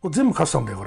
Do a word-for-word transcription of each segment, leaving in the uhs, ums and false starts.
これ全部カスタムだよこれ。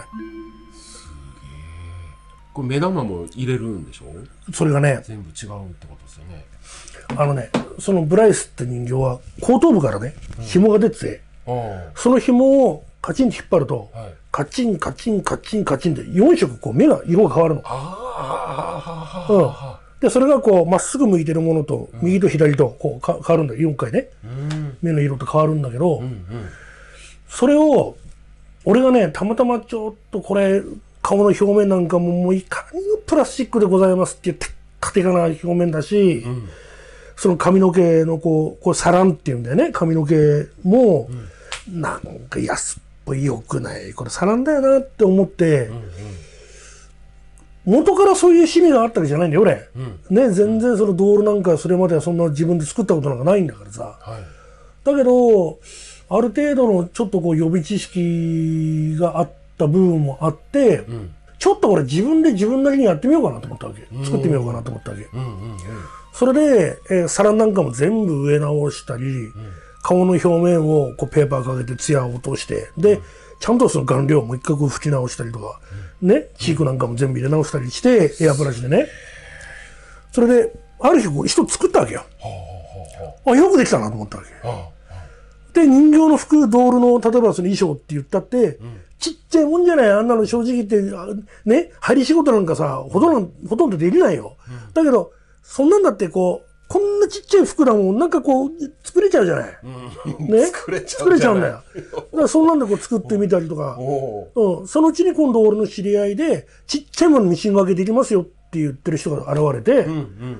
これ目玉も入れるんでしょ？ それがね、 全部違うってことですよね。 あのね、そのブライスって人形は後頭部からね、紐が出てて、 うん、 その紐をカチンと引っ張ると、 はい、 カチンカチンカチンカチンでよん色こう目が色が変わるの。 ああ、うん。でそれがこうまっすぐ向いてるものと、うん、右と左とこうか変わるんだよ。よんかいね、うん、目の色と変わるんだけど、うんうん、それを俺がねたまたまちょっとこれ顔の表面なんかももういかにもプラスチックでございますっていうテッカテカな表面だし、うん、その髪の毛のこうこれサランっていうんだよね。髪の毛も、うん、なんか安っぽい良くないこれサランだよなって思って、うんうん、元からそういう趣味があったわけじゃないんだよ俺、うん、ね、全然そのドールなんかそれまではそんな自分で作ったことなんかないんだからさ、はい、だけどある程度のちょっとこう予備知識があった部分もあって、うん、ちょっと俺自分で自分なりにやってみようかなと思ったわけ、うん、作ってみようかなと思ったわけ、うんうんうん、それで、えー、サランなんかも全部植え直したり、うん、顔の表面をこうペーパーかけてツヤを落としてで、うん、ちゃんとその顔料をもう一回拭き直したりとか、うん、ね、チークなんかも全部入れ直したりして、うん、エアブラシでね、それである日こう人作ったわけよ、うん、あよくできたなと思ったわけ、うん、で人形の服ドールの例えばその衣装って言ったって、うん、ちっちゃいもんじゃない。あんなの正直言ってね、針仕事なんかさほとんどほとんどできないよ、うん、だけどそんなんだってこうこんなちっちゃい服だもんなんかこう作れちゃうじゃない、うん、ね、作れちゃう、作れちゃうんだよ。だからそんなんでこう作ってみたりとか、うん、そのうちに今度俺の知り合いでちっちゃいものミシン分けできますよって言ってる人が現れて、うんうん、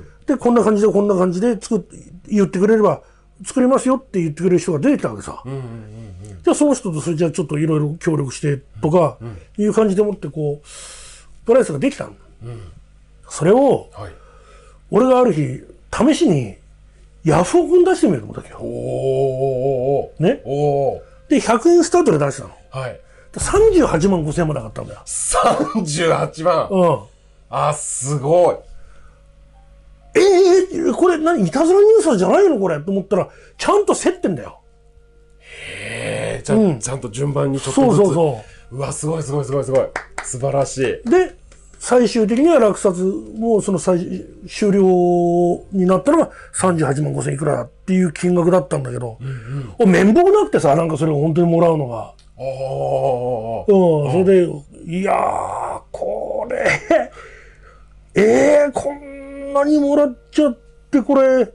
でこんな感じでこんな感じで作って言ってくれれば作りますよって言ってくれる人が出てきたわけさ、うんうんうんうん、じゃあその人とそれじゃあちょっといろいろ協力してとかいう感じでもってこうブライスができたの、うん、それを、はい、俺がある日試しにヤフオクに出してみようと思ったわけよ。おーね、おでひゃくえんスタートで出したの、はい、さんじゅうはちまんごせんえんまで上がったんだよ。 さんじゅうはちまん、うん、あすごい。えー、これ何いたずらニュースじゃないのこれと思ったらちゃんと競ってんだよ。へえ、ちゃん、うん、ちゃんと順番にちょっとずつ。そうそうそう。うわすごいすごいすごいすごい素晴らしい。で最終的には落札もうその最終了になったのがさんじゅうはちまんごせんいくらっていう金額だったんだけど、うんうん、面目なくてさなんかそれを本当にもらうのが。ああ、うん、それでいやーこれえー、こんなにもらっちゃってこれ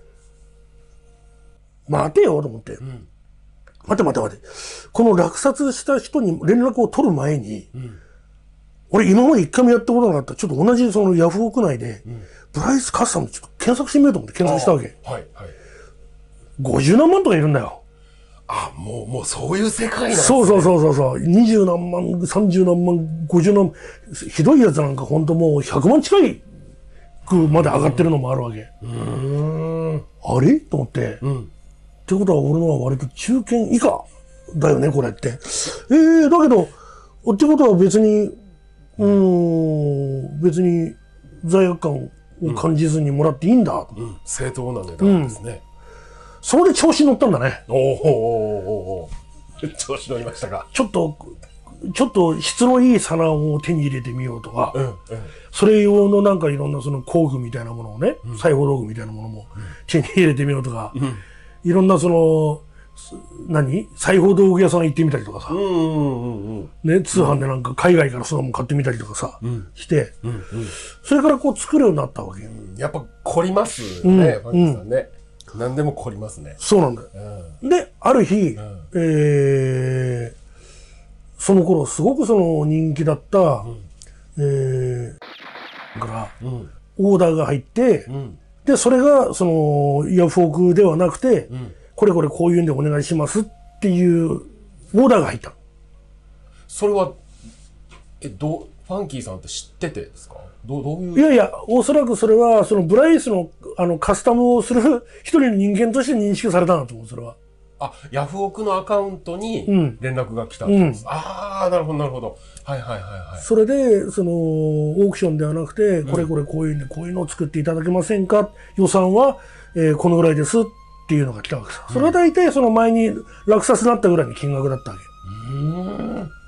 待てよと思って、うん、待て待て待てこの落札した人に連絡を取る前に、うん、俺今まで一回もやったことなかったちょっと同じそのヤフオク内で、うん、ブライスカスタムちょっと検索してみようと思って検索したわけ、はいはい、ごじゅうなんまんとかいるんだよ。あ、もう、もうそういう世界なんですね。そうそうそうそう。にじゅうなんまん、さんじゅうなんまん、ごじゅうなんまん、ひどいやつなんかほんともうひゃくまん近いくまで上がってるのもあるわけ。うーん。あれと思って。うん。ってことは俺のは割と中堅以下だよね、これって。ええー、だけど、ってことは別に、うーん、別に罪悪感を感じずにもらっていいんだ。うん。うん、正当な値段ですね。うん、それで調子に乗ったんだね。おーおーおーおー調子乗りましたか。ちょっと、ちょっと質のいい皿を手に入れてみようとか、うんうん、それ用のなんかいろんなその工具みたいなものをね、うん、裁縫道具みたいなものも手に入れてみようとか、うん、いろんなその、何裁縫道具屋さん行ってみたりとかさ、うんうんうん、ね、通販でなんか海外からそのもん買ってみたりとかさ、うん、して、うんうん、それからこう作るようになったわけよ。うん、やっぱ凝りますね、ファンキーさんね。何でも凝りますね。そうなんだよ。うん、で、ある日、うん、えー、その頃すごくその人気だった、うん、えー、から、うん、オーダーが入って、うん、で、それがそのヤフオクではなくて、うん、これこれこういうんでお願いしますっていうオーダーが入った。それは、え、どう、ファンキーさんって知っててですか？どう、どういう。いやいや、おそらくそれは、そのブライスの、あの、カスタムをする一人の人間として認識されたんだと思う、それは。あ、ヤフオクのアカウントに連絡が来たんです。うん、ああ、なるほど、なるほど。はいはいはいはい。それで、その、オークションではなくて、うん、これこれこういうんで、こういうのを作っていただけませんか？予算は、えー、このぐらいですっていうのが来たわけさ。うん、それは大体その前に落札になったぐらいの金額だったわけ。うーん。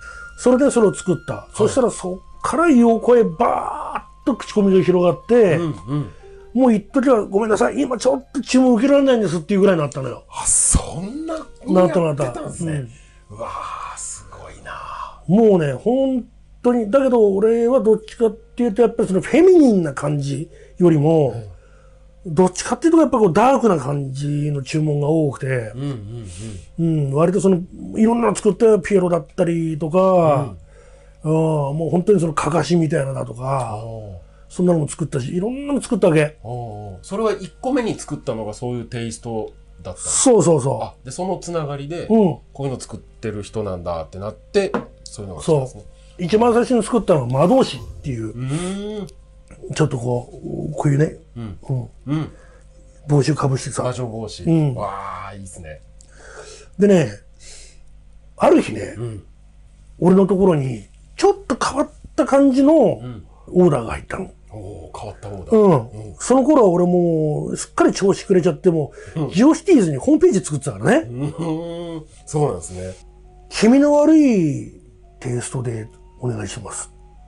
それでそれを作った。はい、そしたらそっからよこへバーッと口コミが広がって、うんうん、もう一時はごめんなさい、今ちょっと注文受けられないんですっていうぐらいになったのよ。 あ、そんなにやってたんですね。うん、うわー、すごいな。 もうね、本当に、だけど俺はどっちかっていうと、やっぱりそのフェミニンな感じよりも、うん、どっちかっていうとやっぱこうダークな感じの注文が多くて、うんうんうんうん、割とそのいろんなの作ってピエロだったりとか、うん、あもう本当にそのかかしみたいなだとか、そんなのも作ったし、いろんなの作ったわけ。 それはいっこめに作ったのがそういうテイストだった。 そうそうそう。あ、 でそのつながりで、うん、こういうの作ってる人なんだってなって、そういうのが来たんですね。 そう一番最初に作ったのは魔導士っていう、うんちょっとこうこういうね、うんうんうん、帽子をかぶしてさ、 魔女帽子、うん、わあいいですね。 でね、ある日ね、うん、俺のところにちょっと変わった感じのオーダーが入ったの。 うん、お変わったオーダー、うんうん、その頃は俺もうすっかり調子くれちゃっても、うん、ジオシティーズにホームページ作ってたからね、 うん、そうなんですね。 気味の悪いテイストでお願いします。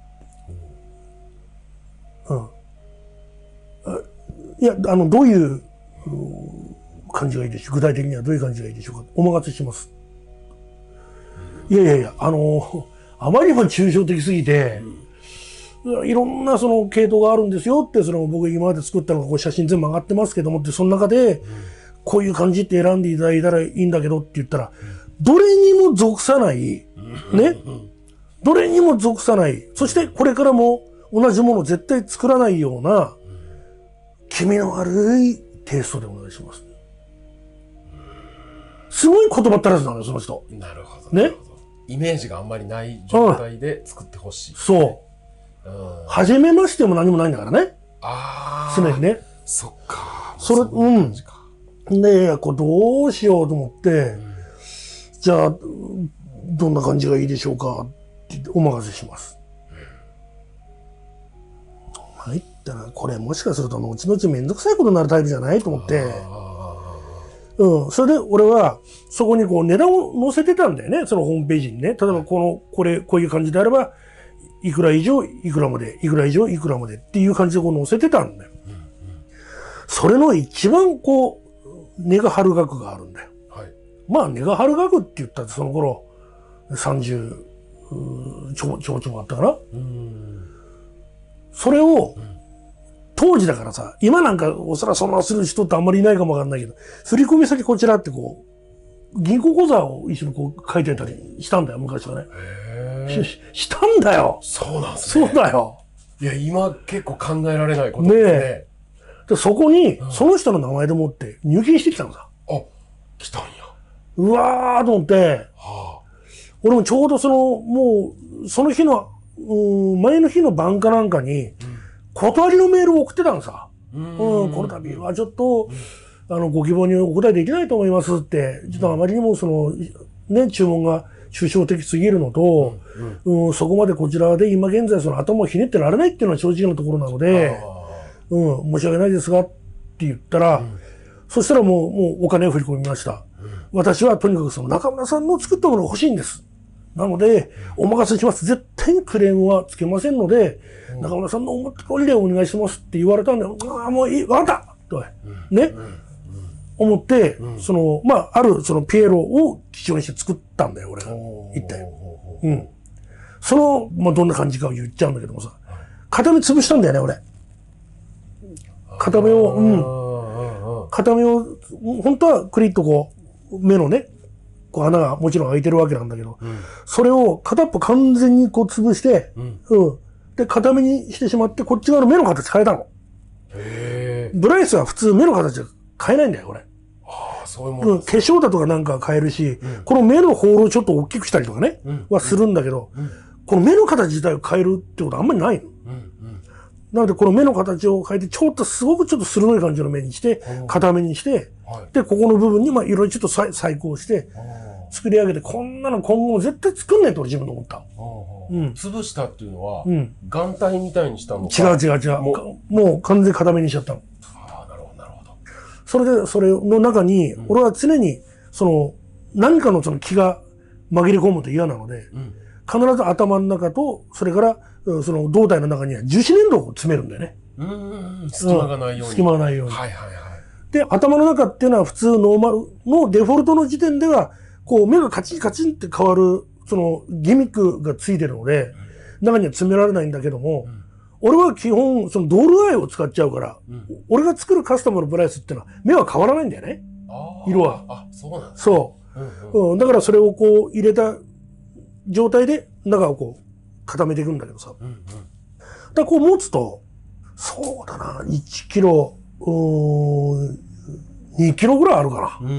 うん。いや、あの、どういう感じがいいでしょう。具体的にはどういう感じがいいでしょうか。お任せします。いやいやいや、あの、あまりにも抽象的すぎて、うん、いろんなその系統があるんですよって、その僕今まで作ったのがこう写真全部上がってますけどもって、その中で、こういう感じって選んでいただいたらいいんだけどって言ったら、どれにも属さない、ね。どれにも属さない。そしてこれからも同じものを絶対作らないような、気味の悪いテイストでお願いします。すごい言葉足らずなのよ、その人。 なるほど。 ね。 イメージがあんまりない状態で作ってほしい、ね。 そう。うん。初めましても何もないんだからね。 ああ。 常にね。 そっか。 それ、うん。で、こうどうしようと思って、うん、じゃあ、どんな感じがいいでしょうかってお任せします。入ったら、これもしかすると後々めんどくさいことになるタイプじゃないと思って、うん。それで俺は、そこにこう値段を載せてたんだよね。そのホームページにね。例えばこの、これ、こういう感じであれば、いくら以上、いくらまで、いくら以上、いくらまでっていう感じでこう載せてたんだよ。うんうん、それの一番こう、値が張る額があるんだよ。はい、まあ値が張る額って言ったってその頃、さんじゅう、ちょ、ちょ、ちょあったかな。うんそれを、うん、当時だからさ、今なんかおそらくそんなする人ってあんまりいないかもわかんないけど、振込先こちらってこう、銀行口座を一緒にこう書いてたりしたんだよ、昔はね。へーし、したんだよ。 そうなんですね。 そうだよ。 いや、今結構考えられないことですね。ねえ。 でそこに、その人の名前でもって入金してきたのさ。 あ、来たんや。 うわーと思って、はあ、俺もちょうどその、もう、その日の、うん、前の日の晩かなんかに、うん、断りのメールを送ってたのさ。うん、うん、この度はちょっと、うん、あの、ご希望にお答えできないと思いますって、ちょっとあまりにもその、ね、注文が抽象的すぎるのと、うん、うん、そこまでこちらで今現在その頭をひねってられないっていうのは正直なところなので、うん、申し訳ないですがって言ったら、うん、そしたらもう、もうお金を振り込みました。うん、私はとにかくその中村さんの作ったものが欲しいんです。なので、お任せします。絶対にクレームはつけませんので、うん、中村さんの思った通りでお願いしますって言われたんで、ああ、もういい、わかったと、ね、うんうん、思って、うん、その、まあ、あるそのピエロを基調にして作ったんだよ、俺が。一体。うん。その、まあ、どんな感じかを言っちゃうんだけどもさ、片目潰したんだよね、俺。片目を、うん。片目を、本当はクリッとこう、目のね、こう穴がもちろん開いてるわけなんだけど、うん、それを片っぽ完全にこう潰して、うん。うん、で、片目にしてしまって、こっち側の目の形変えたの。へー。ブライスは普通目の形は変えないんだよ、これ。 ああ、そういうもの、 うん。化粧だとかなんか変えるし、うん、この目のホールをちょっと大きくしたりとかね、うん、はするんだけど、うん、この目の形自体を変えるってことはあんまりないの。うんなので、この目の形を変えて、ちょっとすごくちょっと鋭い感じの目にして、片目にして、はい、で、ここの部分に、まあ、いろいろちょっと細細工をして、作り上げて、こんなの今後も絶対作んないと俺自分で思った。 うん。潰したっていうのは、うん、眼帯みたいにしたのか違う違う違う。もう、もう完全に片目にしちゃったの。 ああ、なるほど、なるほど。 それで、それの中に、俺は常に、その、何かのその気が紛れ込むと嫌なので、うん、 必ず頭の中と、それから、その胴体の中には樹脂粘土を詰めるんだよね。 うん。隙間がないように。 隙間がないように。 はいはいはい。 で、頭の中っていうのは普通ノーマルのデフォルトの時点では、こう目がカチンカチンって変わる、そのギミックがついてるので、中には詰められないんだけども、うん、俺は基本、そのドールアイを使っちゃうから、うん、俺が作るカスタムのブライスっていうのは目は変わらないんだよね。色は。 あ、そうなんですね。 そう、うんうんうん。だからそれをこう入れた状態で中をこう固めていくんだけどさ。うんうん、だからこう持つと、そうだな、いちキロ、うーん、にキロぐらいあるかな。うん。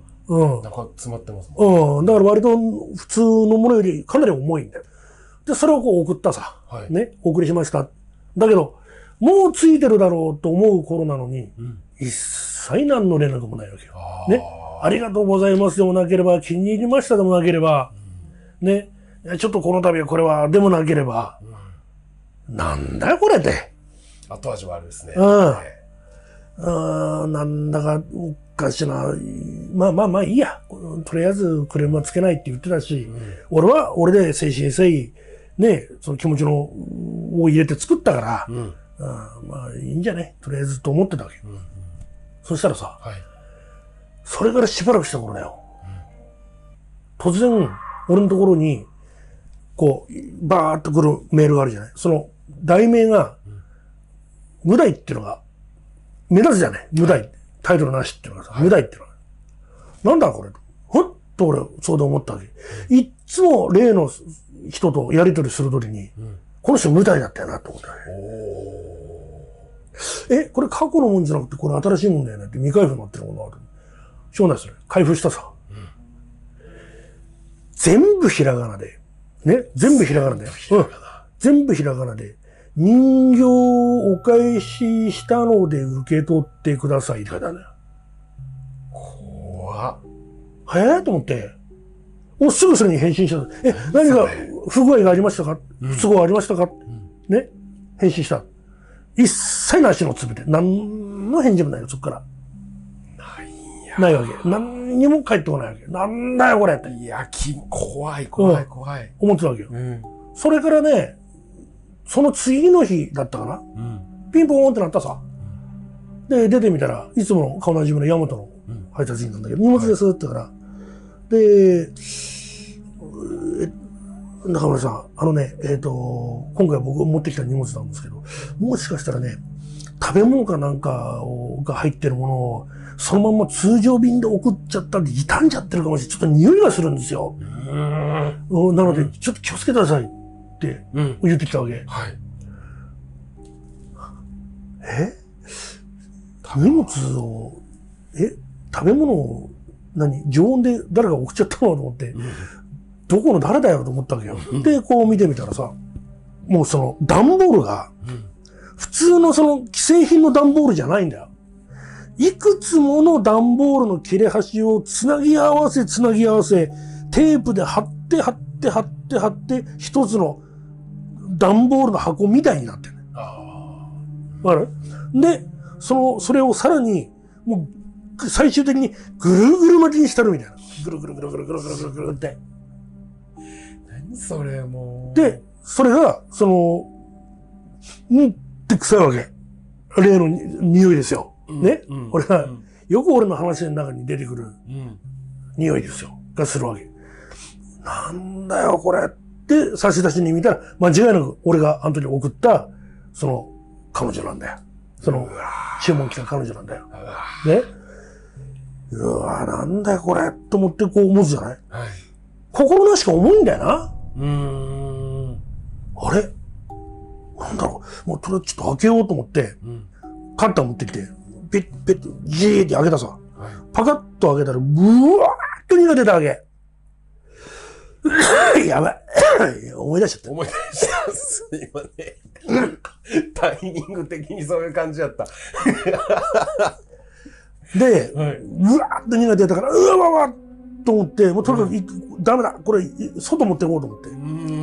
うん。 なんか詰まってますもん。うん。だから割と普通のものよりかなり重いんだよ。で、それをこう送ったさ。はい、ね。お送りしました。だけど、もうついてるだろうと思う頃なのに、うん、一切何の連絡もないわけよ。ね。ありがとうございますでもなければ、気に入りましたでもなければ、うん、ね。ちょっとこの度はこれはでもなければ、うん、なんだよこれって。 後味悪いですね。 うん。あなんだかおかしな。まあまあまあいいや。とりあえずクレームはつけないって言ってたし、うん、俺は俺で誠心誠意、ね、その気持ちのを入れて作ったから、うん、あまあいいんじゃねとりあえずと思ってたわけ。うんうん、そしたらさ、はい、それからしばらくした頃だよ。うん、突然、俺のところに、こう、バーっと来るメールがあるじゃない。その題名が、うん、無題っていうのが、目立つじゃない無題。タイトルなしっていうのがさ、はい、無題っていうのが。なんだこれほんと俺、そうで思ったわけ。いっつも例の人とやりとりするときに、うん、この人無題だったよなと思ったわけ。え、これ過去のもんじゃなくて、これ新しいもんだよねって未開封になってるものがある。しょうがないですね。開封したさ。うん、全部ひらがなで。ね全部ひらがなで。うん。全部ひらがなで。人形をお返ししたので受け取ってくださいって書いてあるんだよ。 怖っ。 えーと思って。もうすぐそれに返信した。え、何か不具合がありましたか、うん、不都合ありましたか、うん、ね返信した。一切なしのつぶて。何の返事もないよ、そっから。ないや。ないわけ。何にも返ってこないわけ。なんだよ、これって。 いや、き、怖い、怖い、怖い。 思ってたわけよ。うん、それからね、その次の日だったかな、うん、ピンポーンってなったさ。で、出てみたら、いつもの顔なじみのヤマトの配達員なんだけど、うん、荷物ですって言ったから、はい、で、中村さん、あのね、えっと、今回僕持ってきた荷物なんですけど、もしかしたらね、食べ物かなんかをが入ってるものを、そのまま通常便で送っちゃったんで、傷んじゃってるかもしれない。ちょっと匂いがするんですよ。うんなので、ちょっと気をつけてください。って言ってきたわけ。うん、はい。え荷物を、え食べ物を、何常温で誰が送っちゃったのと思って、うん、どこの誰だよと思ったわけよ。うん、で、こう見てみたらさ、もうその段ボールが、うん、普通のその既製品の段ボールじゃないんだよ。いくつもの段ボールの切れ端をつなぎ合わせつなぎ合わせ、テープで貼って貼って貼って貼って、一つの段ボールの箱みたいになってる。わかる？で、その、それをさらに、もう、最終的にぐるぐる巻きにしてるみたいな。ぐるぐるぐるぐるぐるぐるぐるぐるって。 何それもう。 で、それが、その、うんって臭いわけ。例の匂いですよ。うん、ね、うん、俺が、うん、よく俺の話の中に出てくる、匂いですよ。がするわけ。なんだよ、これ。で、差出しに見たら、間違いなく俺があの時送った、その、彼女なんだよ。その、注文来た彼女なんだよ。ね。うわなんだよこれ、と思ってこう思うじゃない、はい、心なしか重いんだよな。うーん。あれなんだろうもうとりあえずちょっと開けようと思って、うん、カッター持ってきて、ペッペッと、ジーって開けたさ。はい、パカッと開けたら、ブワーッと火が出たわけ。やばい。思い出しちゃった。 思い出しちゃった。すいません。タイミング的にそういう感じだった。 で、はい、うわーっと火が出たから、うわわわと思って、もうとにかく、うん、ダメだ。これ、外持っていこうと思って。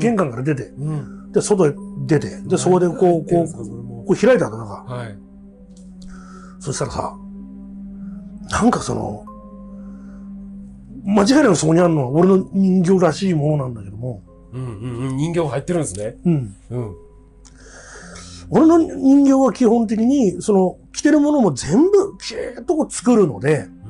玄関から出て、うん、で、外へ出て、で、そこでこう、こう、こう開いたの、なんか。はい、そしたらさ、なんかその、間違いなくそこにあるのは俺の人形らしいものなんだけども、 うんうんうん。人形入ってるんですね。 うん。 うん。 俺の人形は基本的に、その、着てるものも全部、きちーっとこう作るので、うん、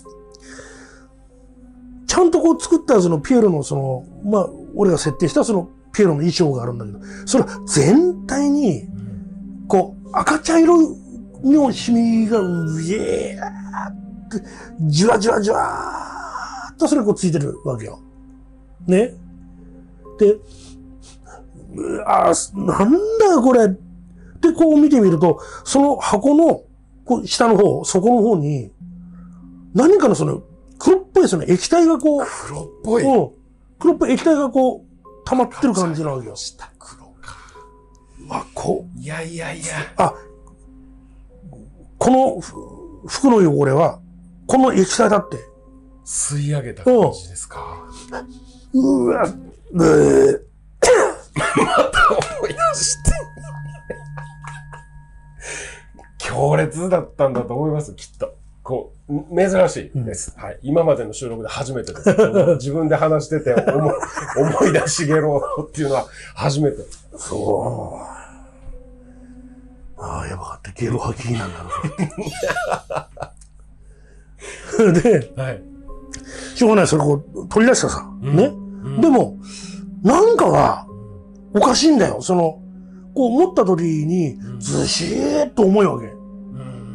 ちゃんとこう作ったそのピエロのその、まあ、俺が設定したそのピエロの衣装があるんだけど、それは全体に、こう、赤茶色のシミが、うえーって、じわじわじわーっとそれこうついてるわけよ。ね。で、あー、なんだこれ。で、こう見てみると、その箱の、こう下の方、底の方に、何かのその、黒っぽいその液体がこう、 黒っぽい、 うん、黒っぽい液体がこう、溜まってる感じなわけよ。 下黒か。 あ、こう。いやいやいや。 あ、この服の汚れは、この液体だって。 吸い上げた感じですか。 うわ、うーまた思い出して。強烈だったんだと思います、きっと。こう、珍しいです。うん、はい。今までの収録で初めてです。自分で話してて思い、思い出しゲロっていうのは初めて。 そう。ああ、やばかった。ゲロ吐きなんだろう。で、はい。しょうがない。それこう、取り出したさ。うん、ね、うん。でも、なんかが、おかしいんだよ。その、こう持った時に、ずしーっと重いわけ。うん、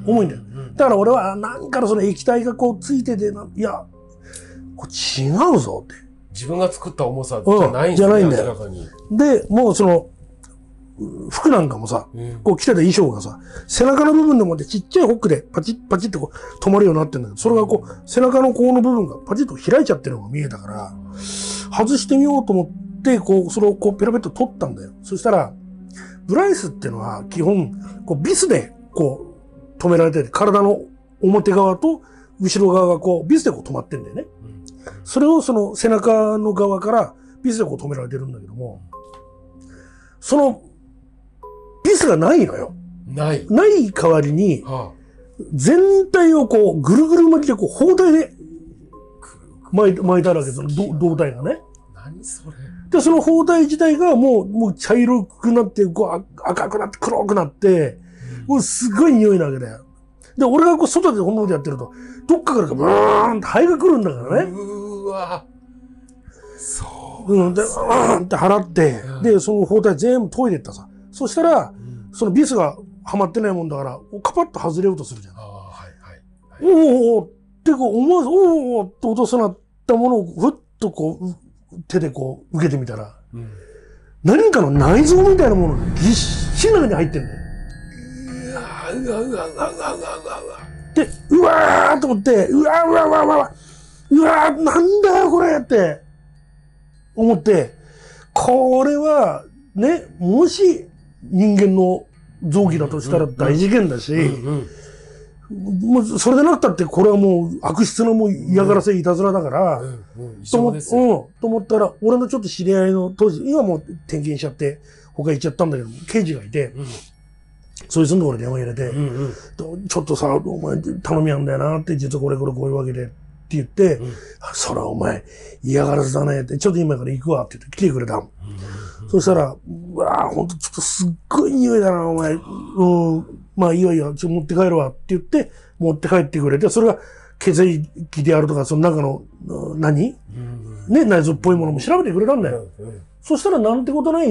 重いんだよ。だから俺は、なんかのその液体がこうついてて、いや、これ違うぞって。 自分が作った重さじゃないんですね。じゃないんだよ。で、もうその、服なんかもさ、うん、こう着てた衣装がさ、背中の部分でもってちっちゃいホックでパチッパチッってこう止まるようになってるんだけど、それがこう、背中のこうの部分がパチッと開いちゃってるのが見えたから、外してみようと思って、こう、それをこうペラペラと取ったんだよ。そしたら、ブライスっていうのは基本、こうビスでこう止められてて、体の表側と後ろ側がこうビスでこう止まってんだよね。うん、それをその背中の側からビスでこう止められてるんだけども、そのビスがないのよ。 ない。 ない代わりに、はあ、全体をこうぐるぐる巻きでこう包帯で巻いて、巻いてあるわけです。胴体がね。 何それ。 で、その包帯自体がもう、もう茶色くなって、こう赤くなって黒くなって、うん、もうすごい匂いなわけだよ。で、俺がこう外でこんなことやってると、どっかからブーンってハエが来るんだからね。 うーわ。そう。 うん。で、うーンって払って、うん、で、その包帯全部研いでったさ。そしたら、うん、そのビスがはまってないもんだから、カパッと外れようとするじゃん。ああ、はいはい。はい、おおってこう思わず、おおって落とさなったものをふっとこう、手でこう受けてみたら、うん、何かの内臓みたいなものがぎっしり中に入ってんだよ。うわうわうわうわうわうわうわ。で、うわーと思って、うわうわうわうわうわーなんだよこれって思って、これはね、もし人間の臓器だとしたら大事件だし、もうそれでなくたってこれはもう悪質なもう嫌がらせいたずらだから、うんうんうん、と思、うん、と思ったら、俺のちょっと知り合いの当時、今もう転勤しちゃって、他行っちゃったんだけど、刑事がいて、うん、そいつのところに電話入れて、うんうん、ちょっとさ、お前頼みあんだよなって、実はこれこれこういうわけでって言って、うん、そらお前嫌がらせだねって、ちょっと今から行くわって言って来てくれた。うんうん、そしたら、うわぁ、ほんとちょっとすっごい匂いだな、お前。うん、まあいいよいいよ、ちょっと持って帰るわって言って、持って帰ってくれて、それが血液であるとか、その中の何、うん、ね、内臓っぽいものも調べてくれたんだよ。うんうん、そしたらなんてことない、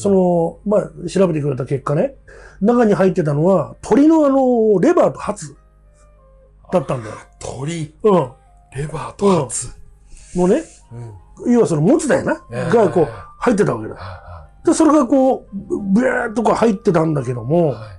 その、まあ調べてくれた結果ね、中に入ってたのは鳥のあの、レバーとハツだったんだよ。 鳥うん。 レバーとハツ、 うん、のね、うん、要はそのもつだよな、えー、がこう入ってたわけだ。で、それがこう、ブエーっとこう入ってたんだけども、はい、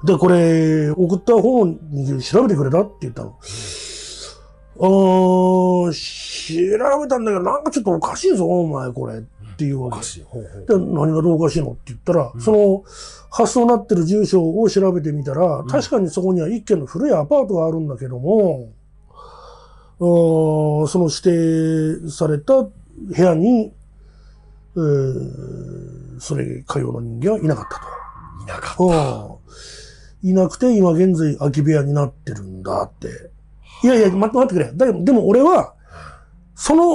で、これ、送った方に調べてくれたって言ったの。うん、あー、調べたんだけど、なんかちょっとおかしいぞ、お前、これ。っていうわけ。おかしい。ほうほう。で、何がどうおかしいのって言ったら、うん、その、発送になってる住所を調べてみたら、うん、確かにそこには一軒の古いアパートがあるんだけども、その指定された部屋に、えー、それ、かような人間はいなかったと。 いなかった。 いなくて、今現在空き部屋になってるんだって。いやいや、待って待ってくれ。だけど、でも俺は、その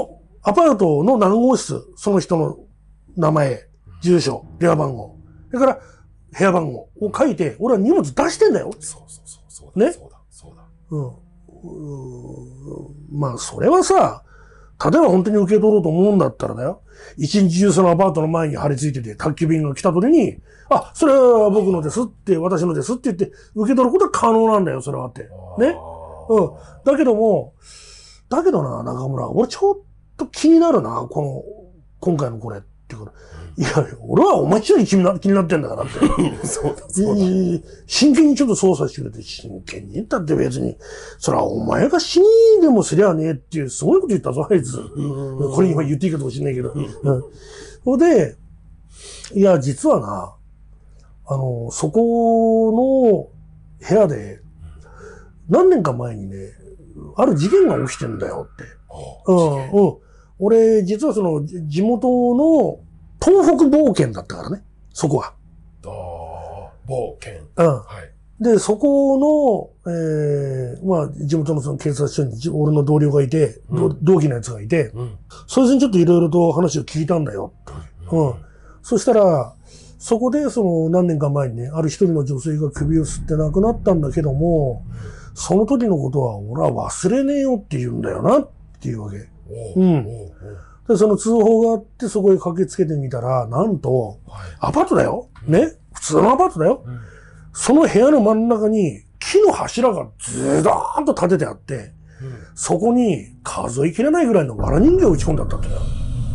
アパートの何号室、その人の名前、住所、電話番号、それから部屋番号を書いて、俺は荷物出してんだよ。 そうそうそう。そうだ。 ねそうだ。そうだ。 うん。うーまあ、それはさ、例えば本当に受け取ろうと思うんだったらだよ。一日中そのアパートの前に張り付いてて、宅急便が来た時に、あ、それは僕のですって、私のですって言って、受け取ることは可能なんだよ、それはって。ね。うん。だけども、だけどな、中村、俺ちょっと気になるな、この、今回のこれっていうから。いや、俺はお前一人気にな気になってんだからって。 そうだ、そうだ。 真剣にちょっと操作してくれて、真剣に。だって別に、そらお前が死にでもすりゃねえっていう、すごいこと言ったぞ、あいつ。これ今言っていいかもしれないけど。うん。それで、いや、実はな、あの、そこの部屋で、何年か前にね、ある事件が起きてんだよって。うん、うん。俺、実はその、地元の東北冒険だったからね、そこは。 ああ、冒険。 うん。 はい。 で、そこの、ええー、まあ、地元のその警察署に俺の同僚がいて、うん、同期のやつがいて、うん、そいつにちょっといろいろと話を聞いたんだよ。うん。うん、そしたら、そこでその何年か前にね、ある一人の女性が首を吊って亡くなったんだけども、うん、その時のことは俺は忘れねえよって言うんだよなっていうわけ。うん。で、その通報があってそこへ駆けつけてみたら、なんと、はい、アパートだよ。ね。普通のアパートだよ。うん、その部屋の真ん中に木の柱がずどーんと立ててあって、うん、そこに数えきれないぐらいの藁人形を打ち込んであったんだよ。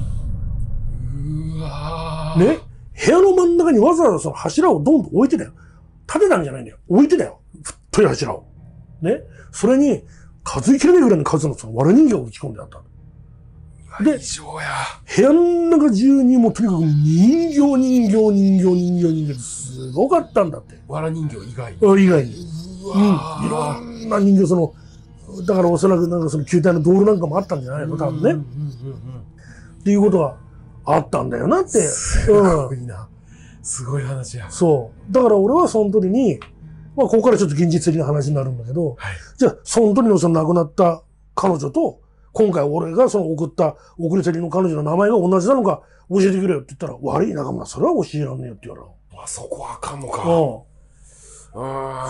うわー。 ね。部屋の真ん中にわざわざその柱をドンと置いてたよ。立てたんじゃないんだよ。置いてたよ。太い柱を。ね。それに数えきれないぐらいの数のその藁人形を打ち込んであった。 で、部屋の中中にもうとにかく人形、人形、人形、人形、人形、すごかったんだって。 藁人形以外に。以外に。うわうん。いろんな人形、その、だからおそらくなんかその球体の道路なんかもあったんじゃないの多分ね。っていうことがあったんだよなって。 すごいな。うん、すごい話や。 そう。だから俺はその時に、まあここからちょっと現実的な話になるんだけど、はい、じゃあその時のその亡くなった彼女と、今回俺がその送った送り先の彼女の名前が同じなのか教えてくれよって言ったら、悪い中村、それは教えらんねえよって言われた。 あ、そこはあかんのか。 うん。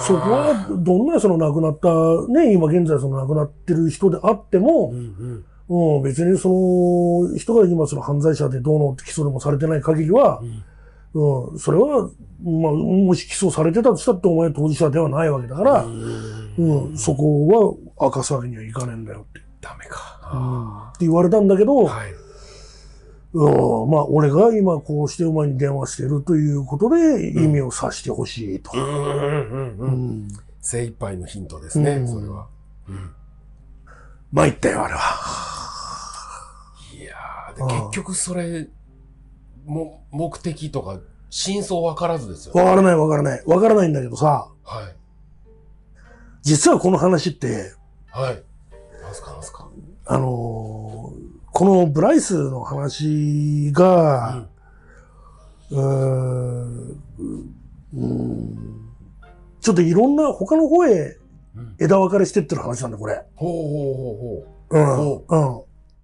そこは、どんなその亡くなった、ね、今現在その亡くなってる人であっても、うんうんうん、別にその人が今その犯罪者でどうのって起訴でもされてない限りは、うんうん、それは、まあ、もし起訴されてたとしたってお前当事者ではないわけだから、うんうん、そこは明かすわけにはいかねえんだよって。 ダメか。 うん、って言われたんだけど、はい、うん、まあ、俺が今こうしてお前に電話してるということで意味を察してほしいと。 精一杯のヒントですね、うん、それは。うん、 参ったよ、あれは。 いやー、で結局それ、も、目的とか、真相わからずですよ、 ね。わからないわからない。わからないんだけどさ、はい、実はこの話って、 はい。なんすかなんすか。 あのー、このブライスの話が、うん、うーん、ちょっといろんな他の方へ枝分かれしてってる話なんだ、これ。 ほうほうほうほう。うん。うん。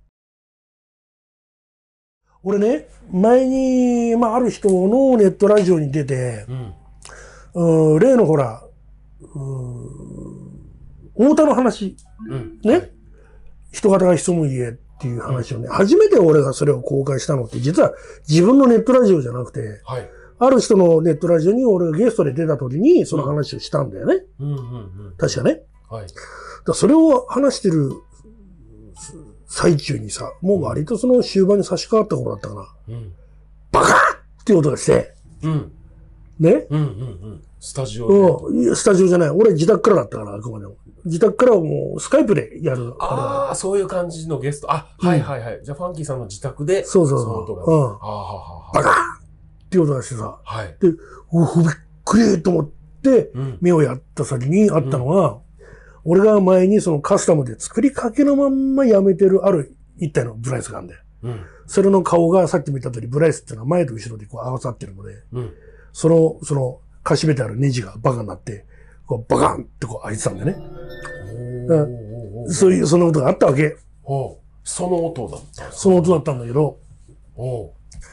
俺ね、前に、まあ、ある人のネットラジオに出て、うん、うん例のほら、うん、太田の話、うん、ね、はい、人型が潜む家っていう話をね、うん、初めて俺がそれを公開したのって、実は自分のネットラジオじゃなくて、はい、ある人のネットラジオに俺がゲストで出た時にその話をしたんだよね。うんうんうん、確かね。はい、だそれを話してる最中にさ、もう割とその終盤に差し掛かった頃だったかな。うん、バカーって音がして、うん、ね、 うんうんうん、スタジオで、 うん。スタジオじゃない。俺自宅からだったから、あくまでも。自宅からはもうスカイプでやる。 ああ、そういう感じのゲスト。あ、はいはいはい。うん、じゃあファンキーさんの自宅で。 そうそうそう。その音が。うん。あははバカーって音がしてさ。はい。で、うわ、びっくりと思って、目をやった先にあったのは、うん、俺が前にそのカスタムで作りかけのまんまやめてるある一体のブライスがあるんだよ。うん。それの顔がさっきも言った通り、ブライスっていうのは前と後ろでこう合わさってるので、うん。その、その、かしめてあるネジがバカになって、こうバカンってこう開いてたんだよね。うん、そういう、そんなことがあったわけ。 その音だったんですか？ その音だったんだけど、 おう。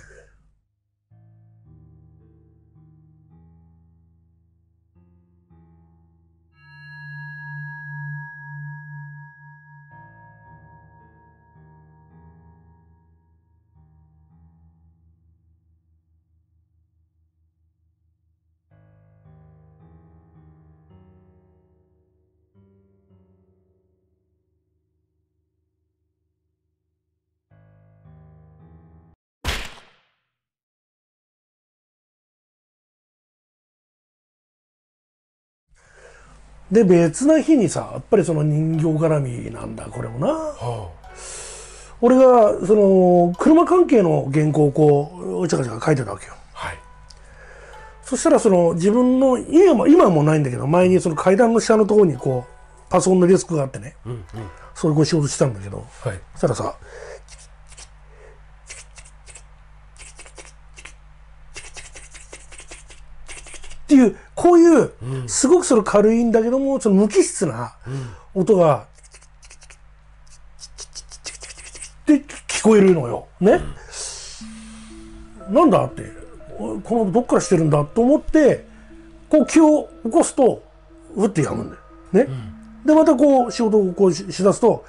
で、別な日にさ、やっぱりその人形絡みなんだ、これもな。 は俺が、その、車関係の原稿をこう、おちゃかちゃか書いてたわけよ。 あ。はい。 そしたらその、自分の、今も、今はもうないんだけど、前にその階段の下のところにこう、パソコンのデスクがあってね、 うんうん。 それこう仕事したんだけど、 はい。 そしたらさ、っていう、こういう、すごくその軽いんだけども、その無機質な音が、って聞こえるのよ。ね。なんだって、この音どっからしてるんだと思って、こう気を起こすと、うってやむんだよ。ね。で、またこう仕事をこうししだすと、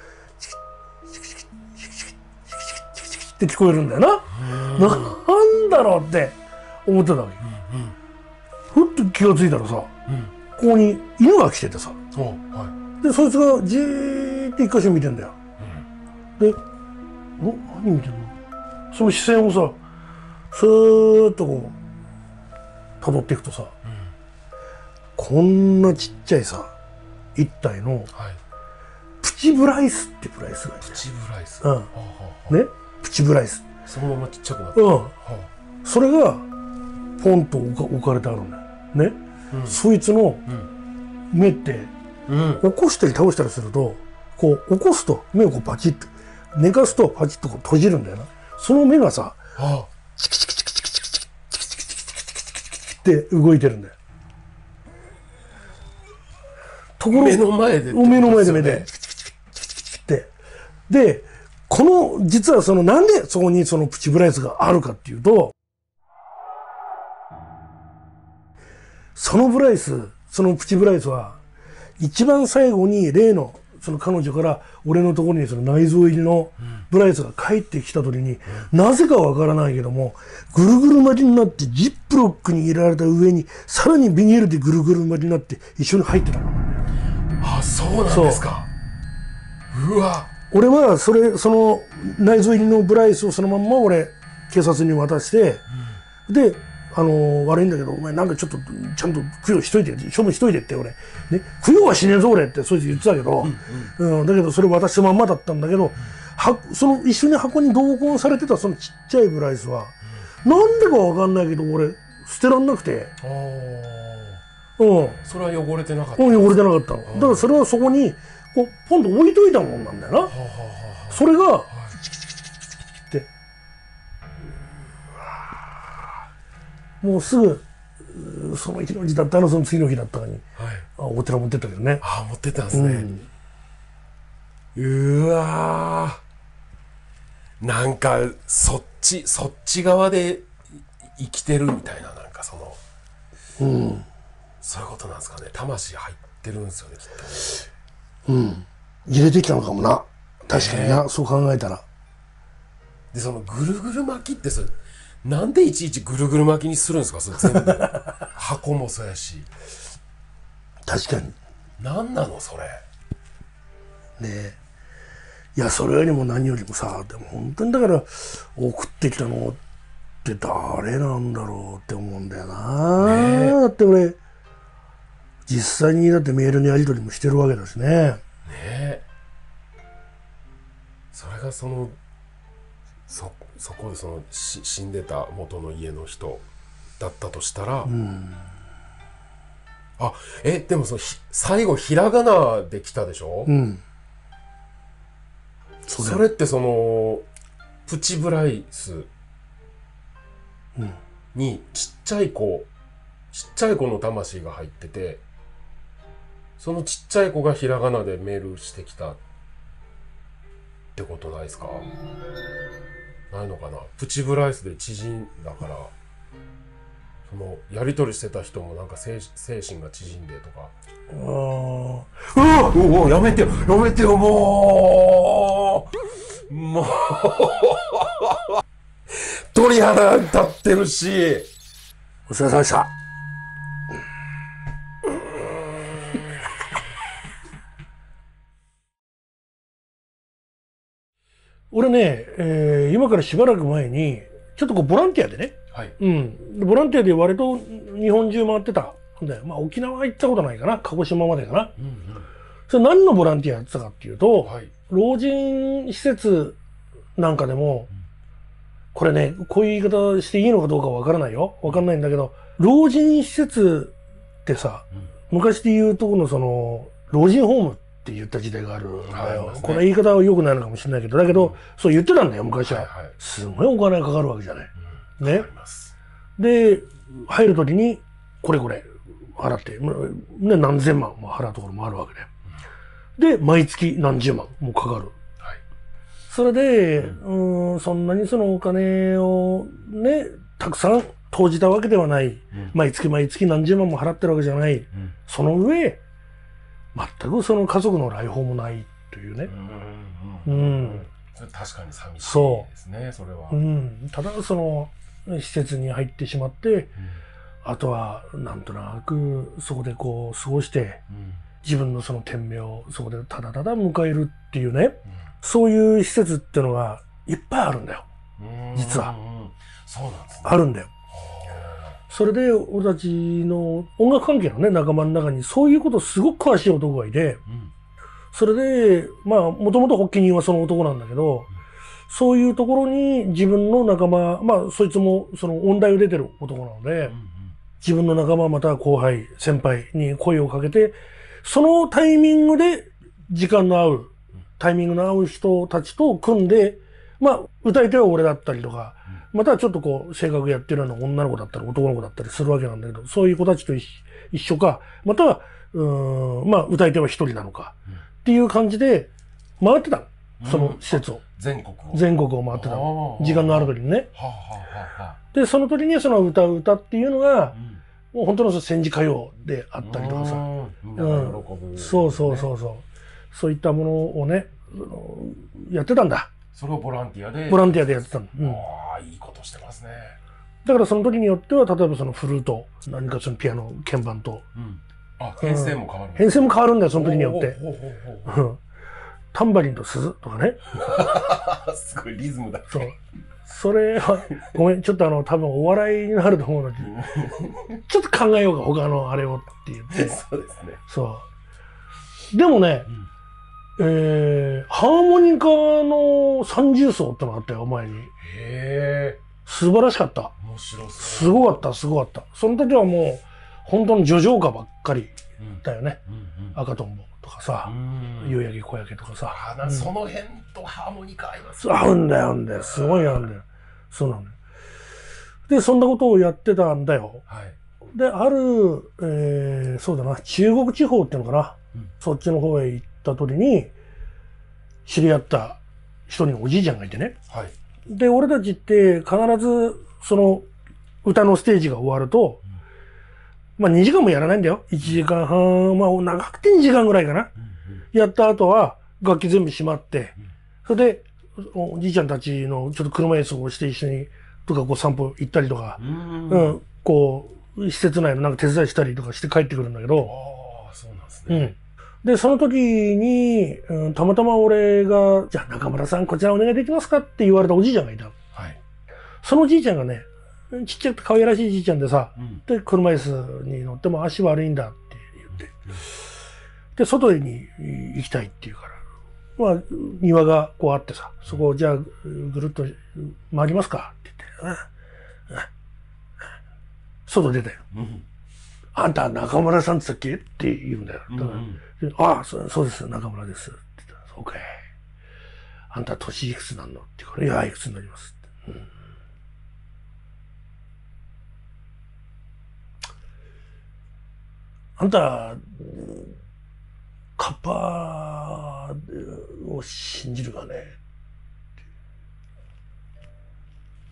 って聞こえるんだよな。なんだろうって思ってたわけ。ふっと気がついたらさ、ここに犬が来ててさ、 おう。はで、そいつがじーって一箇所見てんだよ。で、お、何見てんの？その視線をさ、スーッとこう、辿っていくとさ、こんなちっちゃいさ、一体のい。はい。 プチブライスってブライスがいる。 プチブライス。 うんはあはあ。 ね、プチブライス。 そのままちっちゃくなった。 うん。 はそれが、ポンと置か置かれてあるんだよ。ね。そいつの目って、 あ。うん。 起こしたり倒したりすると、こう、起こすと目をこうパチッと、寝かすとパチッとこう閉じるんだよな。その目がさ、 はって動いてるんだよ。とこあ。 ろ目の前で。 目の前で目で、って。で、この、実はその、なんでそこにそのプチブライスがあるかっていうと、そのブライス、そのプチブライスは、一番最後に例の、その彼女から俺のところにその内臓入りのブライスが帰ってきた時に、なぜかわからないけども、ぐるぐる巻きになってジップロックに入れられた上に、さらにビニールでぐるぐる巻きになって一緒に入ってたの。 あ、そうなんですか。うわ。 俺はそれ、その内臓入りのブライスをそのまんま俺、警察に渡して、で、あのー悪いんだけど、お前なんかちょっとちゃんと供養しといて、処分しといてって俺、ね、供養はしねえぞ俺ってそいつ言ってたけど、うん、だけどそれ渡したまんまだったんだけど、はその一緒に箱に同梱されてたそのちっちゃいブライスは、なんでかわかんないけど俺、捨てらんなくて、 あうん、 あ。それは汚れてなかった。 もう汚れてなかったの。だからそれはそこに、こう、ポンと置いといたもんなんだよな。 はあはあはそれが、って、もうすぐ、うその日の日だったの、その次の日だったのに、 あ。はい。 あお寺持ってったけどね。 ああ、持ってったんですね。 うん。 うわー。なんか、そっち、そっち側で生きてるみたいな、なんかその、 うん。 そういうことなんですかね。魂入ってるんですよね、きっうん。入れてきたのかもな。確かにな、そう考えたら。 と。で、そのぐるぐる巻きってそれ、なんでいちいちぐるぐる巻きにするんですか、それ全部。箱もそうやし。 確かに。 なんなの、それ。 ねえ。いや、それよりも何よりもさ、でも本当にだから、送ってきたのって誰なんだろうって思うんだよな。 ねえだって俺、実際にだってメールのやり取りもしてるわけだしね。 ねえ。それがその、そ、そこでその、し死んでた元の家の人だったとしたら、あ、え、でもその、ひ最後ひらがなで来たでしょ、 うん。 そそれれってその、プチブライスにちっちゃい子、ちっちゃい子の魂が入ってて、そのちっちゃい子がひらがなでメールしてきたっってことないですか？ないのかな。プチブライスで縮んだから、そのやり取りしてた人もなんか精精神が縮んでとか。 ああ。 うわ、うわ、やめてよ、やめてよ、もう、もう、鳥肌立ってるし。 お疲れ様でした。俺ね、えー、今からしばらく前に、ちょっとこうボランティアでね、 はい。 うん。ボランティアで割と日本中回ってたんだよ。まあ沖縄行ったことないかな。鹿児島までかな。 うんうん。 それ何のボランティアやってたかっていうと、 はい。 老人施設なんかでも、これね、こういう言い方していいのかどうかわからないよ。わかんないんだけど、老人施設ってさ、 うん、 昔で言うとこのその、老人ホームって言った時代があるんだよ。 ね、 これ言い方は良くないのかもしれないけど、だけど、うん、そう言ってたんだよ、昔は。 はいはい、 すごいお金がかかるわけじゃない。うん、ね。 で、 入るときに、これこれ払って、ね、何千万も払うところもあるわけで。で、毎月何十万もかかる。それで、うん、そんなにそのお金をね、たくさん投じたわけではない。うん、毎月毎月何十万も払ってるわけじゃない。うん、その上、全くその家族の来訪もないというね。 うん。うんうん、それ確かに寂しいですね、それは。 うん。ただその、施設に入ってしまって、うん、あとはなんとなくそこでこう過ごして、うん、自分のその天命をそこでただただ迎えるっていうね。うん、そういう施設っていうのがいっぱいあるんだよ。実は。 そうなんですね。 あるんだよ。それで俺たちの音楽関係のね、仲間の中にそういうことすごく詳しい男がいて、うん、それで、まあ、もともと発起人はその男なんだけど、うん、そういうところに自分の仲間、まあ、そいつもその音大を出てる男なので、うんうん、自分の仲間または後輩、先輩に声をかけて、そのタイミングで時間の合う、タイミングの合う人たちと組んで、まあ、歌い手は俺だったりとか、またはちょっとこう、性格やってるような女の子だったり男の子だったりするわけなんだけど、そういう子たちと一緒か、または、うーん、まあ、歌い手は一人なのか、っていう感じで、回ってたの。その施設を。 全国を。 全国を回ってたの。時間のある時にね。で、その時にその歌う歌っていうのが、もう本当の戦時歌謡であったりとかさ。うん。そうそうそうそう。そういったものをね、やってたんだ。 それをボランティアでボランティアでやってたの。 うん、ああ、いいことしてますね。 だからその時によっては、例えばそのフルート、何かそのピアノ、鍵盤と。 うん、あ、編成も変わる、 うん、編成も変わるんだよ、その時によって。タンバリンと鈴とかね。 すごいリズムだ。 そう。それは、ごめん、ちょっとあの、多分お笑いになると思うので、ちょっと考えようか、他のあれをって言って。 そうですね。 そう。でもね、うんえー、ハーモニカの三重奏ってのがあったよ、前に。 へー。 素晴らしかった。 面白そう。 すごかった、すごかった。その時はもう、本当の叙情歌ばっかりだよね。うんうんうん、赤とんぼとかさ、夕焼け小焼けとかさ。 あうん、その辺とハーモニカ合いますね。合うんだよ、合うんだよ。すごい合うんだよ。そうなのよ。で、そんなことをやってたんだよ。はい、で、ある、えー、そうだな、中国地方っていうのかな。うん、そっちの方へ行って、た時に知り合った人におじいちゃんがいてね。はい、で、俺たちって必ずその歌のステージが終わると、うん、まあにじかんもやらないんだよ。いちじかんはん、まあ長くてにじかんぐらいかな。うんうん、やった後は楽器全部しまって、うん、それでおじいちゃんたちのちょっと車椅子をして一緒にとかこう散歩行ったりとか、うん、うん、こう施設内のなんか手伝いしたりとかして帰ってくるんだけど。 ああ、そうなんですね。うんで、その時に、うん、たまたま俺が、じゃあ中村さんこちらお願いできますかって言われたおじいちゃんがいた。はい。そのおじいちゃんがね、ちっちゃくて可愛らしいじいちゃんでさ、うん、で、車椅子に乗っても足悪いんだって言って、うん、で、外に行きたいって言うから、まあ、庭がこうあってさ、そこをじゃあぐるっと回りますかって言って、うんうん、外出たよ。うんあんた中村さんって言ったっけって言うんだよ。うんうん、ああそ、そうです、中村です。って言ったら、そうかい。あんた年いくつなんのって言うから、いや、いくつになりますって、うん。あんた、カッパを信じるかねって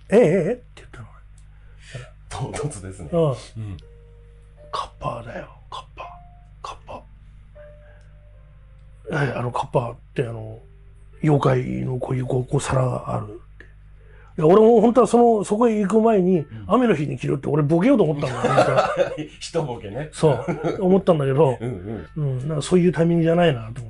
ええええって言ったの。 唐突ですね。 うん。 うん。 カッパーだよ、カッパー。カッパー。え、あの、カッパーってあの、妖怪のこういうこう、こう皿があるって。いや、俺も本当はその、そこへ行く前に、うん、雨の日に着るって俺ボケようと思ったんだよ、本当は。 一ボケね。 そう、思ったんだけど、 うん、 うん、なんかそういうタイミングじゃないなと思って。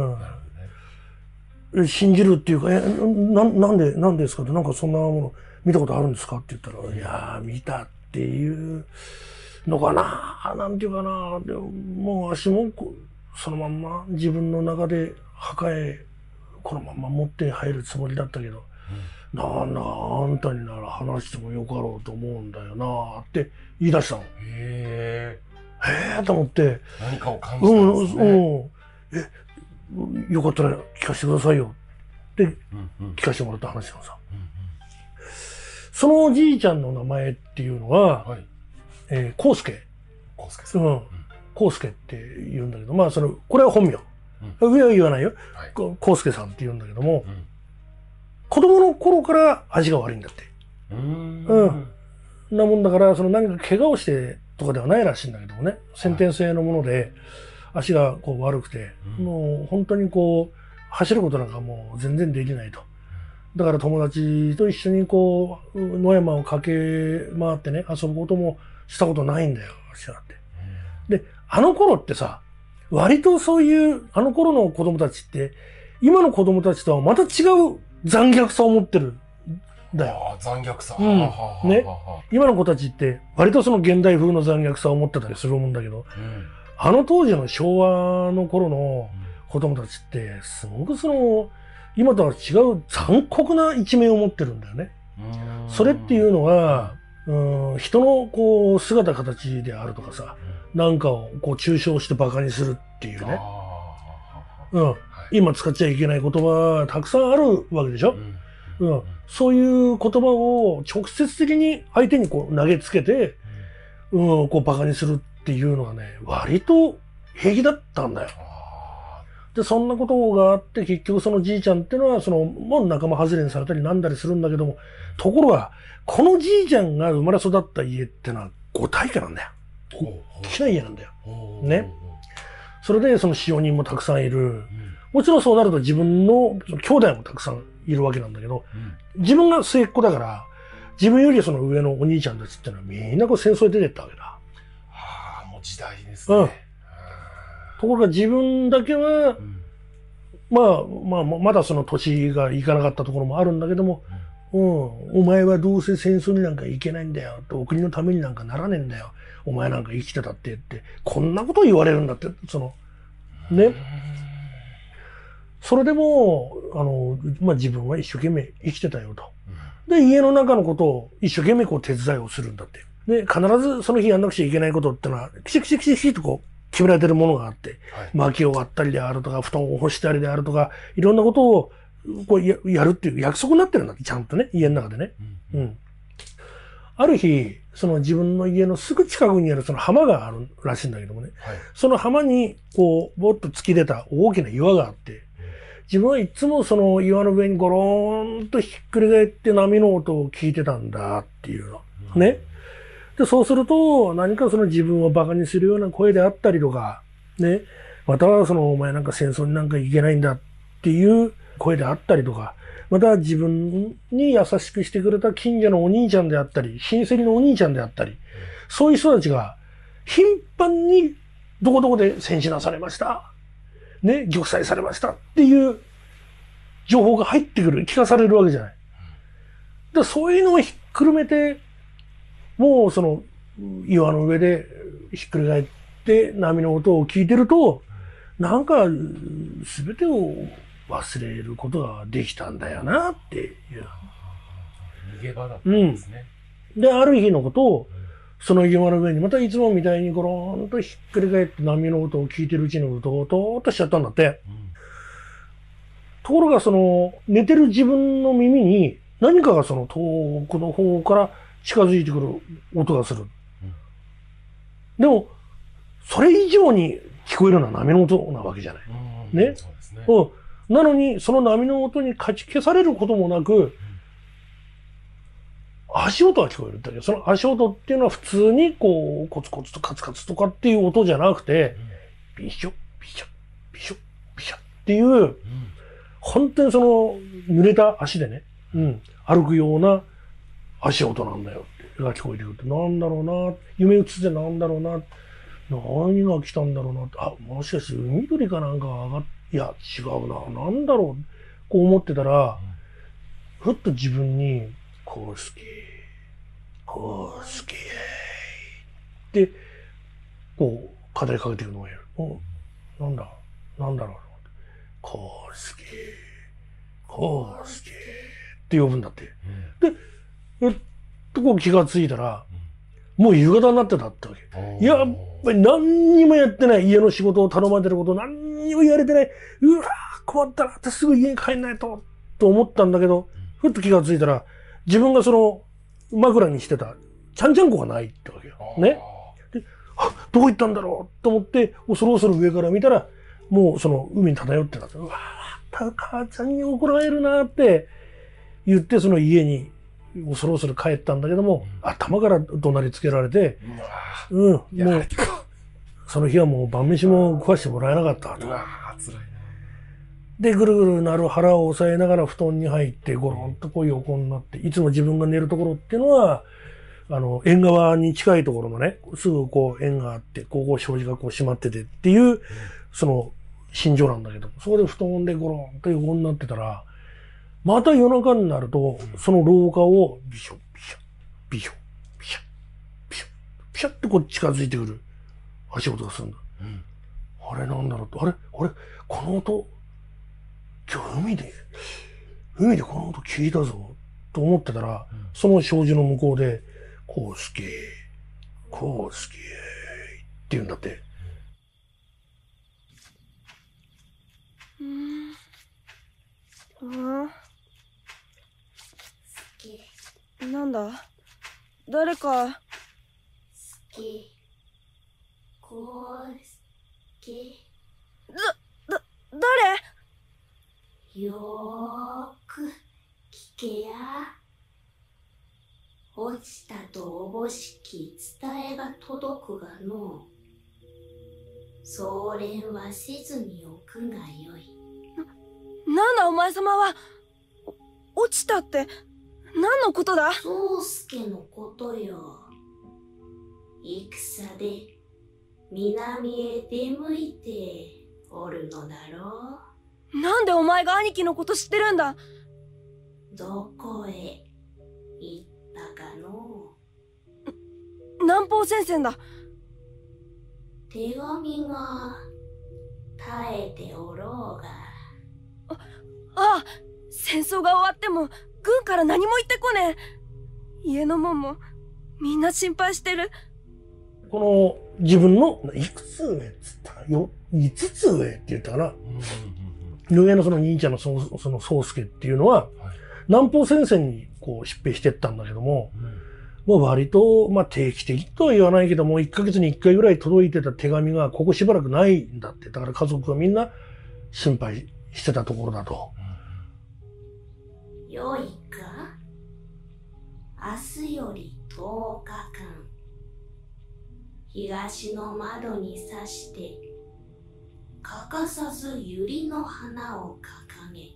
うん、信じるっていうか、え、な、なんで、なんですかって、なんかそんなもの見たことあるんですかって言ったら、うん、いやー、見たっていうのかな、なんていうかな、でも、もう足もそのまんま自分の中で墓へこのまま持って入るつもりだったけど、うん、なんだ、あんたになら話してもよかろうと思うんだよなって言い出したの。へー。へーと思って。 何かを感じたんですね。うん、うん。 え、よかったら聞かせてくださいよって聞かせてもらった話なのさ。うんうん、そのおじいちゃんの名前っていうのは、はい、えー、コウスケ。 コウスケさん。 うん。コウスケって言うんだけど、まあその、これは本名。うん、上は言わないよ。はい、コウスケさんって言うんだけども、うん、子供の頃から足が悪いんだって。うん。うん。なもんだから、その何か怪我をしてとかではないらしいんだけどもね、先天性のもので、足がこう悪くて、うん、もう本当にこう、走ることなんかもう全然できないと。だから友達と一緒にこう、野山を駆け回ってね、遊ぶこともしたことないんだよ、足があって。うん、で、あの頃ってさ、割とそういう、あの頃の子供たちって、今の子供たちとはまた違う残虐さを持ってるんだよ。 ああ、残虐さ。 うん。ね。今の子たちって、割とその現代風の残虐さを持ってたりするもんだけど、うん、あの当時の昭和の頃の子供たちって、すごくその、今とは違う残酷な一面を持ってるんだよね。うん、それっていうのは、うん、人のこう、姿形であるとかさ、なんかをこう抽象して馬鹿にするっていうね。うん。今使っちゃいけない言葉たくさんあるわけでしょ、うん、うん。そういう言葉を直接的に相手にこう投げつけて、うん、こう馬鹿にするっていうのがね、割と平気だったんだよ。で、そんなことがあって、結局そのじいちゃんっていうのは、その、もう仲間外れにされたりなんだりするんだけども、ところが、このじいちゃんが生まれ育った家ってのは五体家なんだよ。大きな家なんだよ。ね。それでその使用人もたくさんいる。もちろんそうなると自分の兄弟もたくさんいるわけなんだけど、自分が末っ子だから、自分よりその上のお兄ちゃんたちってのはみんなこう戦争に出てったわけだ。 ああ、もう時代ですね。うん。 ところが自分だけは、うん、まあ、まあ、まだその年がいかなかったところもあるんだけども、うん、お前はどうせ戦争になんか行けないんだよ。お国のためになんかならねえんだよ。お前なんか生きてたって言って、こんなことを言われるんだって、その、ね。それでも、あの、まあ、自分は一生懸命生きてたよと。で、家の中のことを一生懸命こう手伝いをするんだって。で、必ずその日やんなくちゃいけないことってのは、キシキシキシキシとこう、決められてるものがあって、はい、薪を割ったりであるとか、布団を干したりであるとか、いろんなことをこう や, やるっていう約束になってるんだって、ちゃんとね、家の中でね。うん。うん、ある日、その自分の家のすぐ近くにあるその浜があるらしいんだけどもね、はい、その浜にこう、ぼっと突き出た大きな岩があって、自分はいつもその岩の上にゴローンとひっくり返って波の音を聞いてたんだっていうの。うん、ね。で、そうすると、何かその自分を馬鹿にするような声であったりとか、ね、またはそのお前なんか戦争になんか行けないんだっていう声であったりとか、また自分に優しくしてくれた近所のお兄ちゃんであったり、親戚のお兄ちゃんであったり、そういう人たちが頻繁にどこどこで戦死なされました。ね、玉砕されましたっていう情報が入ってくる、聞かされるわけじゃない。で、そういうのをひっくるめて、もうその岩の上でひっくり返って波の音を聞いてると、なんか全てを忘れることができたんだよなっていう。 逃げ場だったんですね。 うん。で、ある日のことを、その岩の上にまたいつもみたいにゴローンとひっくり返って波の音を聞いてるうちにうとうとうとしちゃったんだって。うん、ところがその寝てる自分の耳に何かがその遠くの方から近づいてくる音がする。うん、でも、それ以上に聞こえるのは波の音なわけじゃない。うん、ね。そうですね。うん。なのに、その波の音にかき消されることもなく、うん、 足音は聞こえるんだけど、その足音っていうのは普通にこう、コツコツとカツカツとかっていう音じゃなくて、ビショ、ビショ、ビショ、ビショっていう、本当にその濡れた足でね、うん、歩くような足音なんだよってが聞こえてくるって、なんだろうな、夢うつでなんだろうな、何が来たんだろうな、あ、もしかして海鳥かなんかが上がっ、いや、違うな、なんだろう、こう思ってたら、ふっと自分に、こう好き、こう好き、って、こう、語りかけていくのがいる。なんだ、なんだろう。こう好き、こう好きって呼ぶんだって。で、えっとこう気がついたら、もう夕方になってたってわけ。やっぱり何にもやってない。家の仕事を頼まれてることを何にも言われてない。うわぁ、困ったなってすぐ家に帰んないと、と思ったんだけど、ふっと気がついたら、自分がその枕にしてたちゃんちゃんこがないってわけよ。ね。で、あ、どこ行ったんだろうと思って、恐る恐る上から見たら、もうその海に漂ってた。うわぁ、母ちゃんに怒られるなって言って、その家に恐る恐る帰ったんだけども、頭から怒鳴りつけられて、うん、もう、その日はもう晩飯も食わしてもらえなかったと。 うわぁ、辛いね。 で、ぐるぐるなる腹を押さえながら布団に入って、ゴロンとこう横になって、いつも自分が寝るところっていうのは、あの、縁側に近いところのね、すぐこう縁があって、ここ障子がこう閉まっててっていう、うん、その、心情なんだけど、そこで布団でゴロンと横になってたら、また夜中になると、その廊下をビショ、ビショ、ビショ、ビショ、ビショ、ビショってこう近づいてくる足音がするんだ。うん、あれなんだろうと、あれあれこの音、今日海で、海でこの音聞いたぞ、と思ってたら、うん、その障子の向こうで、こう好き、こう好き、って言うんだって。 うん。ああ。 好き。 なんだ？誰か。 好き。こう好き。 だ、だ、誰？ よーく聞けや。落ちたとおぼしき伝えが届くがの。それはせずにおくがよい。 な、なんだお前様は。お、落ちたって、何のことだ？ 宗介のことよ。戦で南へ出向いておるのだろう。なんでお前が兄貴のこと知ってるんだ？ どこへ行ったかの？ 南方戦線だ。 手紙が絶えておろうが。 あ、ああ、戦争が終わっても軍から何も言ってこねえ。家のもんもみんな心配してる。 この自分のいくつ上っつったよ、いつつ上って言ったかな。上のその兄ちゃんのその、その宗介っていうのは、はい、南方戦線にこう疾病してったんだけども、うんもう割と、まあ定期的とは言わないけども、いっかげつにいっかいぐらい届いてた手紙がここしばらくないんだって。だから家族はみんな心配してたところだと。 よいか？明日よりとおかかん、東の窓に刺して、欠かさず百合の花を掲げ、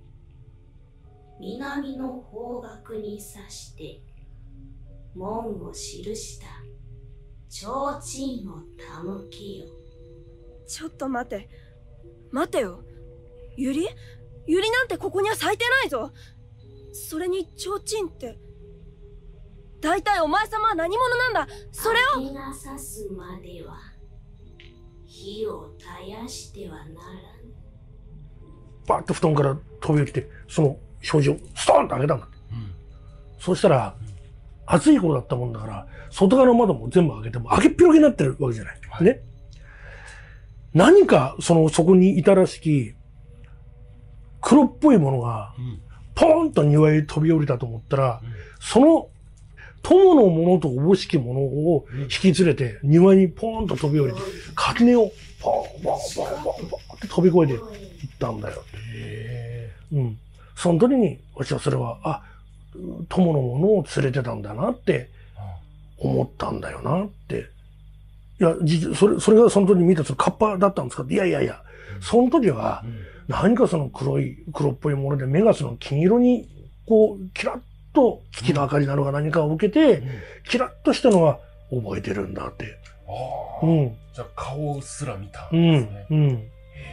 南の方角に刺して、門を記した提灯を手向けよ。 ちょっと待て。待てよ。ユリ？ユリなんてここには咲いてないぞ。それに提灯って。大体お前様は何者なんだ。それを。 明が差すまでは火を絶やしてはならぬ。 バッと布団から飛び降りて、その障子をストーンと開けたんだって。うん、そうしたら、うん暑い頃だったもんだから、外側の窓も全部開けても開けっぴろげになってるわけじゃない。はい、ね。何か、その、そこにいたらしき、黒っぽいものが、ポーンと庭へ飛び降りたと思ったら、うん、その、友のものとおぼしきものを引き連れて、庭にポーンと飛び降りて、垣根をポーン、ポーン、ポーン、ポーン、ポーンって飛び越えていったんだよ。へー。うん。その時に、私はそれは、あ、 友の者を連れてたんだなって思ったんだよなって。いや、実それ、それがその時に見たそのカッパだったんですかって、いやいやいや、その時は何かその黒い、黒っぽいもので目がその金色にこう、キラッと月の明かりなのか何かを受けて、キラッとしたのは覚えてるんだって。 ああ。 うん。 じゃあ顔すら見たんうですね。 ん。うん。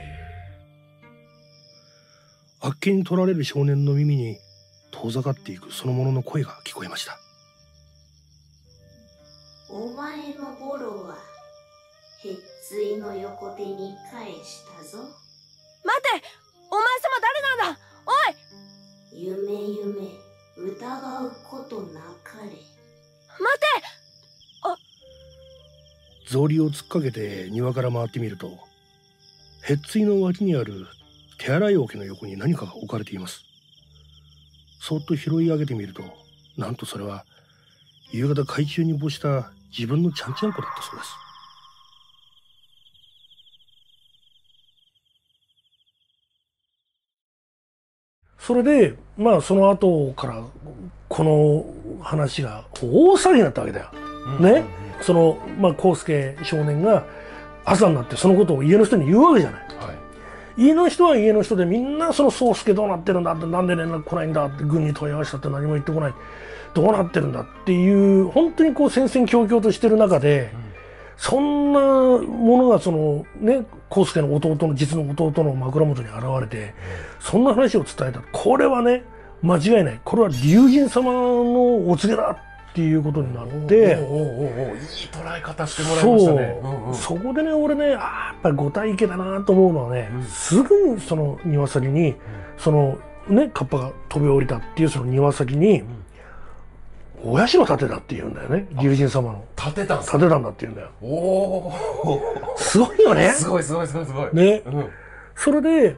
あっけに取られる少年の耳に遠ざかっていくその者の声が聞こえました。 お前のボロは、へっついの横手に返したぞ。 待て、お前様誰なんだ。おい、 夢夢疑うことなかれ。 待て。 草履を突っかけて庭から回ってみると、へっついの脇にある手洗い桶の横に何かが置かれています。そっと拾い上げてみると、なんとそれは夕方海中に没した自分のちゃんちゃんこだったそうです。それでまあその後からこの話が大騒ぎになったわけだよ。うん、ね、そのまあ康介少年が朝になってそのことを家の人に言うわけじゃない。はい、家の人は家の人でみんなその宗介どうなってるんだって、なんで連絡来ないんだって、軍に問い合わせたって何も言ってこない、どうなってるんだっていう本当にこう戦々恐々としてる中で、うん、そんなものがそのね康介の弟の実の弟の枕元に現れて、うん、そんな話を伝えた。これはね間違いない、これは龍神様のお告げだっていうことになって、 おおおお、いい捉え方してもらいましたね。 そう、うんうん、そこでね俺ね、あやっぱり五体家だなと思うのはね、うん、すぐにその庭先に、うん、そのねカッパが飛び降りたっていうその庭先に、うん、お社建てたっていうんだよね、龍神様の。 建てたんですか？ 建てたんだっていうんだよ。おお、すごいよね。 すごいすごいすごいすごい。 ね、うん、それで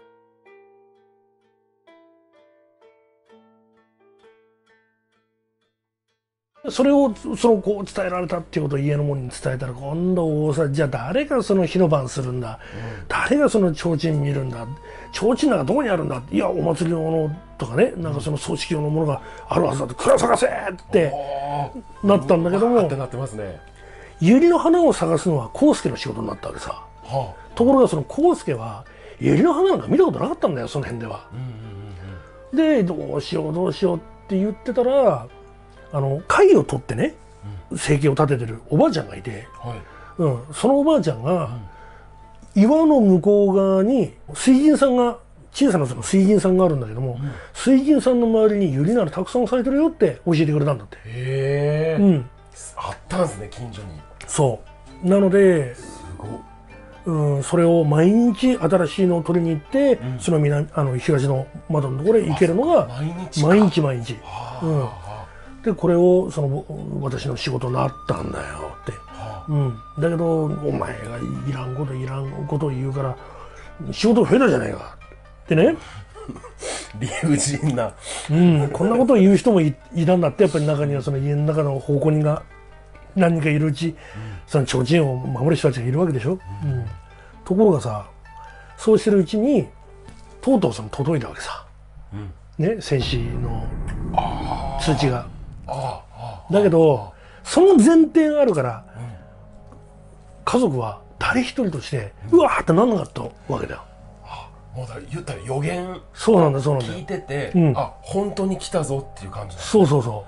それをそのこう伝えられたっていうことを家の者に伝えたら、今度大さじゃあ誰がその火の番するんだ、うん、誰がその提灯見るんだ、提灯なんかどこにあるんだ、いやお祭りのものとかね、なんかその葬式用のものがあるはずだって、蔵探せってなったんだけども、 ってなってますね。 百合の花を探すのは康介の仕事になったわけさ、はあ、ところがその康介は百合の花なんか見たことなかったんだよ、その辺では。うんうんうんうん、でどうしようどうしようって言ってたら、あの貝を取ってね、うん、生計を立ててるおばあちゃんがいて、はい、うん、そのおばあちゃんが、うん、岩の向こう側に水銀さんが、小さなその水銀さんがあるんだけども、うん、水銀さんの周りに百合ならたくさん咲いてるよって教えてくれたんだって。 へえ、うん、あったんですね、近所に。 そうなので、すごい、うん、それを毎日新しいのを取りに行って、うん、その南あの東の窓のところへ行けるのが毎日毎日毎日。うん、でこれをその私の仕事になったんだよって、はあ、うん、だけどお前がいらんこといらんことを言うから仕事増えたじゃないかってね理不尽な、 うん、こんなことを言う人も い, いたんだって。やっぱり中にはその家の中の奉公人が何人かいるうち、うん、その提灯を守る人たちがいるわけでしょ、うんうん、ところがさ、そうしてるうちにとうとうその届いたわけさ、うん、ね、戦死の通知が。だけどその前提があるから、うん、家族は誰一人として、うん、うわーってなんなかったわけだよ。 もうだ言ったら予言そうなんだそうなんだ聞いてて、うん、あ本当に来たぞっていう感じだ、ね、 そうそうそう。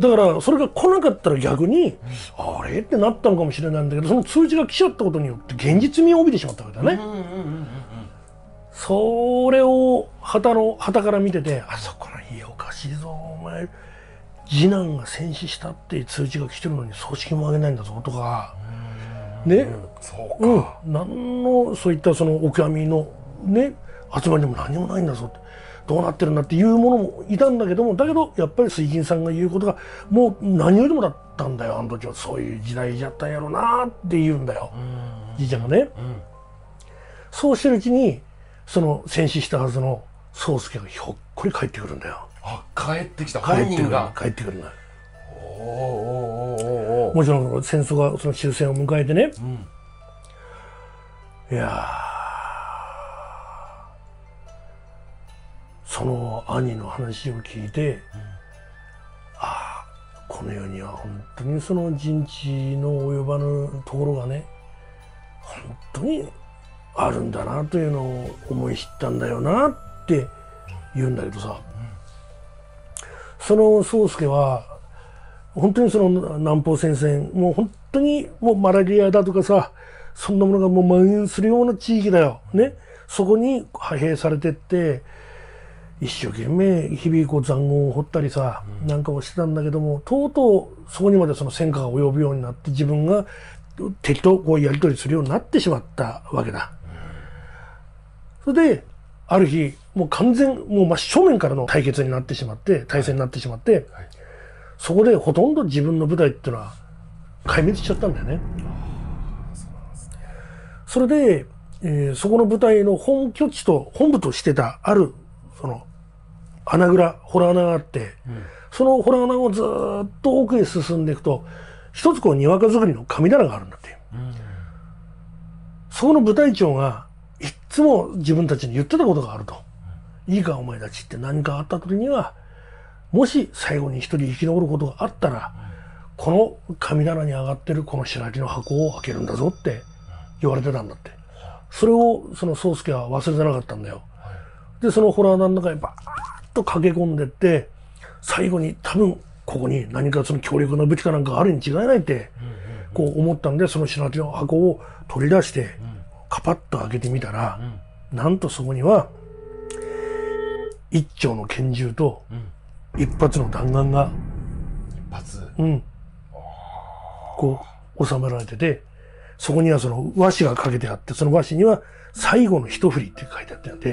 だからそれが来なかったら逆に、うん、あれってなったのかもしれないんだけど、その通知が来ちゃったことによって現実味を帯びてしまったわけだね。それを旗の旗から見てて、あそこの家おかしいぞお前、次男が戦死したって通知が来てるのに葬式もあげないんだぞとかね、そうか、うん、何のそういったそのお悔やみのね集まりでも何もないんだぞって、どうなってるんだっていうものもいたんだけども、だけどやっぱり水金さんが言うことがもう何よりもだったんだよ、あの時はそういう時代じゃったんやろなって言うんだよ、じいちゃんがね、うん、そうしてるうちにその戦死したはずの宗介がひょっこり帰ってくるんだよ。 あ、帰ってきた本人が帰ってくるんだ。おーおーおーおー、もちろん戦争がその終戦を迎えてね、うん、いやその兄の話を聞いて、ああ、この世には本当にその人知の及ばぬところがね、本当にあるんだなというのを思い知ったんだよなって言うんだけどさ、その宗介は本当にその南方戦線、もう本当にもうマラリアだとかさ、そんなものがもう蔓延するような地域だよね。そこに派兵されてって一生懸命日々こう塹壕を掘ったりさ、うん、なんかをしてたんだけども、とうとうそこにまでその戦火が及ぶようになって、自分が敵とこうやり取りするようになってしまったわけだ。うん、それである日もう完全もう真正面からの対決になってしまって、対戦になってしまって、はいはい、そこでほとんど自分の部隊っていうのは壊滅しちゃったんだよね。それで、えー、そこの部隊の本拠地と本部としてたあるその穴蔵、洞穴があって、うん、その洞穴をずーっと奥へ進んでいくと、一つこうにわか作りの神棚があるんだって。うん、そこの部隊長がいっつも自分たちに言ってたことがあると。うん、いいかお前たちって何かあった時には、もし最後に一人生き残ることがあったら、うん、この神棚に上がってるこの白木の箱を開けるんだぞって言われてたんだって。それをその宗介は忘れてなかったんだよ。で、その洞穴の中にバーッと駆け込んでって、最後に多分ここに何かその強力な武器かなんかあるに違いないって、こう思ったんで、その白木の箱を取り出して、カパッと開けてみたら、なんとそこには、一丁の拳銃と、一発の弾丸が、 一発うん。こう、収められてて、そこにはその和紙がかけてあって、その和紙には最後の一振りって書いてあってあって、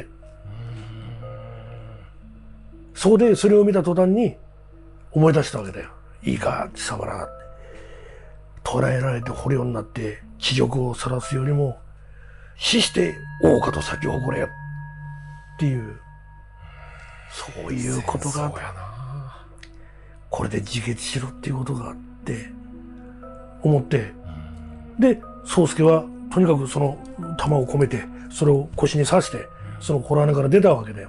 そこでそれを見た途端に思い出したわけだよ。いいか、貴様ら。捕らえられて捕虜になって恥辱を晒すよりも、死して王家と先を誇れよ。っていう、そういうことが、これで自決しろっていうことがあって、思って、で、宗介はとにかくその弾を込めて、それを腰に刺して、その洞穴から出たわけだよ。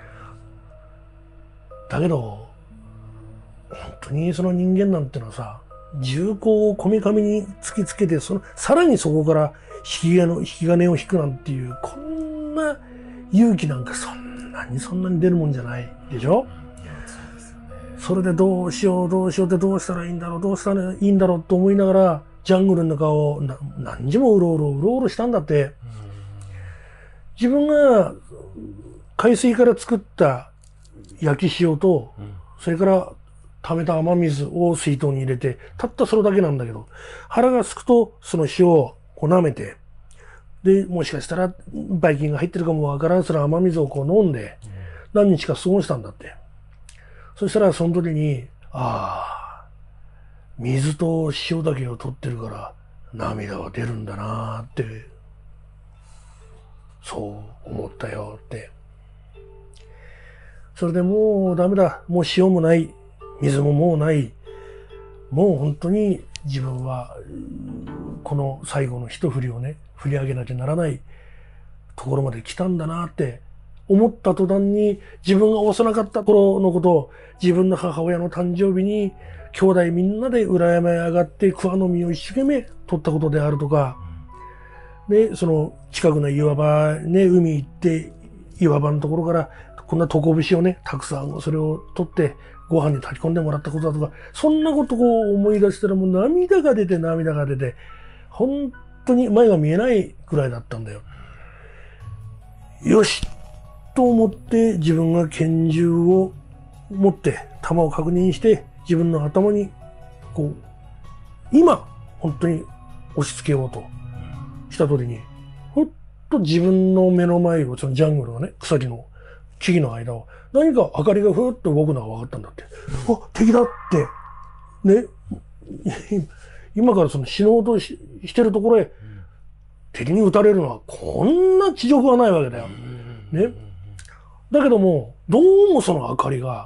だけど、本当にその人間なんてのはさ、銃口をこめかみに突きつけて、その、さらにそこから引き金の、引き金を引くなんていう、こんな勇気なんかそんなにそんなに出るもんじゃないでしょ？それでどうしようどうしようってどうしたらいいんだろう、どうしたらいいんだろうと思いながら、ジャングルの中を何時もうろうろうろうろしたんだって。自分が海水から作った焼き塩と、それから溜めた雨水を水筒に入れて、たったそれだけなんだけど、腹がすくとその塩をこう舐めて、で、もしかしたらばい菌が入ってるかもわからんすら雨水をこう飲んで、何日か過ごしたんだって。そしたらその時に、ああ、水と塩だけを取ってるから涙は出るんだなーって、そう思ったよって。それでもうダメだ。もう塩もない。水ももうない。もう本当に自分はこの最後の一振りをね、振り上げなきゃならないところまで来たんだなって思った途端に、自分が幼かった頃のことを、自分の母親の誕生日に兄弟みんなで裏山へ上がって桑の実を一生懸命取ったことであるとか、で、その近くの岩場ね、海行って岩場のところからこんなトコ節をね、たくさんそれを取ってご飯に炊き込んでもらったことだとか、そんなことを思い出したらもう涙が出て涙が出て、本当に前が見えないくらいだったんだよ。よしと思って自分が拳銃を持って弾を確認して自分の頭にこう今本当に押し付けようとした時に、ふっと自分の目の前をそのジャングルのね、草木の木々の間を何か明かりがふーっと動くのが分かったんだって。あ、敵だってね、今からその死のうと し, してるところへ敵に撃たれるのはこんな恥辱はないわけだよ。ね。だけども、どうもその明かりが、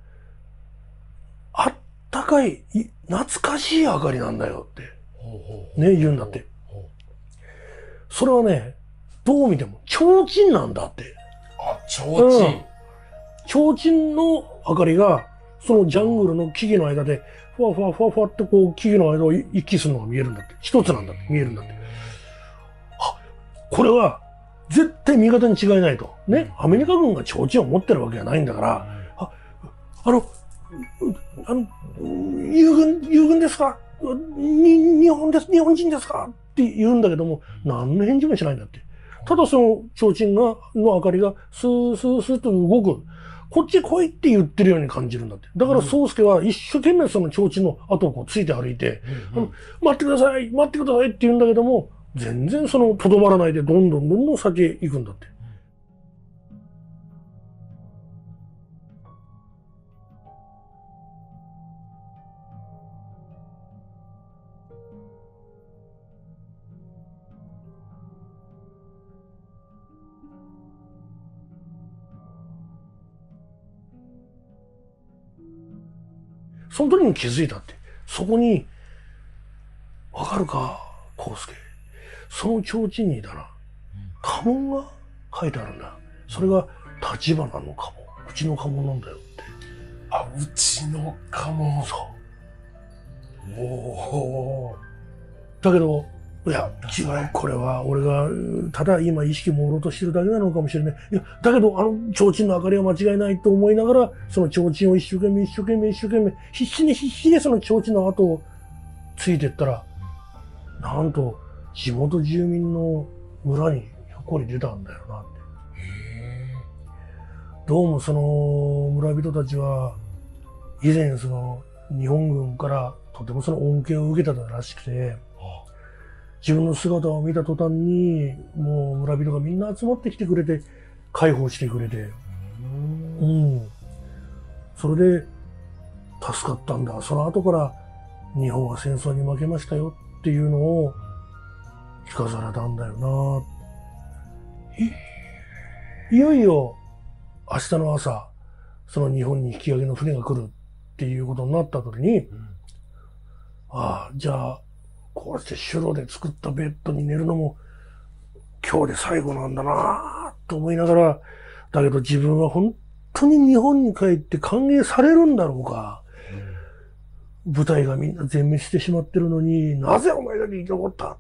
あったかい、懐かしい明かりなんだよって、ね、言うんだって。それはね、どう見ても、提灯なんだって。 あ、提灯、うん、 提灯の明かりが、そのジャングルの木々の間で、ふわふわふわふわってこう、木々の間を一気するのが見えるんだって。一つなんだって、見えるんだって。あ、これは、絶対味方に違いないと。ね。アメリカ軍が提灯を持ってるわけじゃないんだから、あ、あの、あの、友軍、友軍ですかに、日本です、日本人ですかって言うんだけども、何の返事もしないんだって。ただその提灯が、の明かりが、スースースーと動く。こっち来いって言ってるように感じるんだって。だから宗介は一生懸命その提灯の後をこうついて歩いて、うんうん、待ってください待ってくださいって言うんだけども、全然その、とどまらないで、どんどんどんどん先へ行くんだって。その時に気づいたって。そこに、わかるか、康介。その提灯にだな、家紋が書いてあるんだ。それが、立花の家紋。うちの家紋なんだよって。 あ、うちの家紋。 そう。 おお。 だけど、いや、違う。これは、俺が、ただ今意識朦朧としてるだけなのかもしれない。いや、だけど、あの、提灯の明かりは間違いないと思いながら、その提灯を一生懸命、一生懸命、一生懸命、必死に必死にその提灯の後をついてったら、なんと、地元住民の村にひょっこり出たんだよなって。どうもその村人たちは、以前その日本軍からとてもその恩恵を受けたらしくて、自分の姿を見た途端に、もう村人がみんな集まってきてくれて、解放してくれて、うん。それで、助かったんだ。その後から、日本は戦争に負けましたよっていうのを、聞かされたんだよな。い、いよいよ、明日の朝、その日本に引き上げの船が来るっていうことになった時に、うん、ああ、じゃあ、こうしてシュロで作ったベッドに寝るのも今日で最後なんだなぁと思いながら、だけど自分は本当に日本に帰って歓迎されるんだろうか。うん、部隊がみんな全滅してしまってるのに、なぜお前だけ生き残ったって、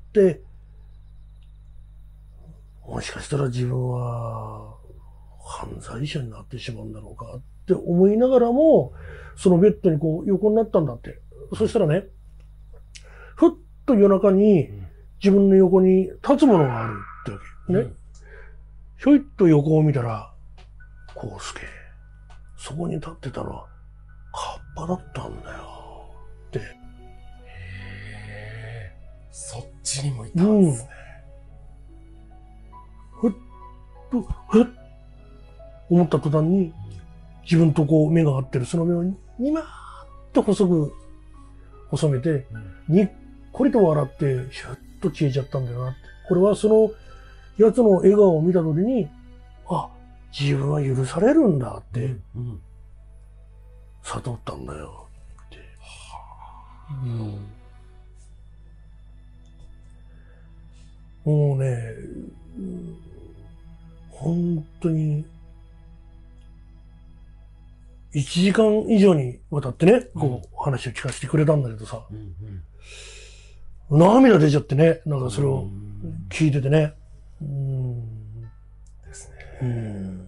もしかしたら自分は犯罪者になってしまうんだろうかって思いながらも、そのベッドにこう横になったんだって。そしたらね、ふっと夜中に自分の横に立つものがあるってわけ。ね。うん、ひょいっと横を見たら、康介、そこに立ってたのはカッパだったんだよって。へえ、そっちにもいたんですね。 うん、ふっと、ふっ思った途端に、自分とこう目が合ってるその目をにまーっと細く細めて、うん、にっこりと笑って、シュッと消えちゃったんだよなって。これはその奴の笑顔を見たときに、あ、自分は許されるんだって、うん、悟ったんだよって。うん、もうね、本当に、いちじかん以上にわたってね、こう話を聞かせてくれたんだけどさ、うんうん、涙出ちゃってね、なんかそれを聞いててね。うん、ですね。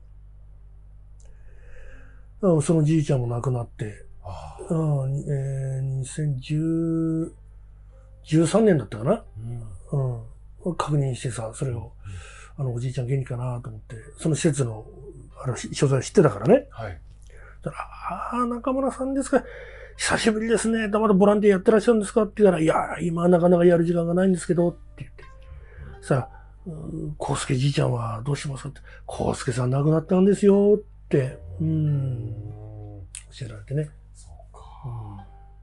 うん、そのじいちゃんも亡くなって、ああ、えー、にせんじゅうさんねんだったかな、うんうん、確認してさ、それを、あのおじいちゃん元気かなと思って、その施設のあの所在を知ってたからね。はい。ああ、中村さんですか。久しぶりですね。まだボランティアやってらっしゃるんですかって言ったら、いや、今はなかなかやる時間がないんですけど、って言って。さあ、康介じいちゃんはどうしますかって。康介さん亡くなったんですよって、うん、教えられてね。そうか、うん。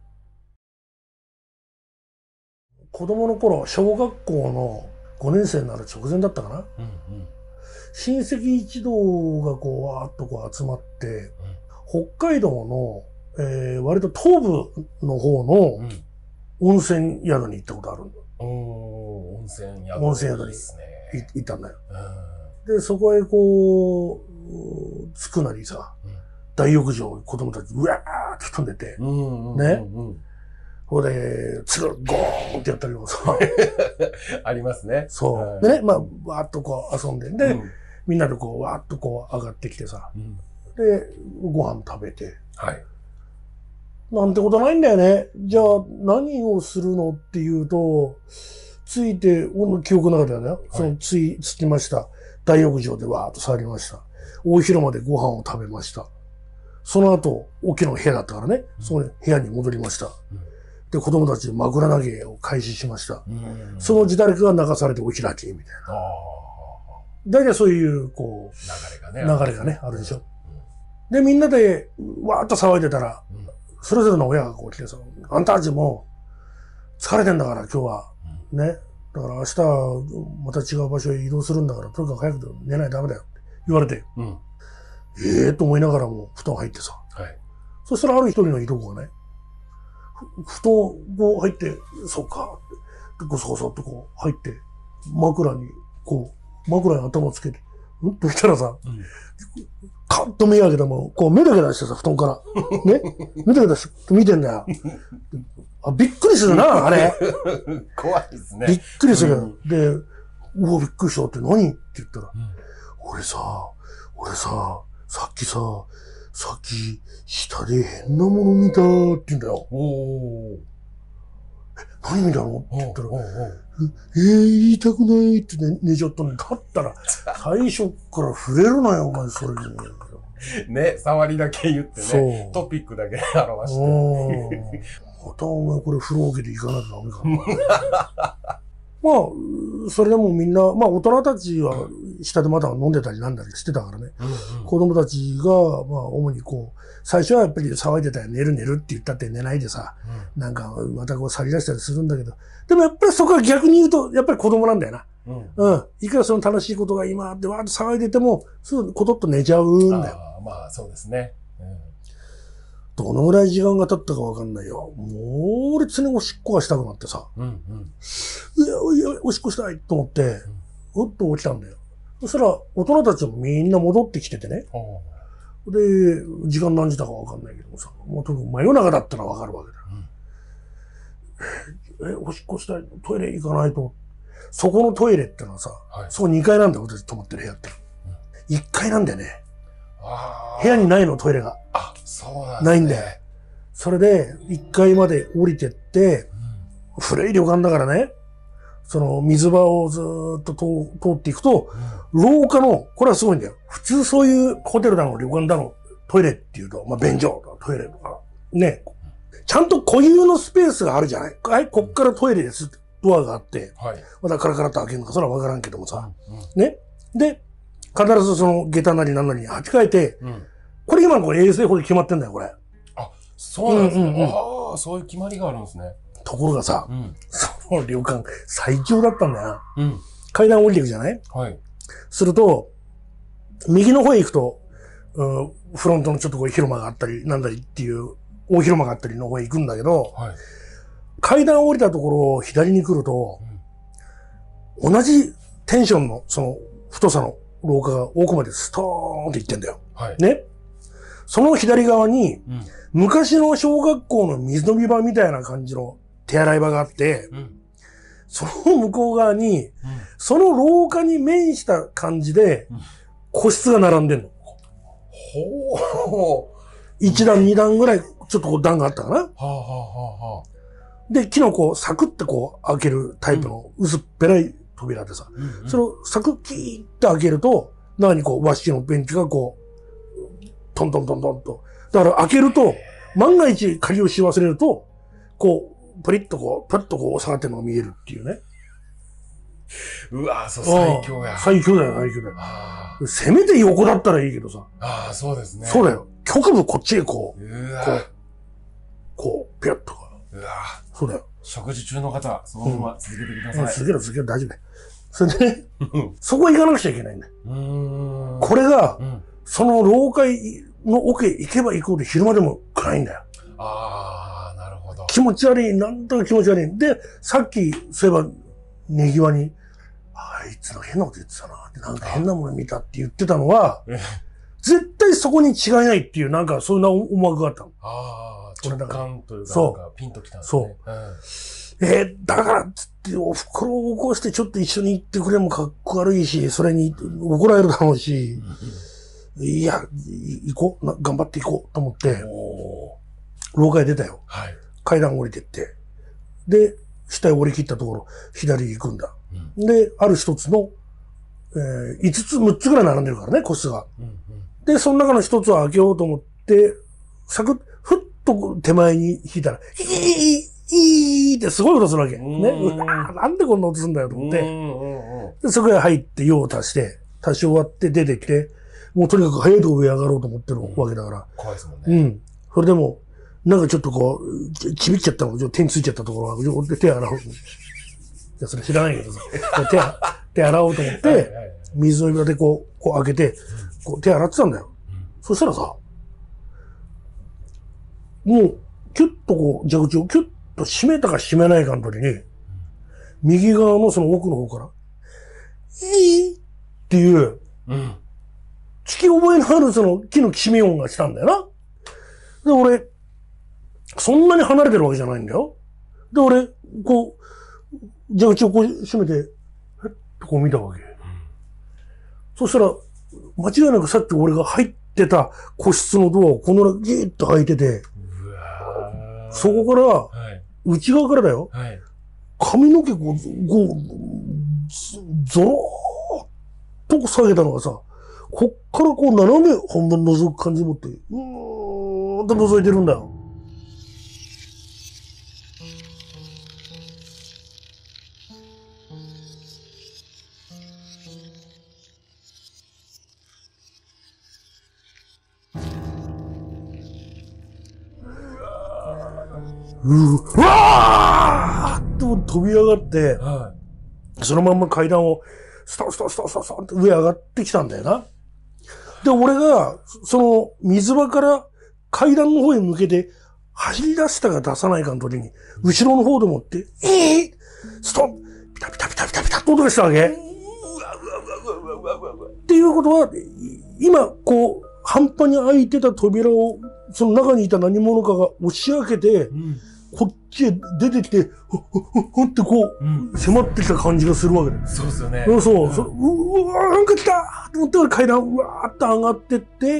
子供の頃、小学校のごねん生になる直前だったかな。うんうん、親戚一同がこう、わーっとこう集まって、うん、北海道の、えー、割と東部の方の温泉宿に行ったことあるんだ。 うん、温泉宿温泉宿に行ったんだよ。うん、で、そこへこう、 着くなりさ、大浴場、子供たち、うわーって飛んでて、ね。ほいで、つるゴーンってやったりもさ。 ありますね。 そう。でね、まあ、わーっとこう遊んで、で、みんなでこう、わーっとこう上がってきてさ、で、ご飯食べて、 はい。 なんてことないんだよね。じゃあ、何をするのっていうと、ついて、俺の記憶の中ではね、はい、そのつい、着きました。大浴場でわーっと触りました。大広間でご飯を食べました。その後、大きな部屋だったからね、うん、その部屋に戻りました。うん、で、子供たち枕投げを開始しました。うん、そのうち誰かが流されてお開き、みたいな。大体そういう、こう、流れがね、流れがね、あるでしょ。で、みんなで、わーっと騒いでたら、うん、それぞれの親がこう来てさ、あんたたちも、疲れてんだから今日は、うん、ね。だから明日、また違う場所へ移動するんだから、とにかく早く寝ないとダメだよって言われて、うん、ええーと思いながらも布団入ってさ、はい、そしたらある一人のいとこがね、布団こう入って、そうか、ってゴソゴソっとこう入って、枕に、こう、枕に頭つけて、んと見たらさ、うん、カッと目開けたもん、こう目だけ出してさ、布団から。ね目だけ出して見てんだよ。あ、びっくりするな、あれ。 怖いですね。 びっくりする。うん、で、うわ、びっくりしたって何って言ったら、うん、俺さ、俺さ、さっきさ、さっき、下で変なもの見たって言うんだよ。おー。え、何見たのって言ったら、おーおーえー、言いたくないってね、寝ちゃったのに、だったら、最初から触れるなよ、お前、それに。 ね、触りだけ言ってね、トピックだけ表して。 またお前これ風呂桶で行かないとダメかな。まあ、それでもみんな、まあ大人たちは下でまだ飲んでたりなんだりしてたからね。うんうん、子供たちが、まあ主にこう、最初はやっぱり騒いでたよ。寝る寝るって言ったって寝ないでさ、うん、なんかまたこう去り出したりするんだけど、でもやっぱりそこは逆に言うと、やっぱり子供なんだよな。うん。うん。いくらその楽しいことが今あってわーって騒いでても、すぐコトッと寝ちゃうんだよ。 あまあそうですね。うん、 どのぐらい時間が経ったかわかんないよ。猛烈におしっこがしたくなってさ。うんうん、いやいや、おしっこしたいと思って、うっと起きたんだよ。そしたら、大人たちもみんな戻ってきててね。で、時間何時だかわかんないけどもさ、もうとにかく真夜中だったらわかるわけだよ。うん、え、おしっこしたい、トイレ行かないと。そこのトイレってのはさ、はい、そこにかいなんだよ、私泊まってる部屋って。うん、いっかいなんだよね。部屋にないの、トイレが。 あ、そうなんですね。 ないんだよ。それで、いっかいまで降りてって、うん、古い旅館だからね、その水場をずーっと通っていくと、うん、廊下の、これはすごいんだよ。普通そういうホテルだの、旅館だの、トイレっていうと、まあ、便所とかトイレとか、ね、ちゃんと固有のスペースがあるじゃない。はい、こっからトイレです。ドアがあって、はい、またカラカラと開けるのか、それはわからんけどもさ、うんうん、ね。で、必ずその下駄なり何なりに履き替えて、うん、これ今のこれ衛生法で決まってんだよ、これ。 あ、そうなんですね。うんうんうん、ああ、そういう決まりがあるんですね。 ところがさ、うん、その旅館最強だったんだよな。うん、階段降りていくじゃない？はい。すると、右の方へ行くと、うん、フロントのちょっとこう広間があったり、なんだりっていう大広間があったりの方へ行くんだけど、はい、階段降りたところを左に来ると、うん、同じテンションのその太さの廊下が奥までストーンって行ってんだよ。はい、ね。その左側に、うん、昔の小学校の水飲み場みたいな感じの手洗い場があって、うん、その向こう側に、うん、その廊下に面した感じで、うん、個室が並んでんの。ほう。一段二段ぐらい、ちょっとこう段があったかな。はあはあはあ、で、木のこう、サクってこう開けるタイプの薄っぺらい扉でさ、うんうん、それをサクッキーって開けると、中にこう和紙のベンチがこう、トントントントンと。だから開けると、万が一鍵をし忘れると、こう、プリッとこう、プリッとこう下がってるのが見えるっていうね。 うわぁ、そう、最強や。 最強だよ、最強だよ。せめて横だったらいいけどさ。 ああ、そうですね。 そうだよ。局部こっちへこう、うわこう、こう、ピュッとか。うわぁ。そうだよ。 食事中の方、そのまま続けてください。うん、 続けろ、続けろ、大丈夫だよ。それでね、そこ行かなくちゃいけないんだよ。うーんこれが、うん、その廊下の奥へ行けば行くほど昼間でも暗いんだよ。 ああ、なるほど。 気持ち悪い、なんとか気持ち悪い。で、さっき、そういえば、寝際に、あいつの変なこと言ってたな。なんか変なもの見たって言ってたのは、 絶対そこに違いないっていう、なんかそういうな思惑があったの。 ああ、直感というか、 そうなんかピンときたんですね。 そう。えー、だからっつってお袋を起こしてちょっと一緒に行ってくれもかっこ悪いし、それに怒られるだろうし、うん、いや、行こうな、頑張って行こうと思って、廊下へ出たよ。 はい、 階段降りてって。で、下へ降り切ったところ、左に行くんだ。うん、で、ある一つの、えー、五つ、六つぐらい並んでるからね、個室が。うんうん、で、その中の一つを開けようと思って、サクッ、ふっと手前に引いたら、ヒーいーってすごい音するわけ。ね。うわなんでこんな音するんだよと思って。で、そこへ入って用を足して、足し終わって出てきて、もうとにかく早いとこ上上がろうと思ってるわけだから。 怖いですもんね。 うん。それでも、なんかちょっとこう、ちびっちゃったの、ちょっと手についちゃったところが、手洗う。いや、それ知らないけどさ。手、手洗おうと思って、水の指輪でこう、こう開けて、こう手洗ってたんだよ。そしたらさ、もう、キュッとこう、蛇口をキュッと閉めたか閉めないかの時に、右側のその奥の方から、いいっていう、うん、聞き覚えのあるその木のきしみ音がしたんだよな。で、俺、そんなに離れてるわけじゃないんだよ。で、俺、こう、蛇口をこう閉めて、えっとこう見たわけ。うん、そしたら、間違いなくさっき俺が入ってた個室のドアをこのギーッと開いてて、そこから、はい、内側からだよ。はい、髪の毛こう、こう、ゾローっと下げたのがさ、こっからこう斜め半分覗く感じ持って、うーんと覗いてるんだよ。うわーっと飛び上がって、はい、そのまんま階段をスタンスタンスタンスタンスタンって上上がってきたんだよな。で、俺が、その水場から階段の方へ向けて走り出したか出さないかの時に、後ろの方でもって、えー、ストンピタピタピタピタピタって音がしたわけ。っていうことは、今、こう、半端に開いてた扉を、その中にいた何者かが押し開けて、うん、こっちへ出てきて、ほっほっほってこう、うん、迫ってきた感じがするわけだよ。 そうですよね。 そうそう。うん、そうわーなんか来たと思って階段うわーって上がってって、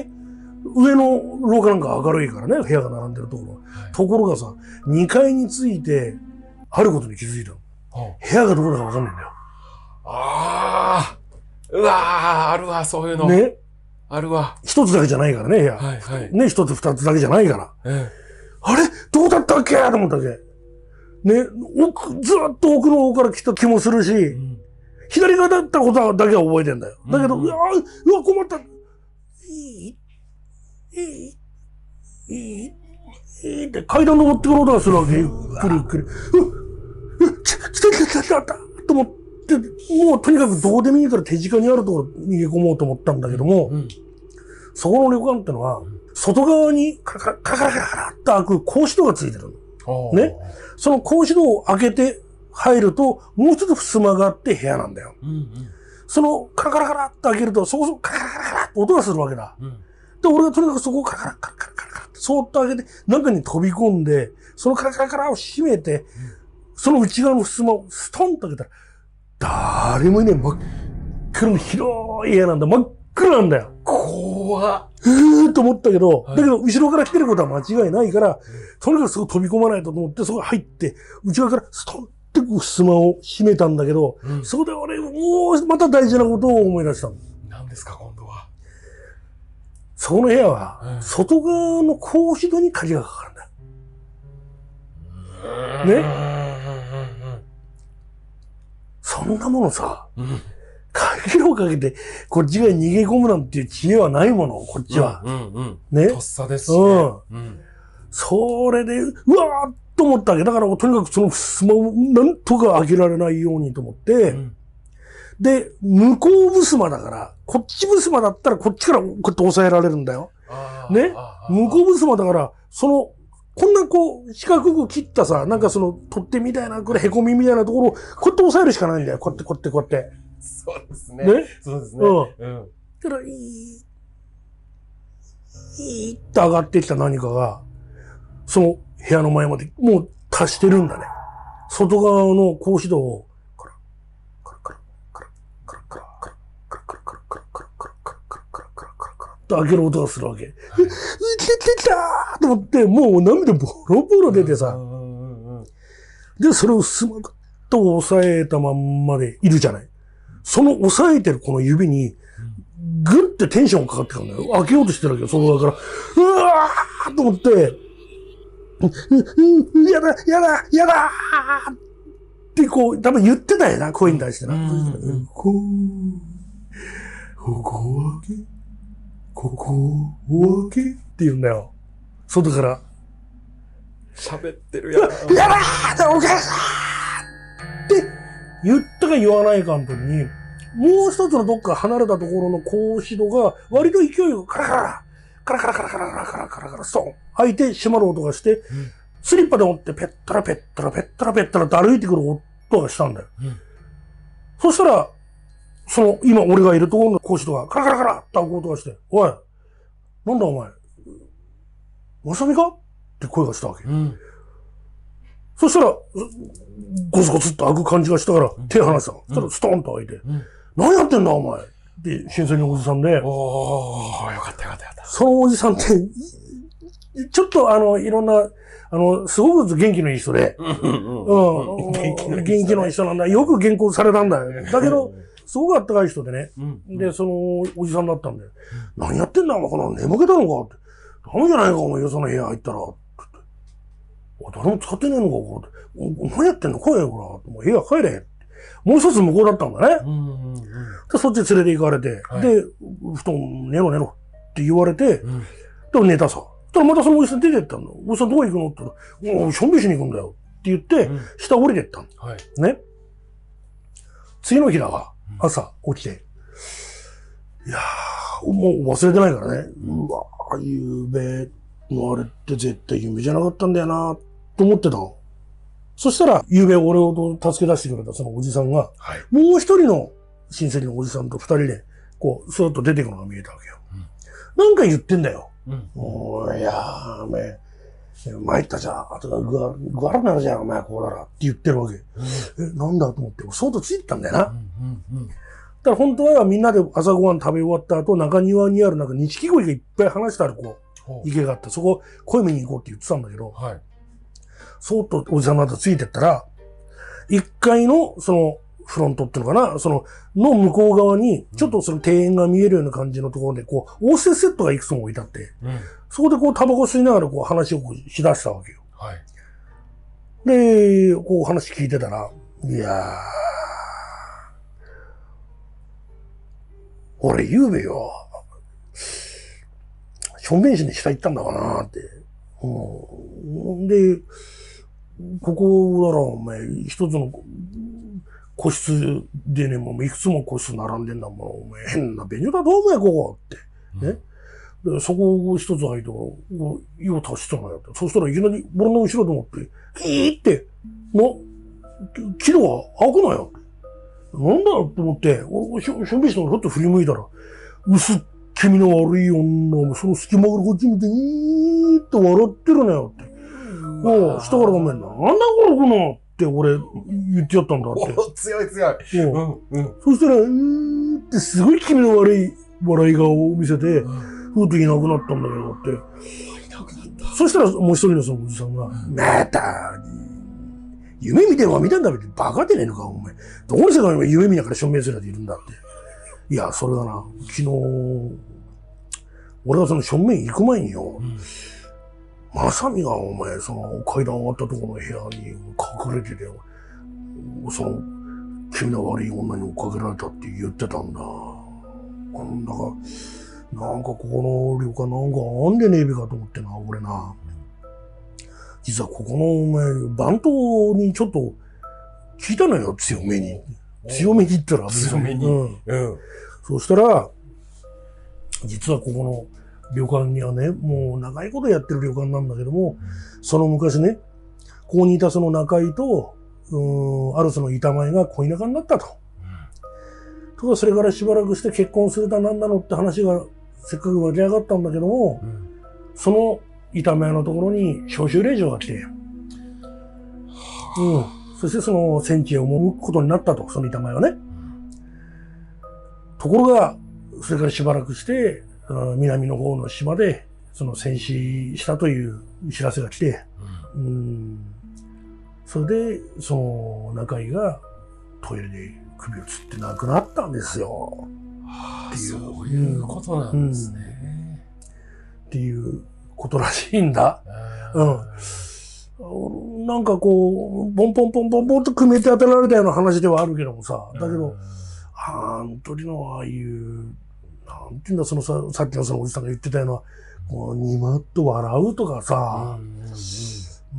上の廊下なんか明るいからね、部屋が並んでるところ。はい、ところがさ、にかいについて、あることに気づいたの。はあ、部屋がどこだかわかんないんだよ。 ああ、うわー、あるわ、そういうの。 ね。 あるわ。 一つだけじゃないからね、部屋。はいはい。ね、一つ二つだけじゃないから。ええ、あれどうだったっけと思ったっけ。ね、奥、ずっと奥の方から来た気もするし、うん、左側だったことだけは覚えてんだよ。だけど、うん、うわ、うわ、困った。いいいいいいいいって階段登ってくる音がするわけ。ゆっくりゆっくり。うっ、うっ、来た来た来た来た来たと思って、もうとにかくどうでもいいから手近にあるところに逃げ込もうと思ったんだけども、うん、そこの旅館ってのは、外側にカラカラカラカラカラって開く格子戸がついてるの。ね。その格子戸を開けて入ると、もう一つ襖があって部屋なんだよ。うんうん、そのカラカラカラって開けると、そこそこカラカラカラカラって音がするわけだ。うん、で、俺がとにかくそこをカラカラカラカラカラカラってそーっと開けて、中に飛び込んで、そのカラカラカラを閉めて、うん、その内側の襖をストンと開けたら、誰もいねえ、真っ暗な広い部屋なんだ。真っ暗なんだよ。 怖っ。 えーと思ったけど、はい、だけど後ろから来てることは間違いないから、うん、とにかくそこ飛び込まないとと思って、そこ入って、内側からストンって襖を閉めたんだけど、うん、そこで俺、もうまた大事なことを思い出したの。 何ですか、今度は。 その部屋は、うん、外側の格子戸に鍵がかかるんだよ。ね、そんなものさ、うん、鍵をかけて、こっちが逃げ込むなんていう知恵はないもの、こっちは。 うんうんうん、 ね。 とっさですしね。 うん。うん、それで、うわーっと思ったわけ。だから、とにかくその襖をなんとか開けられないようにと思って、うん、で、向こう襖だから、こっち襖だったらこっちからこうやって押さえられるんだよ。ね。向こう襖だから、その、こんなこう、四角く切ったさ、なんかその、取っ手みたいな、これ凹みみたいなところを、こうやって押さえるしかないんだよ。こうやって、こうやって、こうやって。 そうですね。 ね。 そうですね。うん。 だから、いい、 ーって上がってきた何かが、その部屋の前までもう達してるんだね。外側の格子戸を、カラカラカラカラカラカラカラカラカラカラカラカラカラカラカラカラカラカラカラと開ける音がするわけ。うっ、来た来たと思って、もう涙ボロボロ出てさ。で、それをスマッと押さえたまんまでいるじゃない。その押さえてるこの指に、ぐんってテンションかかってくるんだよ。開けようとしてるわけよ、外側から。うわーと思って、う、う、う、やだ、やだ、やだーってこう、多分言ってたよな、声に対してな。こう、ここを開け、ここを開けって言うんだよ。外から。 喋ってるやん。 やだーお母さんって言ったか言わないかの時に、もう一つのどっか離れたところの格子戸が割と勢いよくカラカラ、カラカラカラカラカラカラカラカラストン開いて閉まる音がして、うん、スリッパで持ってペッタラペッタラペッタラペッタラって歩いてくる音がしたんだよ。うん、そしたら、その今俺がいるところの格子戸がカラカラカラって開く音がして、おい、なんだお前、まさみかって声がしたわけ。うん、そしたら、ゴツゴツっと開く感じがしたから手離したの。そしたらストンと開いて、うん、何やってんだお前って新鮮なおじさんで。 おー、よかったよかったよかった。 そのおじさんって、ちょっとあの、いろんな、あの、すごく元気のいい人で、うん、元気のいい人なんだ。よく原稿されたんだよ。だけど、すごくあったかい人でね。で、そのおじさんだったんで、何やってんだお前この寝ぼけたのかって。ダメじゃないかお前よその部屋入ったら。誰も使ってねえのかこう何やってんの来いよほら。もう部屋帰れ。もう一つ向こうだったんだね。うんうんうん、でそっち連れて行かれて、はい、で、布団寝ろ寝ろって言われて、うん、で寝たさ。そしたらまたそのおじさん出てったんだ。おじさんどこ行くのって言ったら、もうしょんべんしに行くんだよって言って、うん、下降りてったんだ。はい、ね。次の日だが、朝起きて、いやー、もう忘れてないからね。うわー、ゆうべのあれって絶対夢じゃなかったんだよなと思ってたの。そしたら、ゆうべ俺を助け出してくれたそのおじさんが、はい、もう一人の親戚のおじさんと二人で、こう、スーッと出てくのが見えたわけよ。うん、なんか言ってんだよ。うん、おーいやー、お前、参ったじゃん。あとがぐわ、ぐわらなるじゃん、お前、こうだら。って言ってるわけ。うん、え、なんだと思って、そーっとついてたんだよな。うんうんうん、だから本当はみんなで朝ごはん食べ終わった後、中庭にあるなんか錦鯉がいっぱい離してあるこう、池があって、そこ、声見に行こうって言ってたんだけど、はい、そーっとおじさんの後ついてったら、一階の、その、フロントっていうのかな、その、の向こう側に、ちょっとその庭園が見えるような感じのところで、こう、応接セットがいくつも置いてあって、うん、そこでこう、タバコ吸いながらこう、話をしだしたわけよ。はい。で、こう、話聞いてたら、いやー、俺、ゆうべよ、しょんべんしに下行ったんだかなーって。うん、で、ここなら、お前、一つの個室でね、もういくつも個室並んでんだもん、お前、変な便所だどうお前、ここって。ね。うん、で、そこを一つ入って、湯を足したのよって。そしたらいきなり、俺の後ろでもって、ヒーって、の、木戸が開くのよ。なんだろうと思って、俺、しょんべんしたのちょっと振り向いたら、薄っ気味の悪い女がその隙間からこっち見て、いーっと笑ってるのよって。もう、下からごめんな。なんだこの子のって俺言ってやったんだって。 お強い強い。 うんうん、そしたら、うーってすごい気味の悪い笑い顔を見せて、うん、ふーっといなくなったんだけどって。いなくなった。そしたらもう一人のそのおじさんが、また、夢見てるのは見たんだべってバカでねえのか、お前。どこの世界に夢見ながら証明するやついるんだって。いや、それがな、昨日、俺がその正面行く前によ、うん、まさみがお前、その階段上がったところの部屋に隠れてて、その、気味の悪い女に追っかけられたって言ってたんだ。なんだか、なんかここの旅館なんかあんでねえべかと思ってな、俺な。実はここのお前、番頭にちょっと聞いたのよ、強めに。強めに言ったら。 強めに。うん。うん。 そしたら、実はここの旅館にはね、もう長いことやってる旅館なんだけども、うん、その昔ね、ここにいたその中井と、うーん、あるその板前が恋仲になったと。うん、とか、それからしばらくして結婚するだなんだのって話がせっかく湧き上がったんだけども、 うん、 その板前のところに召集令状が来て、うん。そしてその戦地へ赴くことになったと、その板前はね。ところが、それからしばらくして、南の方の島で、その戦死したという知らせが来て、うん、うんそれで、その中井がトイレで首をつって亡くなったんですよ。 はあ、そういうことなんですね、 うん。っていうことらしいんだ。うん。なんかこう、ポンポンポンポンポンと組み立てられたような話ではあるけどもさ、だけど、あの時のああいう、なんていうんだ、そのさ、さっきのそのおじさんが言ってたような、こう、にまっと笑うとかさ、うん、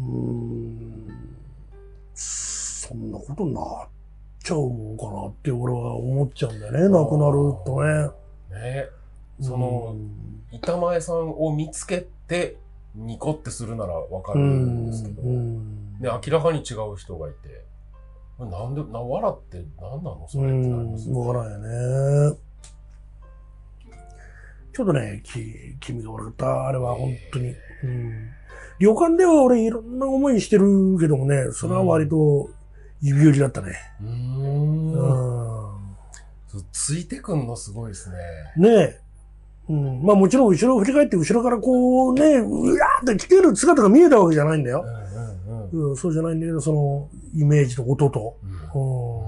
ん、そんなことになっちゃうもんかなって俺は思っちゃうんだよね、亡くなるとね。 ね、その、板前さんを見つけて、ニコってするならわかるんですけど、ね、明らかに違う人がいて、なんで、な、笑って何なのそれってなりますね。 わからんよね。ちょっとね、き、気味が悪かった。あれは本当に。うん、旅館では俺いろんな思いしてるけどもね、それは割と指折りだったね。うーん。 うん。ついてくんのすごいですね。 ねえ。うん。まあもちろん後ろを振り返って後ろからこうね、うわーって来てる姿が見えたわけじゃないんだよ。うんうんうんうん、そうじゃないんだけど、そのイメージと音と。うんうん、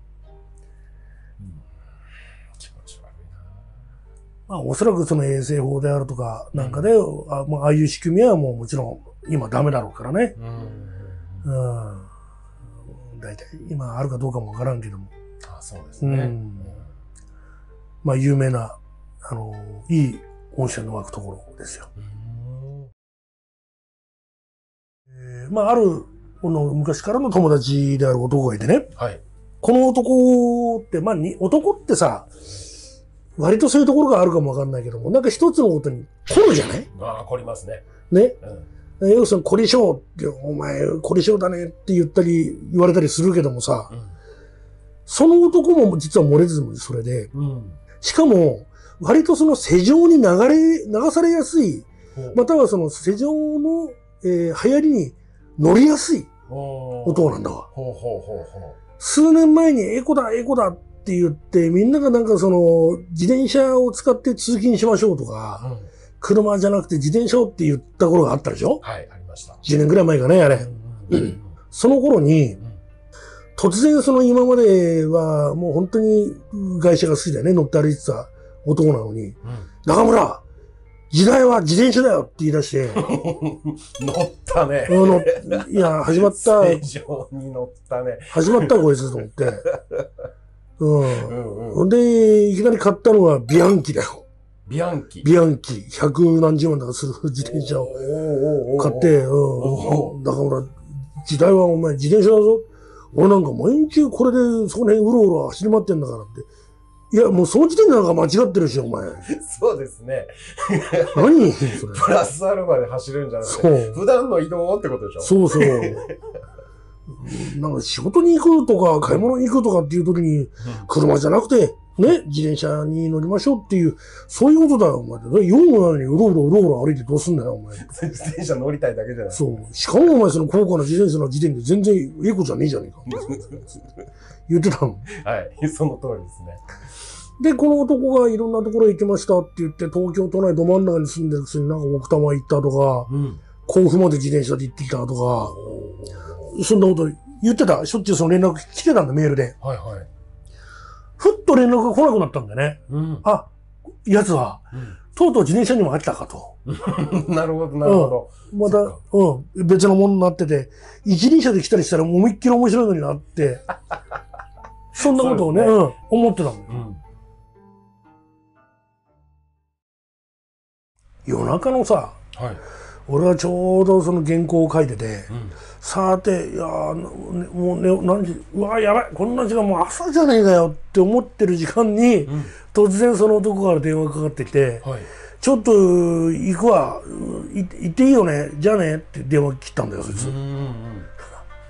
気持ち悪いな。 まあおそらくその衛生法であるとかなんかで、うん、あ, まあ、ああいう仕組みはもうもちろん今ダメだろうからね。うん。うん。大体今あるかどうかもわからんけども。 ああ、そうですね。うん、 まあ有名な、あの、いい温泉の湧くところですよ。えー、まあ、ある、この昔からの友達である男がいてね。はい。この男って、まあに、男ってさ、割とそういうところがあるかもわかんないけども、なんか一つのことに凝るじゃない？ ああ、凝りますね。 ね。うん、要するに凝り性って、お前凝り性だねって言ったり、言われたりするけどもさ、うん、その男も実は漏れずもそれで、うん、しかも、割とその世情に流れ、流されやすい、またはその世情の、えー、流行りに乗りやすい男なんだわ。ほうほうほうほう。数年前にエコだ、エコだって言って、みんながなんかその、自転車を使って通勤しましょうとか、うん、車じゃなくて自転車をって言った頃があったでしょ？はい、ありました。じゅうねんぐらい前かね、あれ。うんうん、その頃に、うん、突然その今まではもう本当に外車が好きだよね、乗って歩いてた男なのに、うん、中村、時代は自転車だよって言い出して。 乗ったね。 いや、始まった。 正常に乗ったね。 始まったこいつと思って。うん。うんうん、で、いきなり買ったのはビアンキだよ。 ビアンキビアンキ。百何十万だかする自転車を買って、うん。中村、時代はお前自転車だぞ。俺なんか毎日これでそこら辺うろうろ走り回ってんだからって。いや、もうその時点でなんか間違ってるし、お前。 そうですね。 何それ。 プラスアルファで走るんじゃなくて、普段の移動ってことでしょ？ そうそう。なんか仕事に行くとか、買い物に行くとかっていう時に、車じゃなくて、ね、自転車に乗りましょうっていう、そういうことだよ、お前。用もないのにうろうろうろうろ歩いてどうすんだよ、お前。 自転車乗りたいだけじゃない。 そう。しかもお前その高価な自転車の時点で全然エコじゃねえじゃねえか。言ってたの。 はい、その通りですね。 で、この男がいろんなところへ行きましたって言って、東京都内ど真ん中に住んでるくせになんか奥多摩行ったとか、うん、甲府まで自転車で行ってきたとか、そんなこと言ってた。しょっちゅうその連絡来てたんだ、メールで。はいはい。ふっと連絡が来なくなったんだよね。うん、あ、奴は、うん、とうとう自転車にも飽きたかと。 なるほど、なるほど。 うん、また、うん、別のものになってて、一輪車で来たりしたら思いっきり面白いのになって、そんなことをね、うねうん、思ってたんだよ。うん夜中のさ、はい、俺はちょうどその原稿を書いてて、うん、さて、いやー、もうね、何時、うわ、やばい、こんな時間もう朝じゃねえかよって思ってる時間に、うん、突然その男から電話かかってきて、はい、ちょっと行くわ、い行っていいよね、じゃあねって電話切ったんだよ、そいつ。うんうんうん、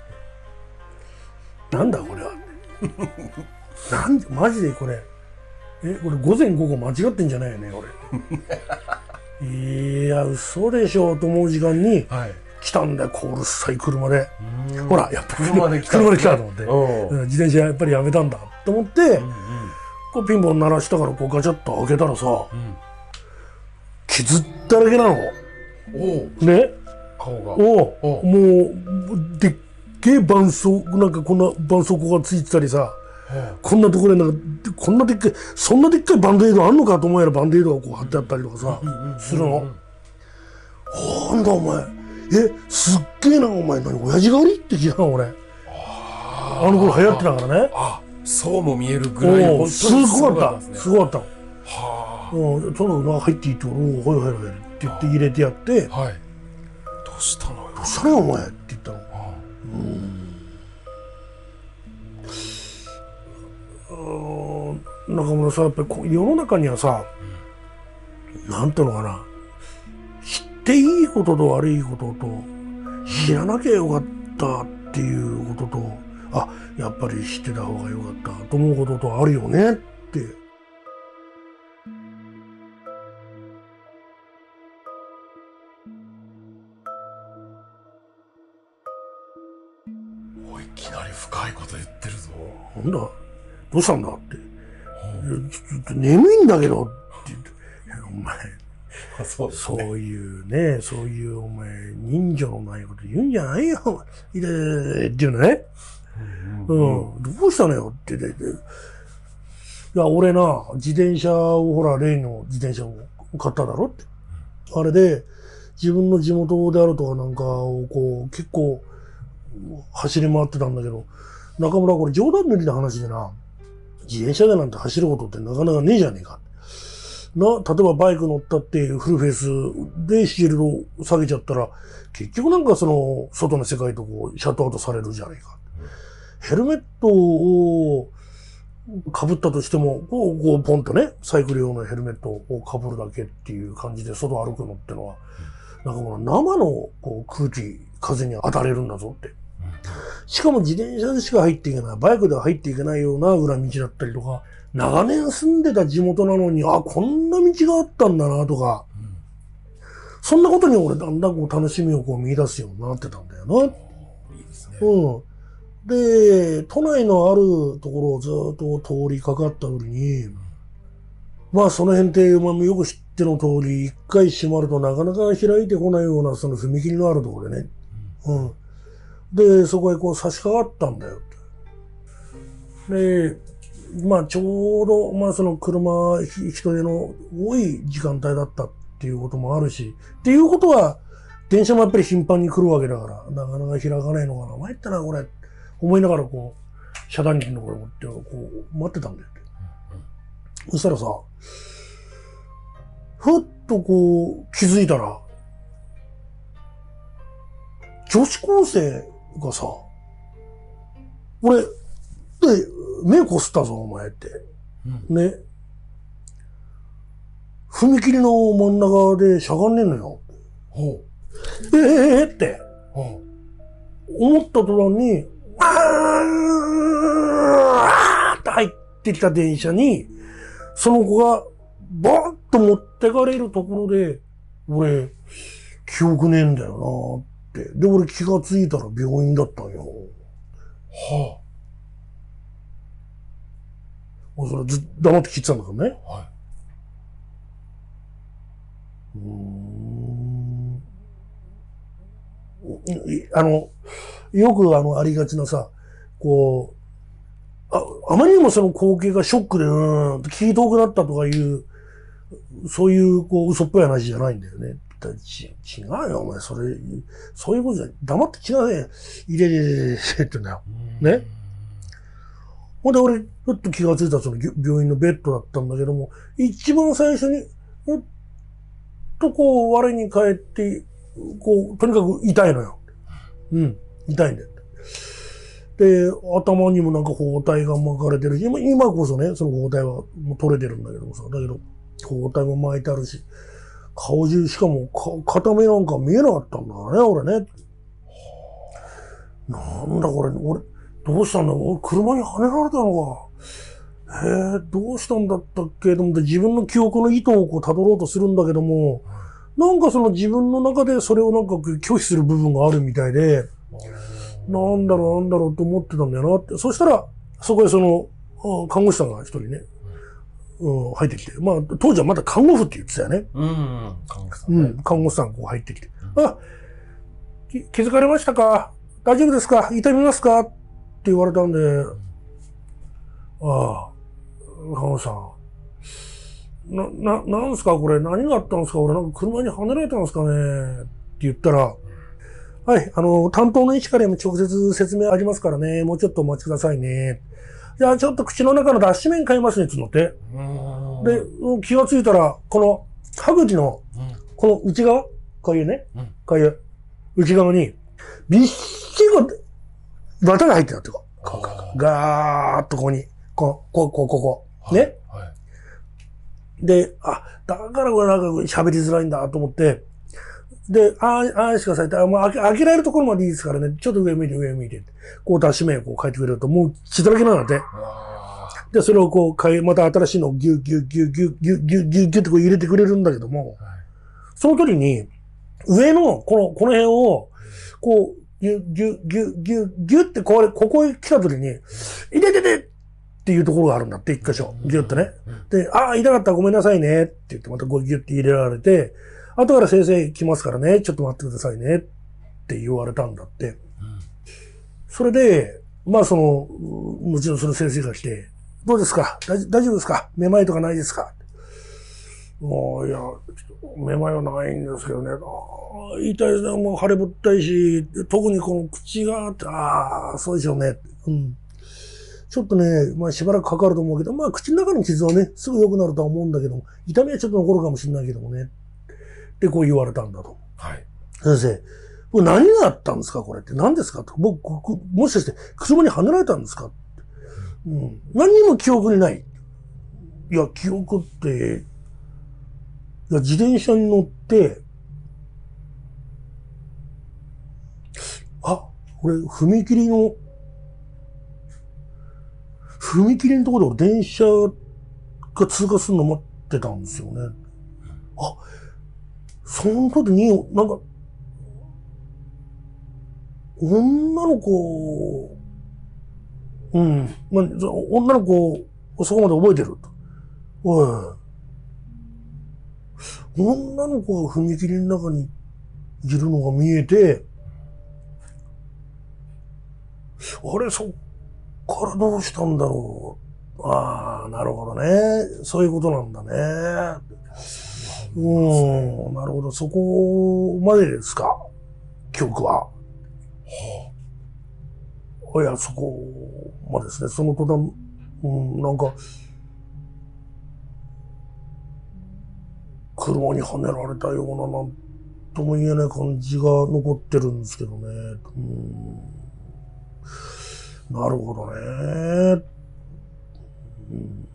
なんだこれは。なんで、マジでこれ。 え、これ午前午後間違ってんじゃないよね、俺。いや、嘘でしょと思う時間にはい。 来たんだよ、こうるさい車で。ほら、やっぱり車で来た。 車で来たと思って。 うん。 自転車やっぱりやめたんだと思って、 うんこうピンポン鳴らしたからこうガチャッと開けたらさ、 うん。 傷だらけなの。 おお、 ね。 顔が。 おおもう、でっけえ絆創、なんかこんな絆創膏がついてたりさ、こんなところになんか、こんなでっかい、そんなでっかいバンドエイドあんのかと思えばバンドエイドがこう貼ってあったりとかさ、するの。なんだお前、え、すっげえなお前、何、親父狩りって聞いたの俺。あの頃流行ってたからね。 あ、そうも見えるぐらい、本当にすごかった。 ですね。 すごかったの。 はうん、ちょっとな入っていいって言うから、おお、はいはいはいって言って入れてやって、 あ。はい。どうしたのよ。 どうしたのよお前って言ったの。うん。中村さん、やっぱりこう世の中にはさ、なんていうのかな、知っていいことと悪いことと、知らなきゃよかったっていうことと、あ、やっぱり知ってた方がよかったと思うこととあるよねって。 おい、いきなり深いこと言ってるぞ。 なんだどうしたんだって。いやちょっと眠いんだけどって言って。いやお前、 あ、そうですね。 そういうね、そういうお前、人情のないこと言うんじゃないよ。いてっていうのね。うん。どうしたのよって言って。いや、俺な、自転車を、ほら、例の自転車を買っただろって。あれで、自分の地元であるとかなんかをこう、結構、走り回ってたんだけど、中村これ冗談抜きな話でな、自転車でなんて走ることってなかなかねえじゃねえか。な、例えばバイク乗ったってフルフェイスでシールドを下げちゃったら、結局なんかその、外の世界とこう、シャットアウトされるじゃねえか。ヘルメットを被ったとしても、こう、こうポンとね、サイクル用のヘルメットを被るだけっていう感じで外歩くのってのは、なんかこの生のこう空気、風に当たれるんだぞって。しかも自転車でしか入っていけない、バイクでは入っていけないような裏道だったりとか、長年住んでた地元なのに、あ、こんな道があったんだなとか、うん、そんなことに俺だんだんこう楽しみをこう見出すようになってたんだよな。いいですね。うん。で、都内のあるところをずっと通りかかった折に、うん、まあその辺ってお前もよく知っての通り、一回閉まるとなかなか開いてこないようなその踏切のあるところでね。うん。うん、で、そこへこう差し掛かったんだよって。で、まあちょうど、まあその車、人手の多い時間帯だったっていうこともあるし、っていうことは、電車もやっぱり頻繁に来るわけだから、なかなか開かないのかな。参ったな、これ。思いながらこう、遮断機のところ持って、こう、待ってたんだよって。うんうん、そしたらさ、ふっとこう、気づいたら、女子高生がさ、俺、で、目こすったぞ、お前って。うん、ね。踏切の真ん中でしゃがんねえのよ。ほう。ええー、って。ほう。思った途端に、あーって入ってきた電車に、その子が、バーッと持ってかれるところで、俺、記憶ねえんだよなって。で、俺気がついたら病院だったんよ。はあ。もうそれずっと黙って聞いてたんだからね。はい。うーん。あの、よくあの、ありがちなさ、こう、あ、あまりにもその光景がショックで、うーん、聞い遠くなったとかいう、そういう、こう、嘘っぽい話じゃないんだよね。ち違うよ、お前、それ、そういうことじゃ、黙って聞きなさいよ。いれれれれれって言うんだよ。ね。ほんで、俺、ちょっと気がついたその病院のベッドだったんだけども、一番最初に、ふっとこう、我に返って、こう、とにかく痛いのよ。うん、痛いんだよ。で、頭にもなんか包帯が巻かれてるし、今、今こそね、その包帯はもう取れてるんだけどもさ、だけど、包帯も巻いてあるし、顔中、しかもか、片目なんか見えなかったんだからね、俺ね。なんだこれ、俺、どうしたんだよ。俺、車に跳ねられたのか。 へえ、どうしたんだったっけと思って自分の記憶の意図をこう辿ろうとするんだけども、なんかその自分の中でそれをなんか拒否する部分があるみたいで、なんだろうなんだろうと思ってたんだよなって。そしたら、そこへその、看護師さんが一人ね、うん、入ってきて。まあ、当時はまだ看護婦って言ってたよね。 うん。看護師さん、ね。 うん。看護師さんこう入ってきて。うん、あ、気づかれましたか？大丈夫ですか？痛みますか？って言われたんで、うん、ああ、看護師さん。な、な、なんすかこれ何があったんですか俺なんか車に跳ねられたんですかねって言ったら、はい、あの、担当の医師からも直接説明ありますからね、もうちょっとお待ちくださいね。じゃあちょっと口の中の脱脂麺買いますね、つのって。で、気がついたら、この歯茎の、この内側こういうね、こういう内側に、びっしり綿が入ってたってこう。ガーッとここに、こう、こう、こう、ここ。ね。で、あ、だからこれなんか喋りづらいんだと思って、で、ああ、ああしてくださいって、もう開け、開けられるところまでいいですからね、ちょっと上向いて、上向いて。こう、脱脂麺をこう書いてくれると、もう血だらけなんだって。で、それをこう、変え、また新しいのをギュッギュッギュッギュッギュッギュッギュッギュッってこう入れてくれるんだけども、その時に、上の、この、この辺を、こう、ギュッギュッギュッギュッギュッってこれ、ここへ来た時に、いてててっていうところがあるんだって、一箇所。ギュッとね。で、ああ、痛かったらごめんなさいねって言って、またこうギュッて入れられて、後から先生来ますからね、ちょっと待ってくださいねって言われたんだって。うん、それで、まあその、もちろんその先生が来て、どうですか？大丈夫ですか？めまいとかないですか？もう、いや、めまいはないんですけどね。あ痛いですね。もう腫れぼったいし、特にこの口があって、ああ、そうでしょうね。うん。ちょっとね、まあしばらくかかると思うけど、まあ口の中の傷はね、すぐ良くなるとは思うんだけども、痛みはちょっと残るかもしれないけどもね。ってこう言われたんだと。はい。先生、これ何があったんですかこれって。何ですかと。僕、もしかして車に跳ねられたんですかって。うん。何にも記憶にない。いや、記憶って、いや、自転車に乗って、あ、これ、踏切の、踏切のところで俺電車が通過するの待ってたんですよね。あ、その時に、なんか、女の子、うん、まあ、女の子、そこまで覚えてると。おい、女の子が踏切の中にいるのが見えて、あれ、そっからどうしたんだろう。ああ、なるほどね。そういうことなんだね。うん、なるほど。そこまでですか。記憶は。はあ、いや、そこまでですね。その途端、うん、なんか、車に跳ねられたような、なんとも言えない感じが残ってるんですけどね。うん、なるほどね。うん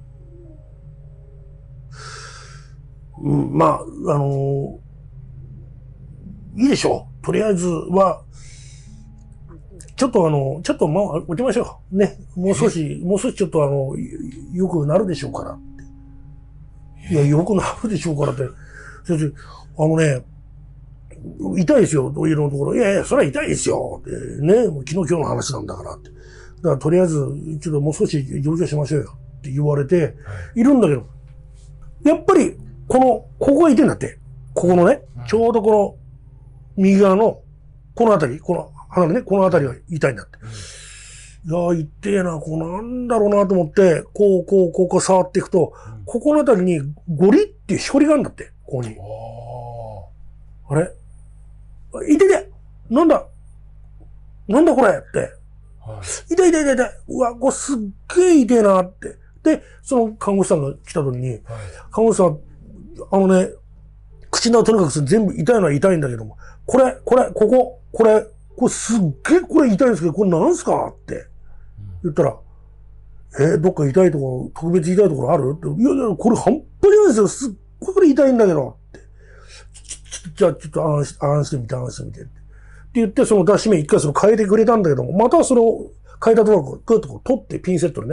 うん、まあ、あのー、いいでしょう。とりあえずは、ちょっとあの、ちょっとまあ、置きましょう。ね。もう少し、もう少しちょっとあの、良くなるでしょうからって。いや、良くなるでしょうからって。先生、あのね、痛いですよ、いろんなところ。いやいや、それは痛いですよ。ってね、もう昨日今日の話なんだからって。だからとりあえず、ちょっともう少し上場しましょうよ。って言われて、いるんだけど、やっぱり、この、ここが痛いんだって。ここのね、ちょうどこの、右側の、このあたり、この鼻のね、このあたりが痛いんだって。いやー、痛えな、こうなんだろうなと思って、こう、こう、こう、こう触っていくと、ここのあたりにゴリっていうしこりがあるんだって、ここに。あれ痛い痛いなんだなんだこれって。痛い痛い痛い痛い。うわ、これすっげえ痛えなって。で、その看護師さんが来た時に、看護師さん、あのね、口のとにかく全部痛いのは痛いんだけども、これ、これ、ここ、これ、これすっげえこれ痛いんですけど、これなんすかって言ったら、えー、どっか痛いところ、特別痛いところあるって、いやいや、これ半端ないですよ。すっごいこれ痛いんだけど、って。じゃあ、ちょっとあんし、あんしてみて、あんしてみて。って言って、その脱脂麺一回その変えてくれたんだけども、またそれを変えたところをグッとこう取って、ピンセットでね、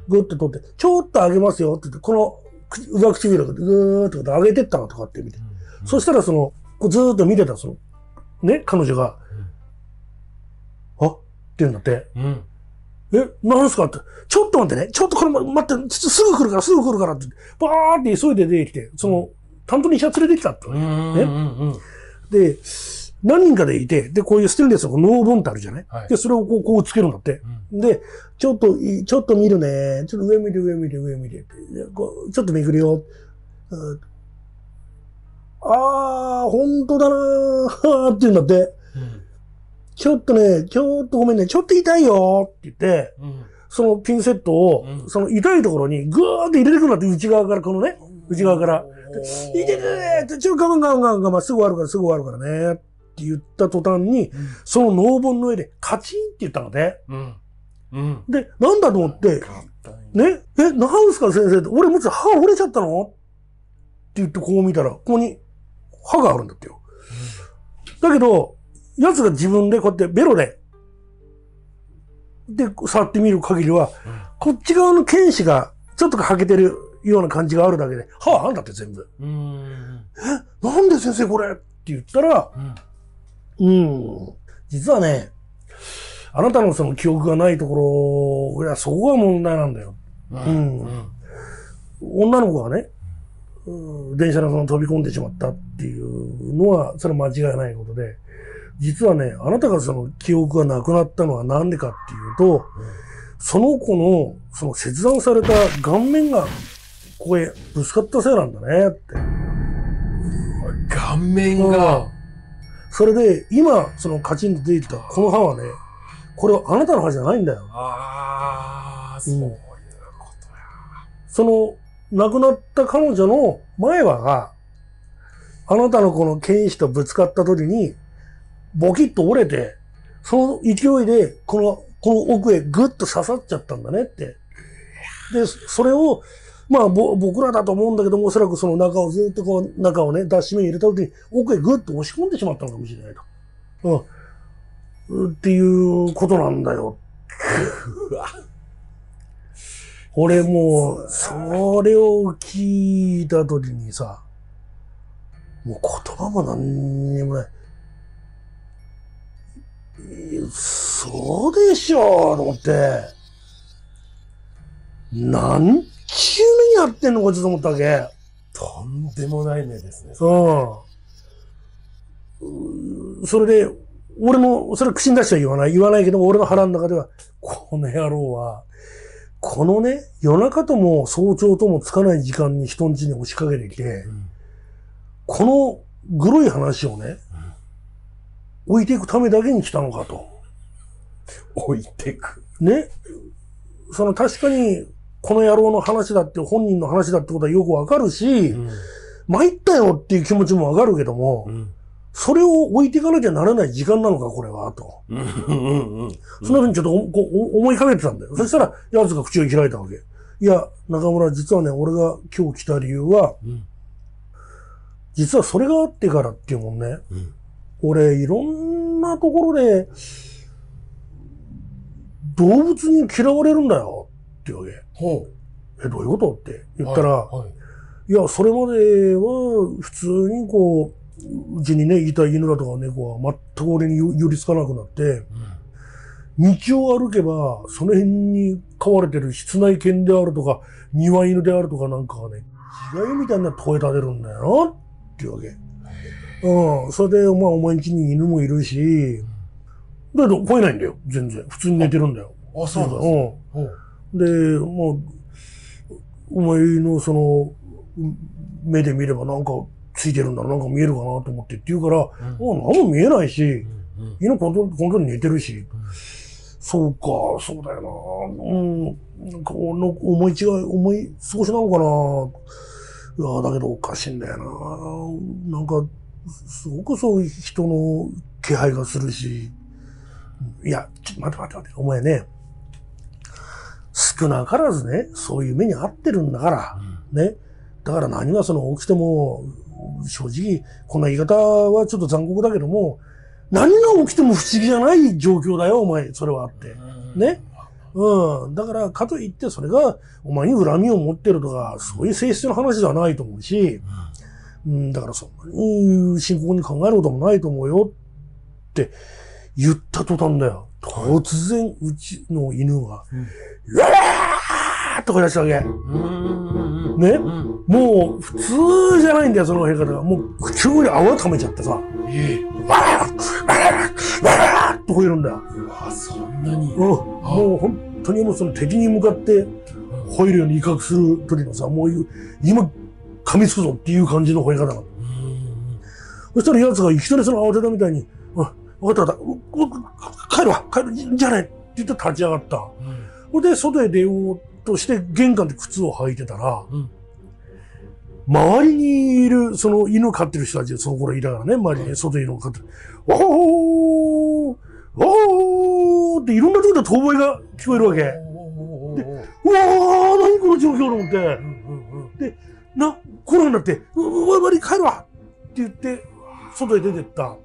ぐって取って、ちょっと上げますよって言って、この上唇をぐーっと上げてったのとかって見て。うん、そしたらその、こうずーっと見てたその、ね、彼女が、うん、あって言うんだって。うん、え、なんすかって。ちょっと待ってね。ちょっとこれ待って、すぐ来るから、すぐ来るからって。バーって急いで出てきて、その、担当に医者連れてきたって。ね。うんうん、で、何人かでいて、で、こういうステンレスのノーボンってあるじゃない、はい、で、それをこう、こうつけるんだって。うん、で、ちょっと、ちょっと見るね。ちょっと上見て、上見て、上見て。こうちょっとめくるよ。うん、あー、ほんとだなーって言うんだって。うん、ちょっとね、ちょっとごめんね、ちょっと痛いよって言って、うん、そのピンセットを、うん、その痛いところにぐーって入れてくるんだって、内側から、このね、内側から。痛いててちょ、我慢我慢我慢我慢、すぐ終わるから、すぐ終わるからね。って言った途端に、うん、そのノーボンの上でカチンって言ったので、うんうん、で、なんだと思って、ね、え、なんすか先生って、俺もちろん歯折れちゃったのって言ってこう見たら、ここに歯があるんだってよ。うん、だけど、奴が自分でこうやってベロで、で、触ってみる限りは、うん、こっち側の剣士がちょっと欠けてるような感じがあるだけで、歯はあるんだって全部。うん、え、なんで先生これって言ったら、うんうん。実はね、あなたのその記憶がないところ、いや、そこが問題なんだよ。うん。うんうん、女の子がね、うん、電車のその飛び込んでしまったっていうのは、それは間違いないことで、実はね、あなたがその記憶がなくなったのはなんでかっていうと、うん、その子の、その切断された顔面が、ここへぶつかったせいなんだねって。 顔面が、うんそれで、今、そのカチンと出てきたこの歯はね、これはあなたの歯じゃないんだよ。 ああ、そういうことや。 その、亡くなった彼女の前歯が、あなたのこの剣士とぶつかった時に、ボキッと折れて、その勢いで、この、この奥へグッと刺さっちゃったんだねって。で、それを、まあ、ぼ、僕らだと思うんだけども、おそらくその中をずっとこう、中をね、脱脂面入れた時に、奥へぐっと押し込んでしまったのかもしれないと。うん。っていうことなんだよ。俺もう、それを聞いた時にさ、もう言葉も何にもない。そうでしょうと思って。なんちゅう目にあってんのこいつと思ったわけ。 とんでもない目ですね。 うん。それで、俺の、それ口に出しては言わない。言わないけども、俺の腹の中では、この野郎は、このね、夜中とも早朝ともつかない時間に人ん家に押しかけてきて、うん、このグロい話をね、うん、置いていくためだけに来たのかと。 置いていく。 ね。その確かに、この野郎の話だって、本人の話だってことはよくわかるし、うん、参ったよっていう気持ちもわかるけども、うん、それを置いていかなきゃならない時間なのか、これは、と。うんうんうん、そんな風にちょっとこう思いかけてたんだよ。そしたら、奴が口を開いたわけ。いや、中村、実はね、俺が今日来た理由は、うん、実はそれがあってからっていうもんね、うん、俺、いろんなところで、動物に嫌われるんだよ、っていうわけ。ほう。え、どういうことって言ったら、はいはい、いや、それまでは普通にこう、うちにね、いた犬だとか猫は全く俺に寄りつかなくなって、うん、道を歩けば、その辺に飼われてる室内犬であるとか、庭犬であるとかなんかがね、違いみたいな声立てるんだよな、っていうわけ。うん。それで、まあ、お前ん家に犬もいるし、だけど、吠えないんだよ、全然。普通に寝てるんだよ。 あ、そうなんですか。うんで、もう、お前のその、目で見ればなんかついてるんだろ、なんか見えるかなと思ってって言うから、うん、何も見えないし、うん、犬本当に寝てるし、うん、そうか、そうだよな、うん、なんか思い違い、思い少しなのかな、いや、だけどおかしいんだよな、なんか、すごくそういう人の気配がするし、いや、ちょっと待って待って待って、お前ね、少なからずね、そういう目に遭ってるんだから、うん、ね。だから何がその起きても、正直、こんな言い方はちょっと残酷だけども、何が起きても不思議じゃない状況だよ、お前、それはあって。ね。 うん。だから、かといってそれが、お前に恨みを持ってるとか、そういう性質の話ではないと思うし、うん、だからそんなに深刻に考えることもないと思うよって言った途端だよ。突然、うちの犬が、うわーっと吠え出したわけ。ね、もう、普通じゃないんだよ、その吠え方が。もう、口より泡溜めちゃってさ。ええ。わーわーわーっと吠えるんだよ。 うわ、そんなに。 うん。もう本当にもうその敵に向かって吠えるように威嚇する時のさ、もう今噛みつくぞっていう感じの吠え方なの。そしたら奴がいきなりその慌てたみたいに、あ、わかったわかった、帰るわ、帰る、じゃあねって言って立ち上がった。うん、で、外へ出ようとして玄関で靴を履いてたら、うん、周りにいる、その犬を飼ってる人たち、その頃いたからね、周りに外に犬を飼ってる。わほーわーっていろんなところで遠吠えが聞こえるわけ。で、うわー何この状況と思って。で、な、来るんだって、うわ、悪い帰るわって言って、外へ出てった。はい、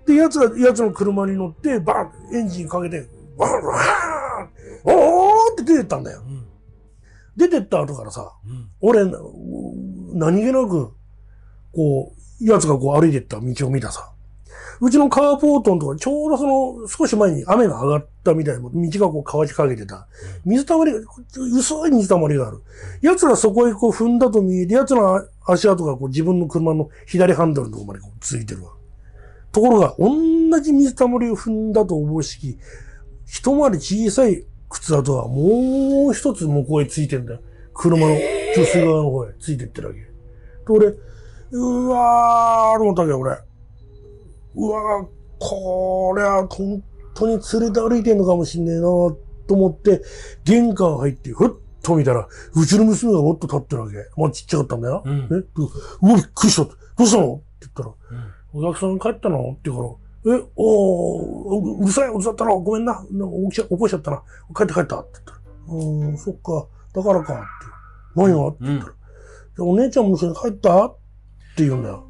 で、奴が、奴の車に乗って、バーンエンジンかけて、バーンバーンおーって出てったんだよ。うん、出てった後からさ、うん、俺、何気なく、こう、奴がこう歩いてった道を見たさ。うちのカーポートのところちょうどその、少し前に雨が上がったみたいな、道がこう乾きかけてた。水たまりが、薄い水たまりがある。奴がそこへこう踏んだと見えて、奴の足跡がこう自分の車の左ハンドルのところまでこうついてるわ。ところが、同じ水たまりを踏んだとおぼしき、一回り小さい靴跡がもう一つ向こうへついてんだよ。車の助手側の方へついてってるわけ。で、俺、うわーと思ったわけよ、俺。うわぁ、こりゃ、本当に連れて歩いてんのかもしんねえなと思って、玄関入って、ふっと見たら、うちの娘がもっと立ってるわけ。まあちっちゃかったんだよ。うん、ね、うわ、びっくりした。どうしたのって言ったら、うん、お客さん帰ったのって言うから、え、おー、うるさい、うるさったな、ごめんな。なんか起こしちゃったな。帰って帰ったって言ったら、うーん、そっか、だからかって。何がって言ったら、うん、お姉ちゃんも一緒に帰ったって言うんだよ。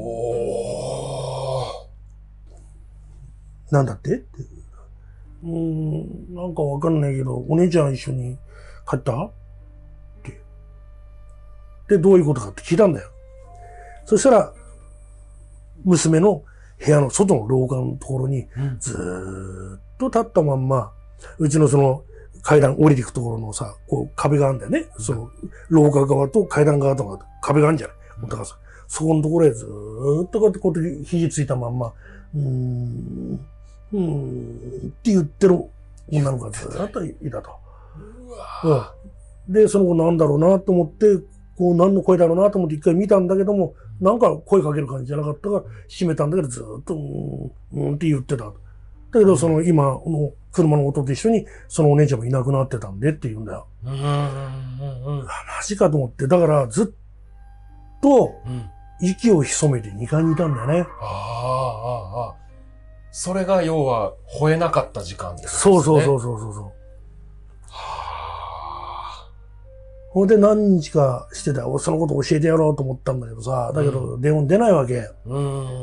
おー。なんだってって。うーん、なんかわかんないけど、お姉ちゃん一緒に帰ったって。で、どういうことかって聞いたんだよ。そしたら、娘の部屋の外の廊下のところに、ずーっと立ったまんま、うちのその階段降りていくところのさ、こう壁があるんだよね。その廊下側と階段側とか壁があるんじゃない。だからさ、そこのところへずーっとこうやってこうやって肘ついたまんま、うーん、うーんって言ってる女の子がずーっといたと。うわうん、で、その子なんだろうなと思って、こう何の声だろうなと思って一回見たんだけども、なんか声かける感じじゃなかったから閉めたんだけどずーっとうーん、うーんって言ってた。だけどその今の車の音と一緒にそのお姉ちゃんもいなくなってたんでって言うんだよ。うんうんうん、マジかと思って。だからずっと息を潜めてにかいにいたんだよね。 ああ、ああ、それが要は吠えなかった時間ですね。 そうそうそうそうそうそう。はあ。ほんで何日かしてた。そのこと教えてやろうと思ったんだけどさ。だけど電話出ないわけ。うん。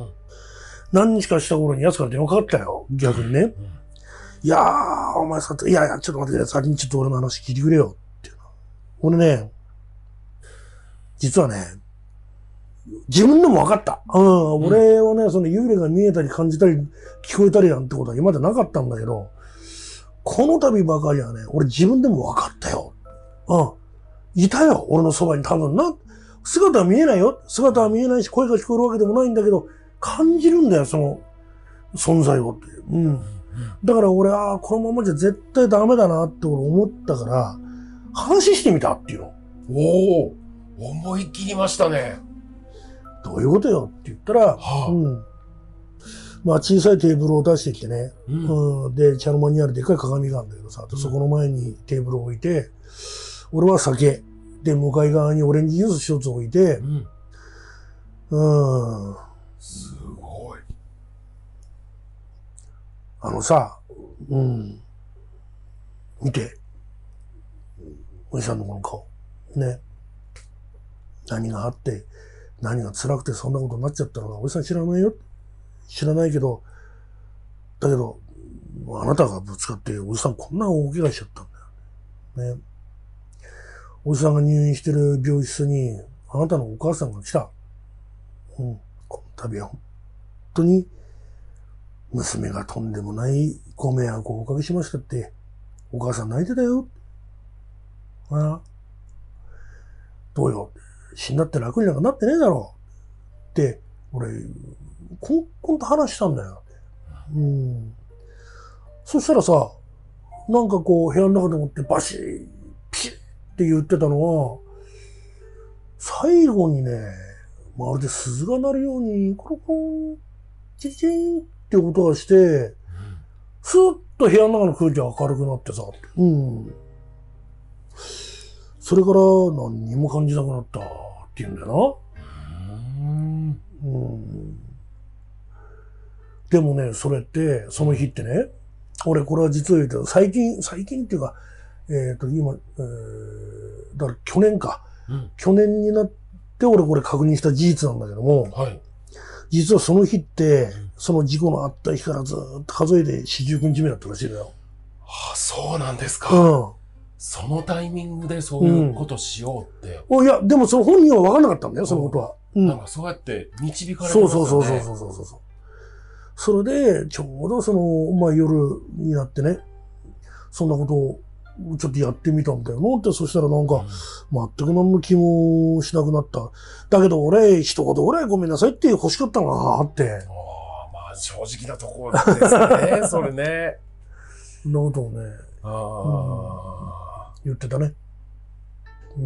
何日かした頃に奴から電話かかったよ。逆にね。うん、いやー、お前さ、いやいや、ちょっと待ってくれ。先にちょっと俺の話聞いてくれよ。っていうの。俺ね、実はね、自分でも分かった。うん。うん、俺はね、その幽霊が見えたり感じたり聞こえたりなんてことは今までなかったんだけど、この度ばかりはね、俺自分でも分かったよ。うん。いたよ。俺のそばに多分な。姿は見えないよ。姿は見えないし、声が聞こえるわけでもないんだけど、感じるんだよ、その存在をって。うん。だから俺は、このままじゃ絶対ダメだなって俺思ったから、話してみたっていうの。 おお、思い切りましたね。 どういうことよって言ったら、はあ、うん。まあ小さいテーブルを出してきてね。うん。うん、で、茶の間にあるでっかい鏡があるんだけどさ、うん、そこの前にテーブルを置いて、俺は酒。で、向かい側にオレンジジュース一つ置いて、うん。うん。 すごい。 あのさ、うん。見て。おじさんのこの顔。ね。何があって、何が辛くてそんなことになっちゃったのか、おじさん知らないよ。知らないけど、だけど、 あなたがぶつかって、おじさんこんな大怪我しちゃったんだよ。ね。おじさんが入院してる病室に、あなたのお母さんが来た。うん。この度は本当に、娘がとんでもないご迷惑をおかけしましたって、お母さん泣いてたよ。ああ。どうよ。死んだって楽になんかなってねえだろ。って、俺、こん、こんと話したんだよ。うん。そしたらさ、なんかこう、部屋の中でもってバシッ、ピシッって言ってたのは、最後にね、まるで鈴が鳴るように、コロコン、チチンって音がして、スーッと部屋の中の空気が明るくなってさ、うん。それから何にも感じなくなったって言うんだよな。うん。うん。でもね、それって、その日ってね、俺これは実を言うと、最近、最近っていうか、えっと、今、えー、だから去年か。うん、去年になって俺これ確認した事実なんだけども、はい、実はその日って、その事故のあった日からずっと数えてよんじゅうくにちめだったらしいのよ。 ああ、そうなんですか。うん。そのタイミングでそういうことしようって。 うん、いや、でもその本人は分からなかったんだよ、そのことは。 うん、なんかそうやって導かれてますよね。 そうそうそうそうそうそう。それで、ちょうどその、まあ夜になってね、そんなことをちょっとやってみたんだよなって、そしたらなんか、全く何の気もしなくなった。だけど俺、一言ぐらいごめんなさいって欲しかったなって。ああ、まあ正直なところですね、それね。 そんなことをね、 ああ、 うん、言ってたね。うん。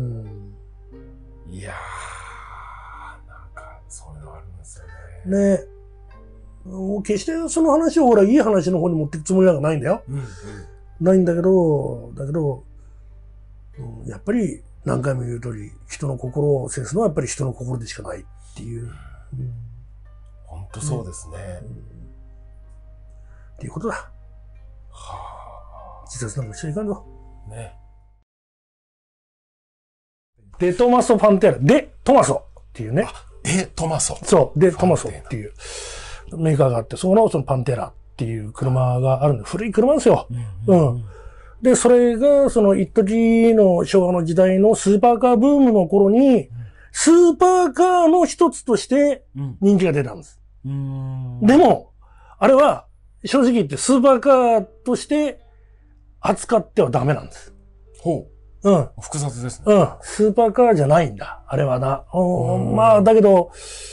いやー、なんかそういうのあるんですよね。 ねえ。決してその話をほら、いい話の方に持っていくつもりなんかないんだよ。うんうん、ないんだけど、だけど、うん、やっぱり何回も言う通り、人の心を制すのはやっぱり人の心でしかないっていう。うん、 本当そうですね、うんうん。 っていうことだ。はあ、自殺なんかしちゃいかんぞ。ね。デトマソ・パンテーラ。デ・トマソっていうね。 デ・トマソ。 そう、デ・トマソっていうメーカーがあって、そこのそのパンテーラっていう車があるんで、古い車ですよ。うん、うん。で、それが、その一時の昭和の時代のスーパーカーブームの頃に、スーパーカーの一つとして人気が出たんです。うん、でも、あれは、正直言ってスーパーカーとして扱ってはダメなんです。 ほう。うん。 複雑ですね。 うん。スーパーカーじゃないんだ。あれはな。うん、まあ、だけど、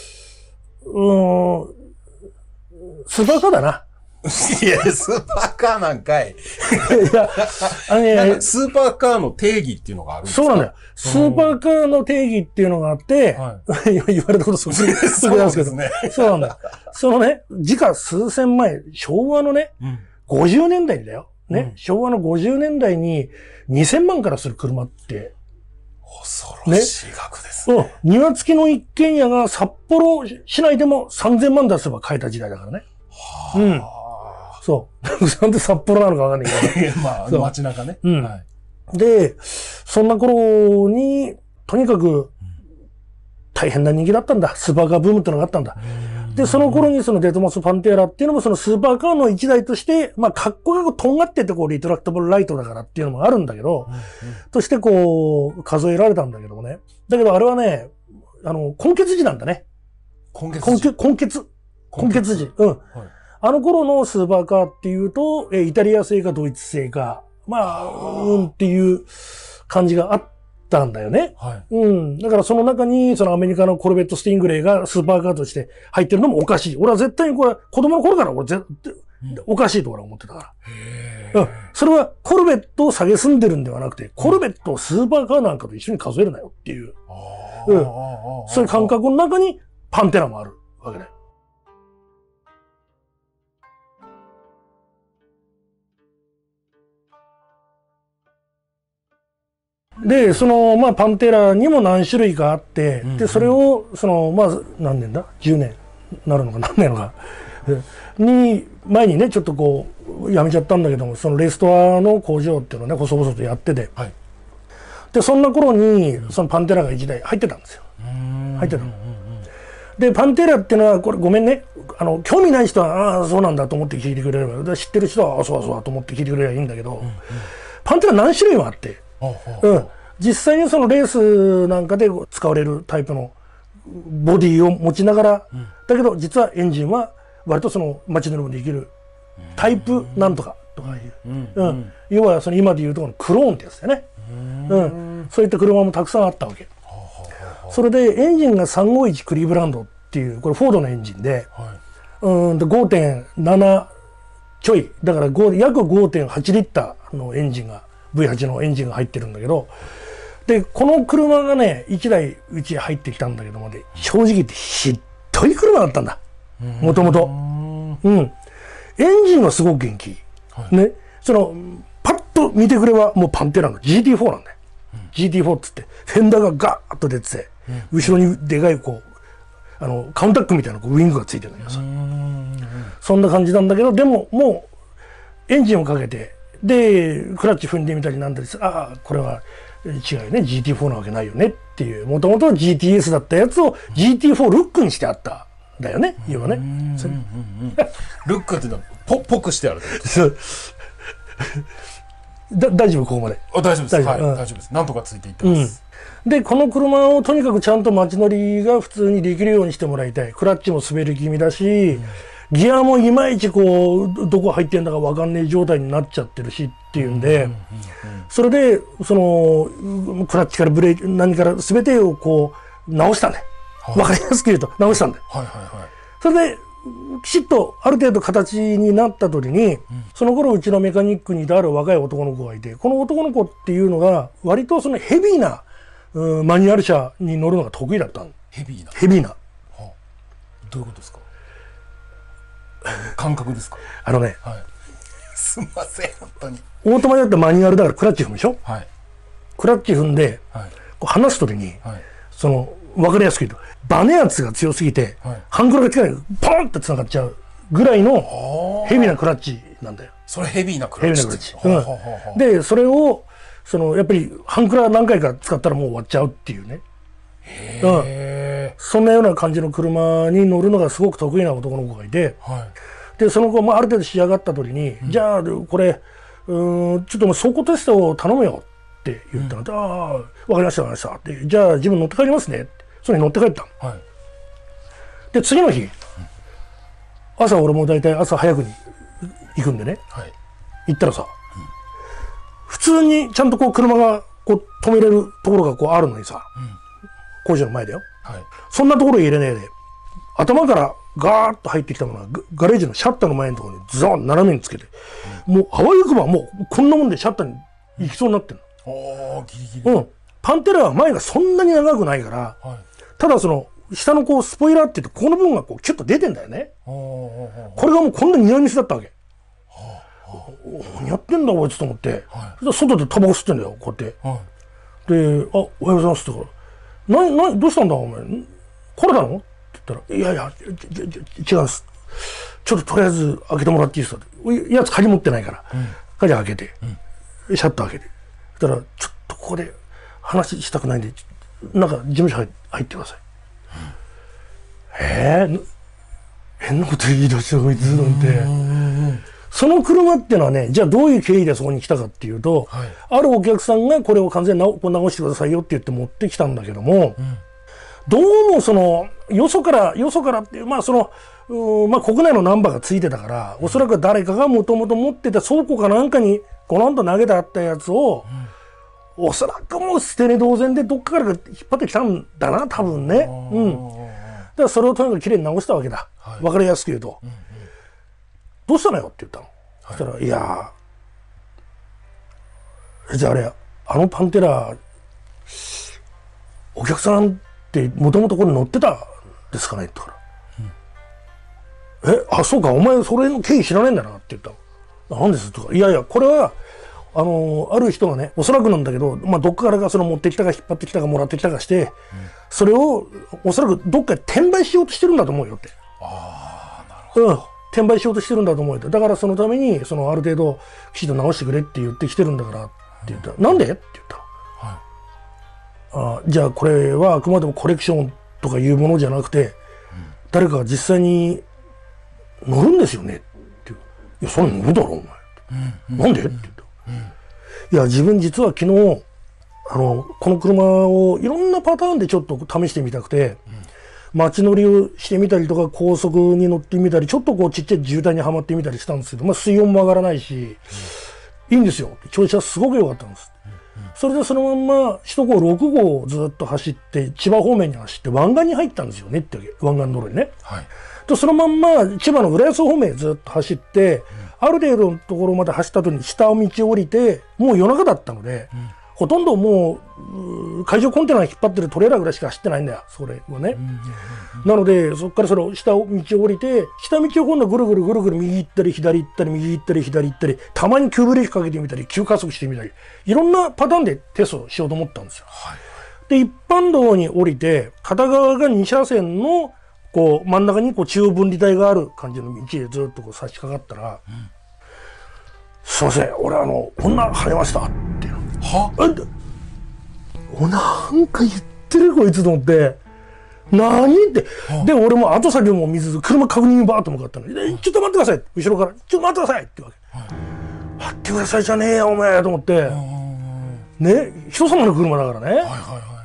うん、スーパーカーだな。 いや、スーパーカーなんかい。 いや、あのね、 スーパーカーの定義っていうのがあるんですか？ そうなんだよ。スーパーカーの定義っていうのがあって、はい、言われたことすごいそうなんですけど、ね、そうなんだよ。そのね、時価数千万円、昭和のね、うん、ごじゅうねんだいだよ。ね、うん、昭和のごじゅうねんだいににせんまんからする車って、 恐ろしい額ですね。 うん。庭付きの一軒家が札幌市内でもさんぜんまん出せば買えた時代だからね。はあ、うん。そう。なんで札幌なのかわかんないけど。 まあ、街中ね。 うん。はい、で、そんな頃に、とにかく、大変な人気だったんだ。スーパーカーブームってのがあったんだ。で、その頃にそのデトマス・パンテーラっていうのもそのスーパーカーの一台として、まあ、格好がこうとんがっててこう、リトラクタブルライトだからっていうのもあるんだけど、うんうん、としてこう、数えられたんだけどもね。だけどあれはね、あの、根血時なんだね。 根血時根血。根血時。うん。はい、あの頃のスーパーカーっていうと、え、イタリア製かドイツ製か、まあ、うんっていう感じがあったんだよね。はい。うん。だからその中に、そのアメリカのコルベット・スティングレイがスーパーカーとして入ってるのもおかしい。俺は絶対にこれ、子供の頃から俺絶対、おかしいと俺は思ってたから。うん。それはコルベットを下げすんでるんではなくて、コルベットをスーパーカーなんかと一緒に数えるなよっていう。うん。そういう感覚の中にパンテラもあるわけだよ。で、その、まあ、パンテラにも何種類かあって、うんうん、で、それを、その、まあ、何年だ ?じゅう 年なるのか何年のか。に、前にね、ちょっとこう、辞めちゃったんだけども、そのレストアの工場っていうのをね、細々とやってて。はい、で、そんな頃に、そのパンテラがいちだい入ってたんですよ。入ってたの。で、パンテラっていうのは、これごめんね。 あの興味ない人はああそうなんだと思って聞いてくれれば、知ってる人はああそうそうと思って聞いてくれればいいんだけど、うんうん、パンテラ何種類もあって、うん、実際にそのレースなんかで使われるタイプのボディを持ちながら、うん、だけど実はエンジンは割とその街乗りもできるタイプなんとかとかいう、うんうん、要はその今でいうところのクローンってやつだよね、うん、そういった車もたくさんあったわけ。それでエンジンがさんごいちクリーブランドっていうこれフォードのエンジンで、はい、うんと ごてんなな ちょいだから約 ごてんはち リッターのエンジンが ブイはち のエンジンが入ってるんだけど、でこの車がねいちだいうち入ってきたんだけどもね、正直言ってひっどい車だったんだもともと。うんエンジンはすごく元気、はい、ねそのパッと見てくればもうパンテラの ジーティーフォー なんだよ、うん、ジーティーフォー っつってフェンダーがガーッと出てて、うん、後ろにでかいこうあのカウンタックみたいなこうウィングがついてるんだけどさ、そんな感じなんだけど、でももうエンジンをかけてでクラッチ踏んでみたりなんだりする、ああこれは違うよね ジーティーフォー なわけないよねっていう、もともと ジーティーエス だったやつを ジーティーフォー ルックにしてあっただよね、要はね。 ルックっていうのはポぽくしてあるだ大丈夫ここまで。 あ大丈夫です。はい、うん、大丈夫です。なんとかついていってます。 うん、でこの車をとにかくちゃんと街乗りが普通にできるようにしてもらいたい。クラッチも滑り気味だし、うん、ギアもいまいちこうどこ入ってんだか分かんない状態になっちゃってるしっていうんで、それでそのクラッチからブレーキ何から全てをこう直したね。わかりやすく言うと直したんだよ。はいはいはい。それできちっとある程度形になった時に、うん、その頃うちのメカニックにいたある若い男の子がいて、この男の子っていうのが割とそのヘビーな、うん、マニュアル車に乗るのが得意だったの。 ヘビーなヘビーな、はあ、どういうことですか？感覚ですか？ あのね、 はい、すみません本当に。 オートマだったらマニュアルだからクラッチ踏むでしょ？ はい、 クラッチ踏んで、はい、こう離す時に、はい、その分かりやすく言うとバネ圧が強すぎて、はい、ハンクラが力がポンってつながっちゃうぐらいのヘビーなクラッチなんだよ。 それヘビーなクラッチ。 ヘビーなクラッチ。うん、でそれをそのやっぱりハンクラ何回か使ったらもう終わっちゃうっていうね。へうん、そんなような感じの車に乗るのがすごく得意な男の子がいて、はい、でその子もある程度仕上がった時に、うん、じゃあこれうんちょっともう走行テストを頼むよって言ったので、うん、ああ分かりました分かりましたってじゃあ自分乗って帰りますねってそれに乗って帰ったの。はい、で次の日、うん、朝俺も大体朝早くに行くんでね、はい、行ったらさ、うん、普通にちゃんとこう車がこう止めれるところがこうあるのにさ、うん、工場の前だよ、はい、そんなところ入れねえで頭からガーッと入ってきたものはガレージのシャッターの前のところにズドン斜めにつけて、うん、もうあわよくばもうこんなもんでシャッターに行きそうになってるの。 おーギリギリ。 うん。パンテラは前がそんなに長くないから、はい、ただその下のこうスポイラーって言ってこの部分がこうキュッと出てんだよね。これがもうこんなにニアミスだったわけ。何やってんだこいつと思って、はい、外でタバコ吸ってんだよこうやって、はい、で「あおはようございます」ってから「ななどうしたんだお前これだの?」って言ったら「いやいや違うんですちょっととりあえず開けてもらっていいですか」ってやつ鍵持ってないから、うん、鍵開けて、うん、シャッター開けてそしたら「ちょっとここで話したくないんでなんか事務所入ってください」うん、えー、変なこと言い出したこいつなんて。その車っていうのはね、じゃあどういう経緯でそこに来たかっていうと、はい、あるお客さんがこれを完全に直してくださいよって言って持ってきたんだけども、うん、どうもその、よそから、よそからっていう、まあその、うまあ国内のナンバーがついてたから、うん、おそらく誰かがもともと持ってた倉庫かなんかにゴロンと投げてあったやつを、うん、おそらくもう捨てね同然でどっかから引っ張ってきたんだな、多分ね。うん。だからそれをとにかくきれいに直したわけだ。はい、わかりやすく言うと。うんどうしたのよって言ったの。はい、そしたら、いやー、じゃああれ、あのパンテラ、お客さんってもともとこれ乗ってたんですかねって言ったら、うん、え、あ、そうか、お前それの経緯知らねえんだなって言ったの。なんですとか、いやいや、これは、あのー、ある人がね、おそらくなんだけど、まあ、どっかからがその持ってきたか引っ張ってきたかもらってきたかして、うん、それをおそらくどっかで転売しようとしてるんだと思うよって。ああ、なるほど。うん転売しようとしてるんだと思うよ。だからそのために、そのある程度、きちんと直してくれって言ってきてるんだからって言ったら、うん、なんでって言ったら、はい、あじゃあこれはあくまでもコレクションとかいうものじゃなくて、うん、誰かが実際に乗るんですよねっていう。いや、そんなの乗るだろ、お前。うん、なんでって言った。うん、いや、自分実は昨日、あの、この車をいろんなパターンでちょっと試してみたくて、うん、街乗りをしてみたりとか、高速に乗ってみたり、ちょっとこうちっちゃい渋滞にはまってみたりしたんですけど、まあ水温も上がらないし、うん、いいんですよ。調子はすごく良かったんです。うんうん、それでそのまんま首都高ろく号をずっと走って、千葉方面に走って湾岸に入ったんですよねってわけ。湾岸道路にね。はい、とそのまんま千葉の浦安方面へずっと走って、うん、ある程度のところまで走った後に下を道を降りて、もう夜中だったので、うん、ほとんどもう、海上コンテナが引っ張ってるトレーラーぐらいしか走ってないんだよ、それはね。うんうんうん、なので、そこからその下を道を降りて、下道を今度ぐるぐるぐるぐる右行ったり、左行ったり、右行ったり、左行ったり、たまに急ブレーキかけてみたり、急加速してみたり、いろんなパターンでテストしようと思ったんですよ。はい、で、一般道に降りて、片側がに車線の、こう、真ん中にこう中分離帯がある感じの道へずっとこう差し掛かったら、うん、すいません、俺あの、女跳ねましたっていうの。はおなんか言ってるこいつと思って、何って。で、俺も後先も見ず、車確認にバーッと向かったのに、ちょっと待ってください後ろから、ちょっと待ってくださいってわけ。はい、待ってくださいじゃねえよ、お前と思って。ね、人様の車だからね。はいはいはい、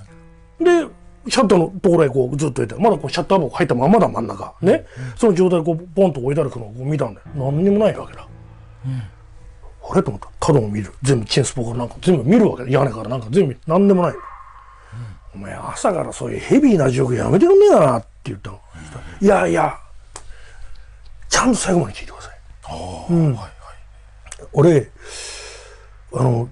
で、シャッターのところへこうずっといて、まだこうシャッターボック入ったまんまだ真ん中。ね。うんうん、その状態でこうポンと置いてある車をこう見たんだよ。何にもないわけだ。うん、あれと思った。角も見る。全部チェーンスポーからなんか全部見るわけだ。屋根からなんか全部何でもない。うん、お前朝からそういうヘビーなジョークやめてくんねえかなって言ったの。うん、いやいや、ちゃんと最後まで聞いてください。うん、はいはい、俺、あの、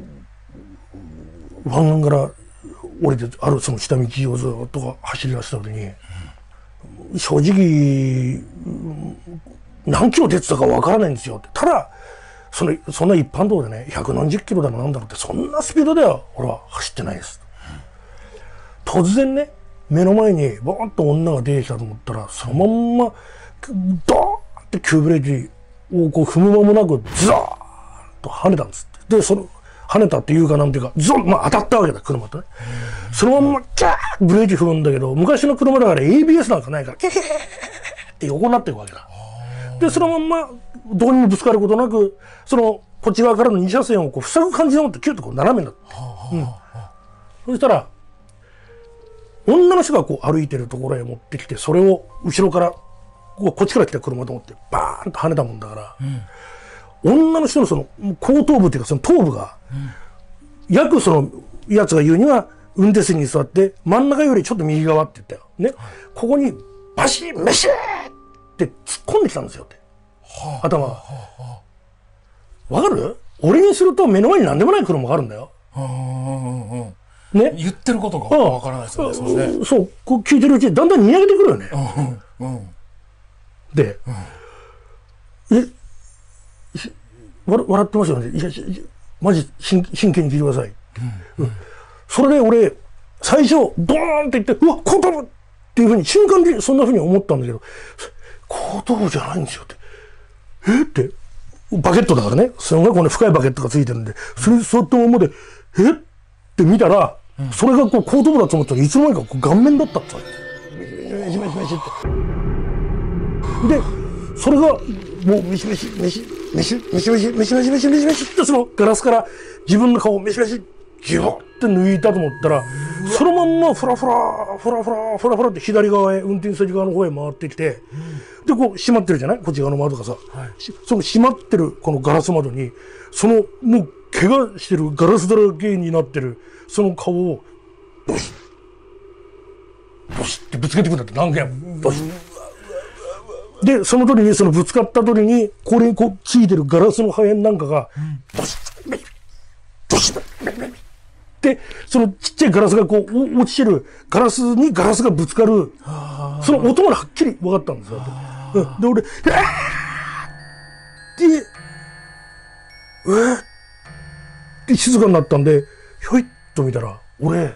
湾岸から降りてあるその下道をずっと走り出した時に、うん、正直何キロ出てたかわからないんですよって。ただそのそんな一般道でね百何十キロだのなんだろうってそんなスピードでは俺は走ってないです、うん、突然ね目の前にボーンと女が出てきたと思ったらそのまんまドーンって急ブレーキをこう踏む間もなくザーッと跳ねたんですって。でその跳ねたっていうかなんていうかゾン、まあ、当たったわけだ車とね。そのまんまキャーブレーキ踏むんだけど昔の車だから エービーエス なんかないからキャーって横になっていくわけだ。でそのまんまどこにもぶつかることなくそのこっち側からのに車線をこう塞ぐ感じでもってキュッとこう斜めになって、うん、そしたら女の人がこう歩いてるところへ持ってきてそれを後ろからこっちから来た車と思ってバーンと跳ねたもんだから、うん、女の人のその後頭部っていうかその頭部が、うん、約そのやつが言うには運転席に座って真ん中よりちょっと右側って言ったよね、はい、ここにバシッメシーって突っ込んできたんですよって、はあ、頭が、はあはあ、わかる？俺にすると目の前に何でもない車があるんだよ、はあはあ、ね、 言ってることがわからないですよね、そうですね。 そう、こう聞いてるうちにだんだん煮上げてくるよね、うんうん、で、うん、え笑, 笑ってますよね。いやマジ 真, 真剣に聞いてください、うんうん、それで俺最初ドーンって言ってうわ後頭部っていうふうに瞬間でそんなふうに思ったんだけど後頭部じゃないんですよってえってバケットだからねすごいこの深いバケットがついてるんでそれ座ったままでえって見たら、うん、それがこう後頭部だと思ったらいつの間にかこう顔面だったってメシメシメシってでそれがもうメシメシメシメシメシメシメシメシメシメシメシメシってそのガラスから自分の顔をメシメシギュッって抜いたと思ったらそのまんまフラフラフラフラフラフラって左側へ運転席側の方へ回ってきて、でこう閉まってるじゃないこっち側の窓がさ、はい、その閉まってるこのガラス窓にそのもう怪我してるガラスだらけになってるその顔をボシッボシッってぶつけてくんだって何回もボシッでその時にそのぶつかった時にこれにこうついてるガラスの破片なんかがボシッボシッでそのちっちゃいガラスがこう落ちてるガラスにガラスがぶつかるその音がはっきり分かったんですよ。で俺「えー!」って「えー!」って静かになったんでひょいっと見たら俺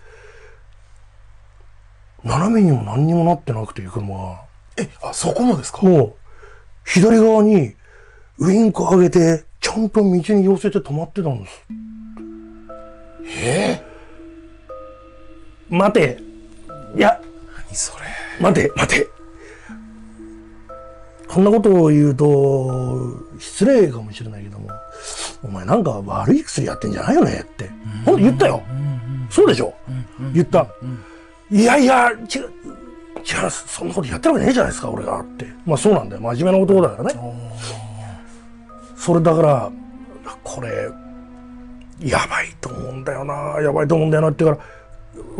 斜めにも何にもなってなくて車がえあそこもですか？ もう左側にウインク上げてちゃんと道に寄せて止まってたんです。 えー、待ていや何それ待て待てそんなことを言うと失礼かもしれないけども、お前なんか悪い薬やってんじゃないよねって、ほんと言ったよ。そうでしょ、言った。いやいや、違う、違う、そんなことやってるわけねえじゃないですか、俺がって。まあそうなんだよ。真面目な男だからね。それだから、これ、やばいと思うんだよな、やばいと思うんだよなって言うから、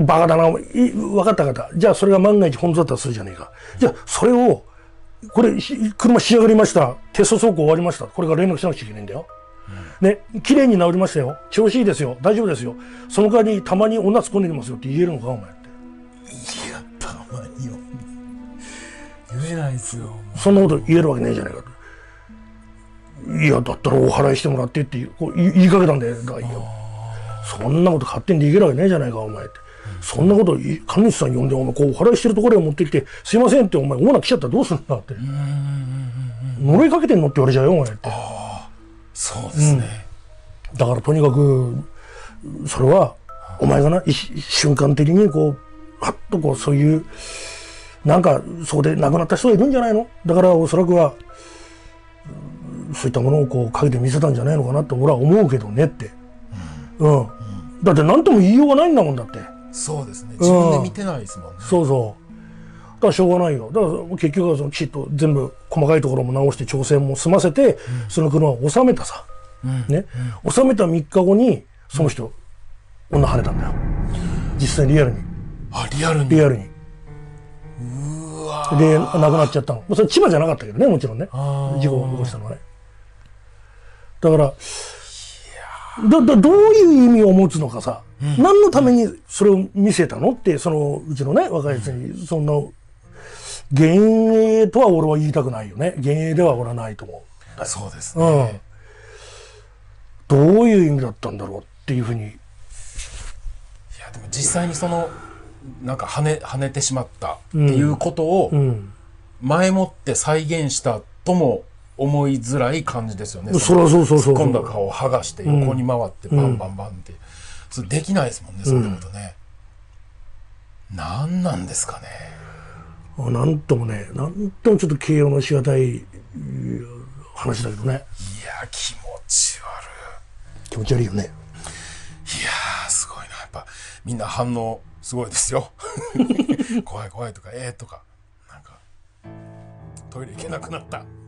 バカだな、い分かった分かった。じゃあそれが万が一本当だったらするじゃねえか。じゃあそれを、これ、車仕上がりました。テスト走行終わりました。これから連絡しなくちゃいけないんだよ。うん、ね、綺麗に治りましたよ。調子いいですよ。大丈夫ですよ。その代わりにたまに女突っ込んできますよって言えるのか、お前って。 いや、たまによ。言えないですよ。 そんなこと言えるわけねえじゃないかと。いや、だったらお払いしてもらってってこう言いかけたんだよ。だからそんなこと勝手にできるわけねえじゃないか、お前って。そんなこと神主さん呼んでお前こうお払いしてるところへ持ってきて「すいません」って「お前オーナー来ちゃったらどうすんだ」って「呪いかけてんの?」って言われちゃうよお前って。 ああ、そうですね、 うん、だからとにかくそれはお前がな瞬間的にこうはっとこうそういうなんかそこで亡くなった人がいるんじゃないの。だからおそらくはそういったものをこうかけて見せたんじゃないのかなって俺は思うけどねって。うん、うん、だって何とも言いようがないんだもんだって。 そうですね。自分で見てないですもんね。 うん、そうそう。だからしょうがないよ。だから結局はそのきちっと全部細かいところも直して調整も済ませて、うん、その車を収めたさ。うん、ね、うん、収めたみっかごにその人、うん、女跳ねたんだよ。実際リアルに。 あ、リアルに。 リアルに。 うわ。 で亡くなっちゃったの。それ千葉じゃなかったけどね、もちろんね。事故を起こしたのはね。だから。だだどういう意味を持つのかさ、うん、何のためにそれを見せたのってそのうちのね若いやつにそんな幻影とは俺は言いたくないよね。幻影では俺はないと思う。 そうですね、 うん、どういう意味だったんだろうっていうふうに。いやでも実際にそのなんか跳ね跳ねてしまったっていうことを前もって再現したとも思いづらい感じですよね。 そらそうそうそう。 突っ込んだ顔を剥がして横に回ってバンバンバンって、うん、それできないですもんね、そういうことね。うん、何なんですかね。 なんともね、なんともちょっと形容のしがたい話だけどね。いや気持ち悪い。 気持ち悪いよね。いやーすごいな。やっぱみんな反応すごいですよ。怖い怖いとかええー、とかなんかトイレ行けなくなった。